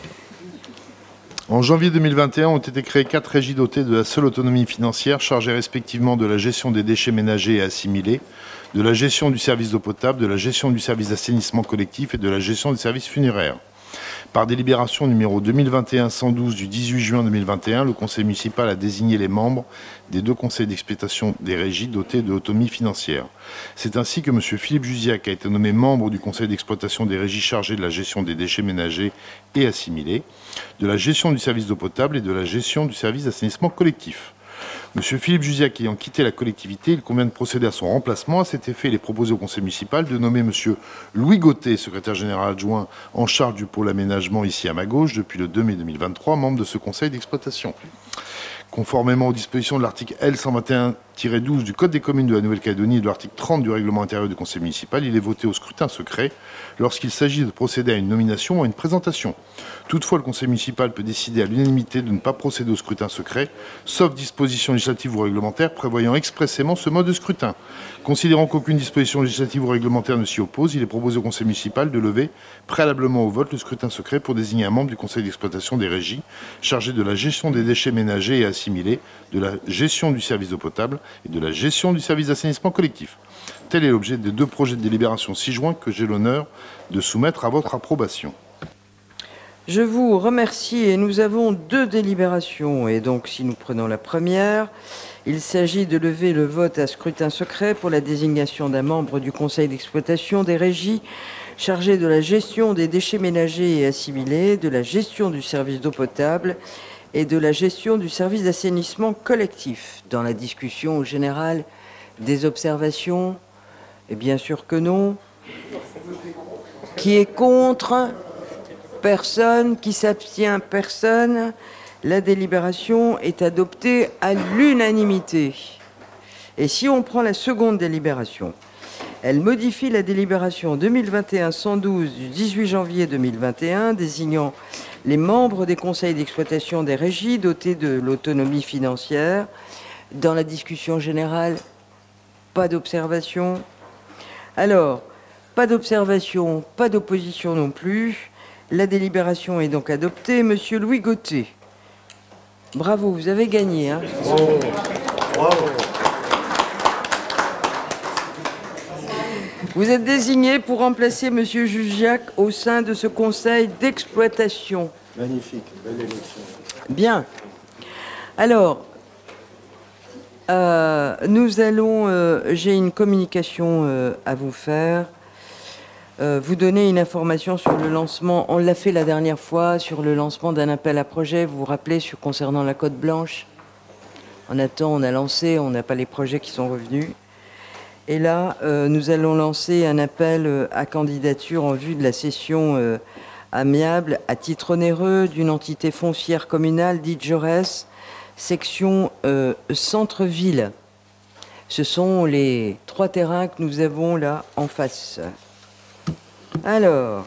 En janvier 2021 ont été créées 4 régies dotées de la seule autonomie financière chargées respectivement de la gestion des déchets ménagers et assimilés, de la gestion du service d'eau potable, de la gestion du service d'assainissement collectif et de la gestion des services funéraires. Par délibération numéro 2021-112 du 18 juin 2021, le conseil municipal a désigné les membres des 2 conseils d'exploitation des régies dotés de l'autonomie financière. C'est ainsi que M. Philippe Jusiac a été nommé membre du conseil d'exploitation des régies chargé de la gestion des déchets ménagers et assimilés, de la gestion du service d'eau potable et de la gestion du service d'assainissement collectif. M. Philippe Jusiac ayant quitté la collectivité, il convient de procéder à son remplacement. À cet effet, il est proposé au conseil municipal de nommer M. Louis Gauthier, secrétaire général adjoint en charge du pôle aménagement ici à ma gauche, depuis le 2 mai 2023, membre de ce conseil d'exploitation. Conformément aux dispositions de l'article L121-12 du Code des communes de la Nouvelle-Calédonie et de l'article 30 du règlement intérieur du conseil municipal, il est voté au scrutin secret lorsqu'il s'agit de procéder à une nomination ou à une présentation. Toutefois, le conseil municipal peut décider à l'unanimité de ne pas procéder au scrutin secret, sauf disposition législative ou réglementaire prévoyant expressément ce mode de scrutin. Considérant qu'aucune disposition législative ou réglementaire ne s'y oppose, il est proposé au conseil municipal de lever préalablement au vote le scrutin secret pour désigner un membre du conseil d'exploitation des régies chargé de la gestion des déchets ménagers et assimilés, de la gestion du service d'eau potable et de la gestion du service d'assainissement collectif. Tel est l'objet des 2 projets de délibération ci-joints que j'ai l'honneur de soumettre à votre approbation. Je vous remercie et nous avons 2 délibérations. Et donc, si nous prenons la première, il s'agit de lever le vote à scrutin secret pour la désignation d'un membre du conseil d'exploitation des régies chargé de la gestion des déchets ménagers et assimilés, de la gestion du service d'eau potable et de la gestion du service d'assainissement collectif. Dans la discussion générale, des observations? Et bien sûr que non. Qui est contre? Personne. Qui s'abstient? Personne. La délibération est adoptée à l'unanimité. Et si on prend la seconde délibération, elle modifie la délibération 2021-112 du 18 janvier 2021, désignant les membres des conseils d'exploitation des régies dotés de l'autonomie financière. Dans la discussion générale, pas d'observation. Alors, pas d'observation, pas d'opposition non plus. La délibération est donc adoptée. Monsieur Louis Gauthier, bravo, vous avez gagné. Hein. Bravo. Bravo. Vous êtes désigné pour remplacer Monsieur Jugiac au sein de ce conseil d'exploitation. Magnifique, belle élection. Bien. Alors, j'ai une communication à vous faire. Vous donner une information sur le lancement, on l'a fait la dernière fois, sur le lancement d'un appel à projet. Vous vous rappelez, concernant la Côte Blanche. On attend, on a lancé, on n'a pas les projets qui sont revenus. Et là, nous allons lancer un appel à candidature en vue de la cession amiable à titre onéreux d'une entité foncière communale dite Jaurès, section centre-ville. Ce sont les 3 terrains que nous avons là en face. Alors,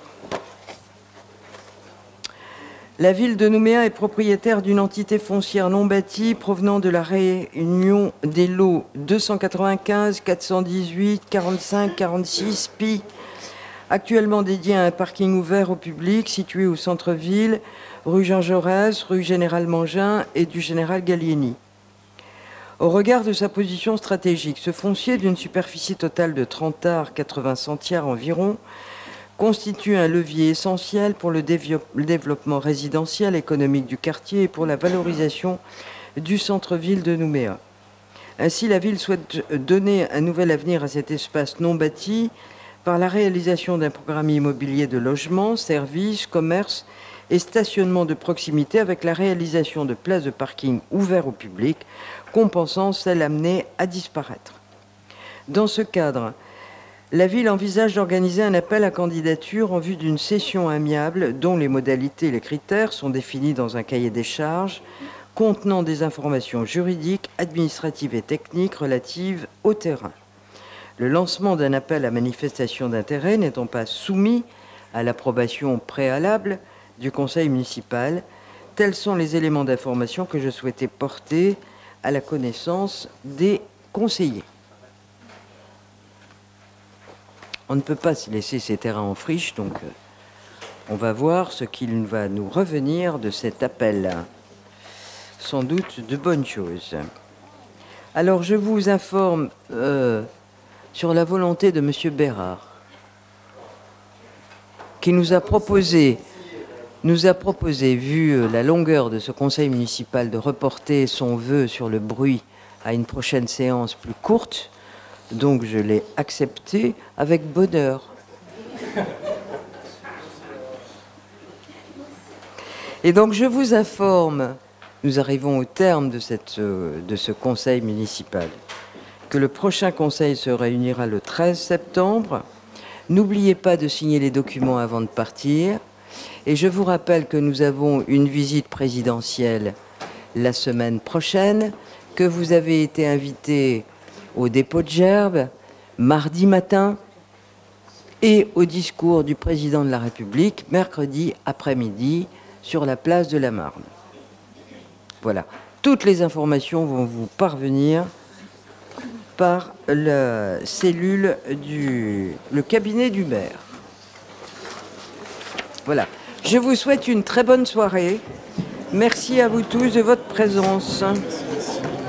la ville de Nouméa est propriétaire d'une entité foncière non bâtie provenant de la réunion des lots 295, 418, 45, 46, pi, actuellement dédié à un parking ouvert au public situé au centre-ville, rue Jean Jaurès, rue Général Mangin et du Général Gallieni. Au regard de sa position stratégique, ce foncier d'une superficie totale de 30 arts 80 centiares environ constitue un levier essentiel pour le développement résidentiel économique du quartier et pour la valorisation du centre-ville de Nouméa. Ainsi, la ville souhaite donner un nouvel avenir à cet espace non bâti par la réalisation d'un programme immobilier de logement, services, commerce et stationnement de proximité avec la réalisation de places de parking ouvertes au public, compensant celles amenées à disparaître. Dans ce cadre, la ville envisage d'organiser un appel à candidature en vue d'une cession amiable dont les modalités et les critères sont définis dans un cahier des charges contenant des informations juridiques, administratives et techniques relatives au terrain. Le lancement d'un appel à manifestation d'intérêt n'étant pas soumis à l'approbation préalable du conseil municipal, tels sont les éléments d'information que je souhaitais porter à la connaissance des conseillers. On ne peut pas laisser ces terrains en friche, donc on va voir ce qu'il va nous revenir de cet appel. Sans doute de bonnes choses. Alors je vous informe sur la volonté de M. Bérard, qui nous a proposé, vu la longueur de ce conseil municipal, de reporter son vœu sur le bruit à une prochaine séance plus courte. Donc je l'ai accepté avec bonheur. Et donc je vous informe, nous arrivons au terme de ce conseil municipal, que le prochain conseil se réunira le 13 septembre. N'oubliez pas de signer les documents avant de partir. Et je vous rappelle que nous avons une visite présidentielle la semaine prochaine, que vous avez été invité au dépôt de gerbes, mardi matin, et au discours du président de la République, mercredi après-midi, sur la place de la Marne. Voilà. Toutes les informations vont vous parvenir par la cellule le cabinet du maire. Voilà. Je vous souhaite une très bonne soirée. Merci à vous tous de votre présence.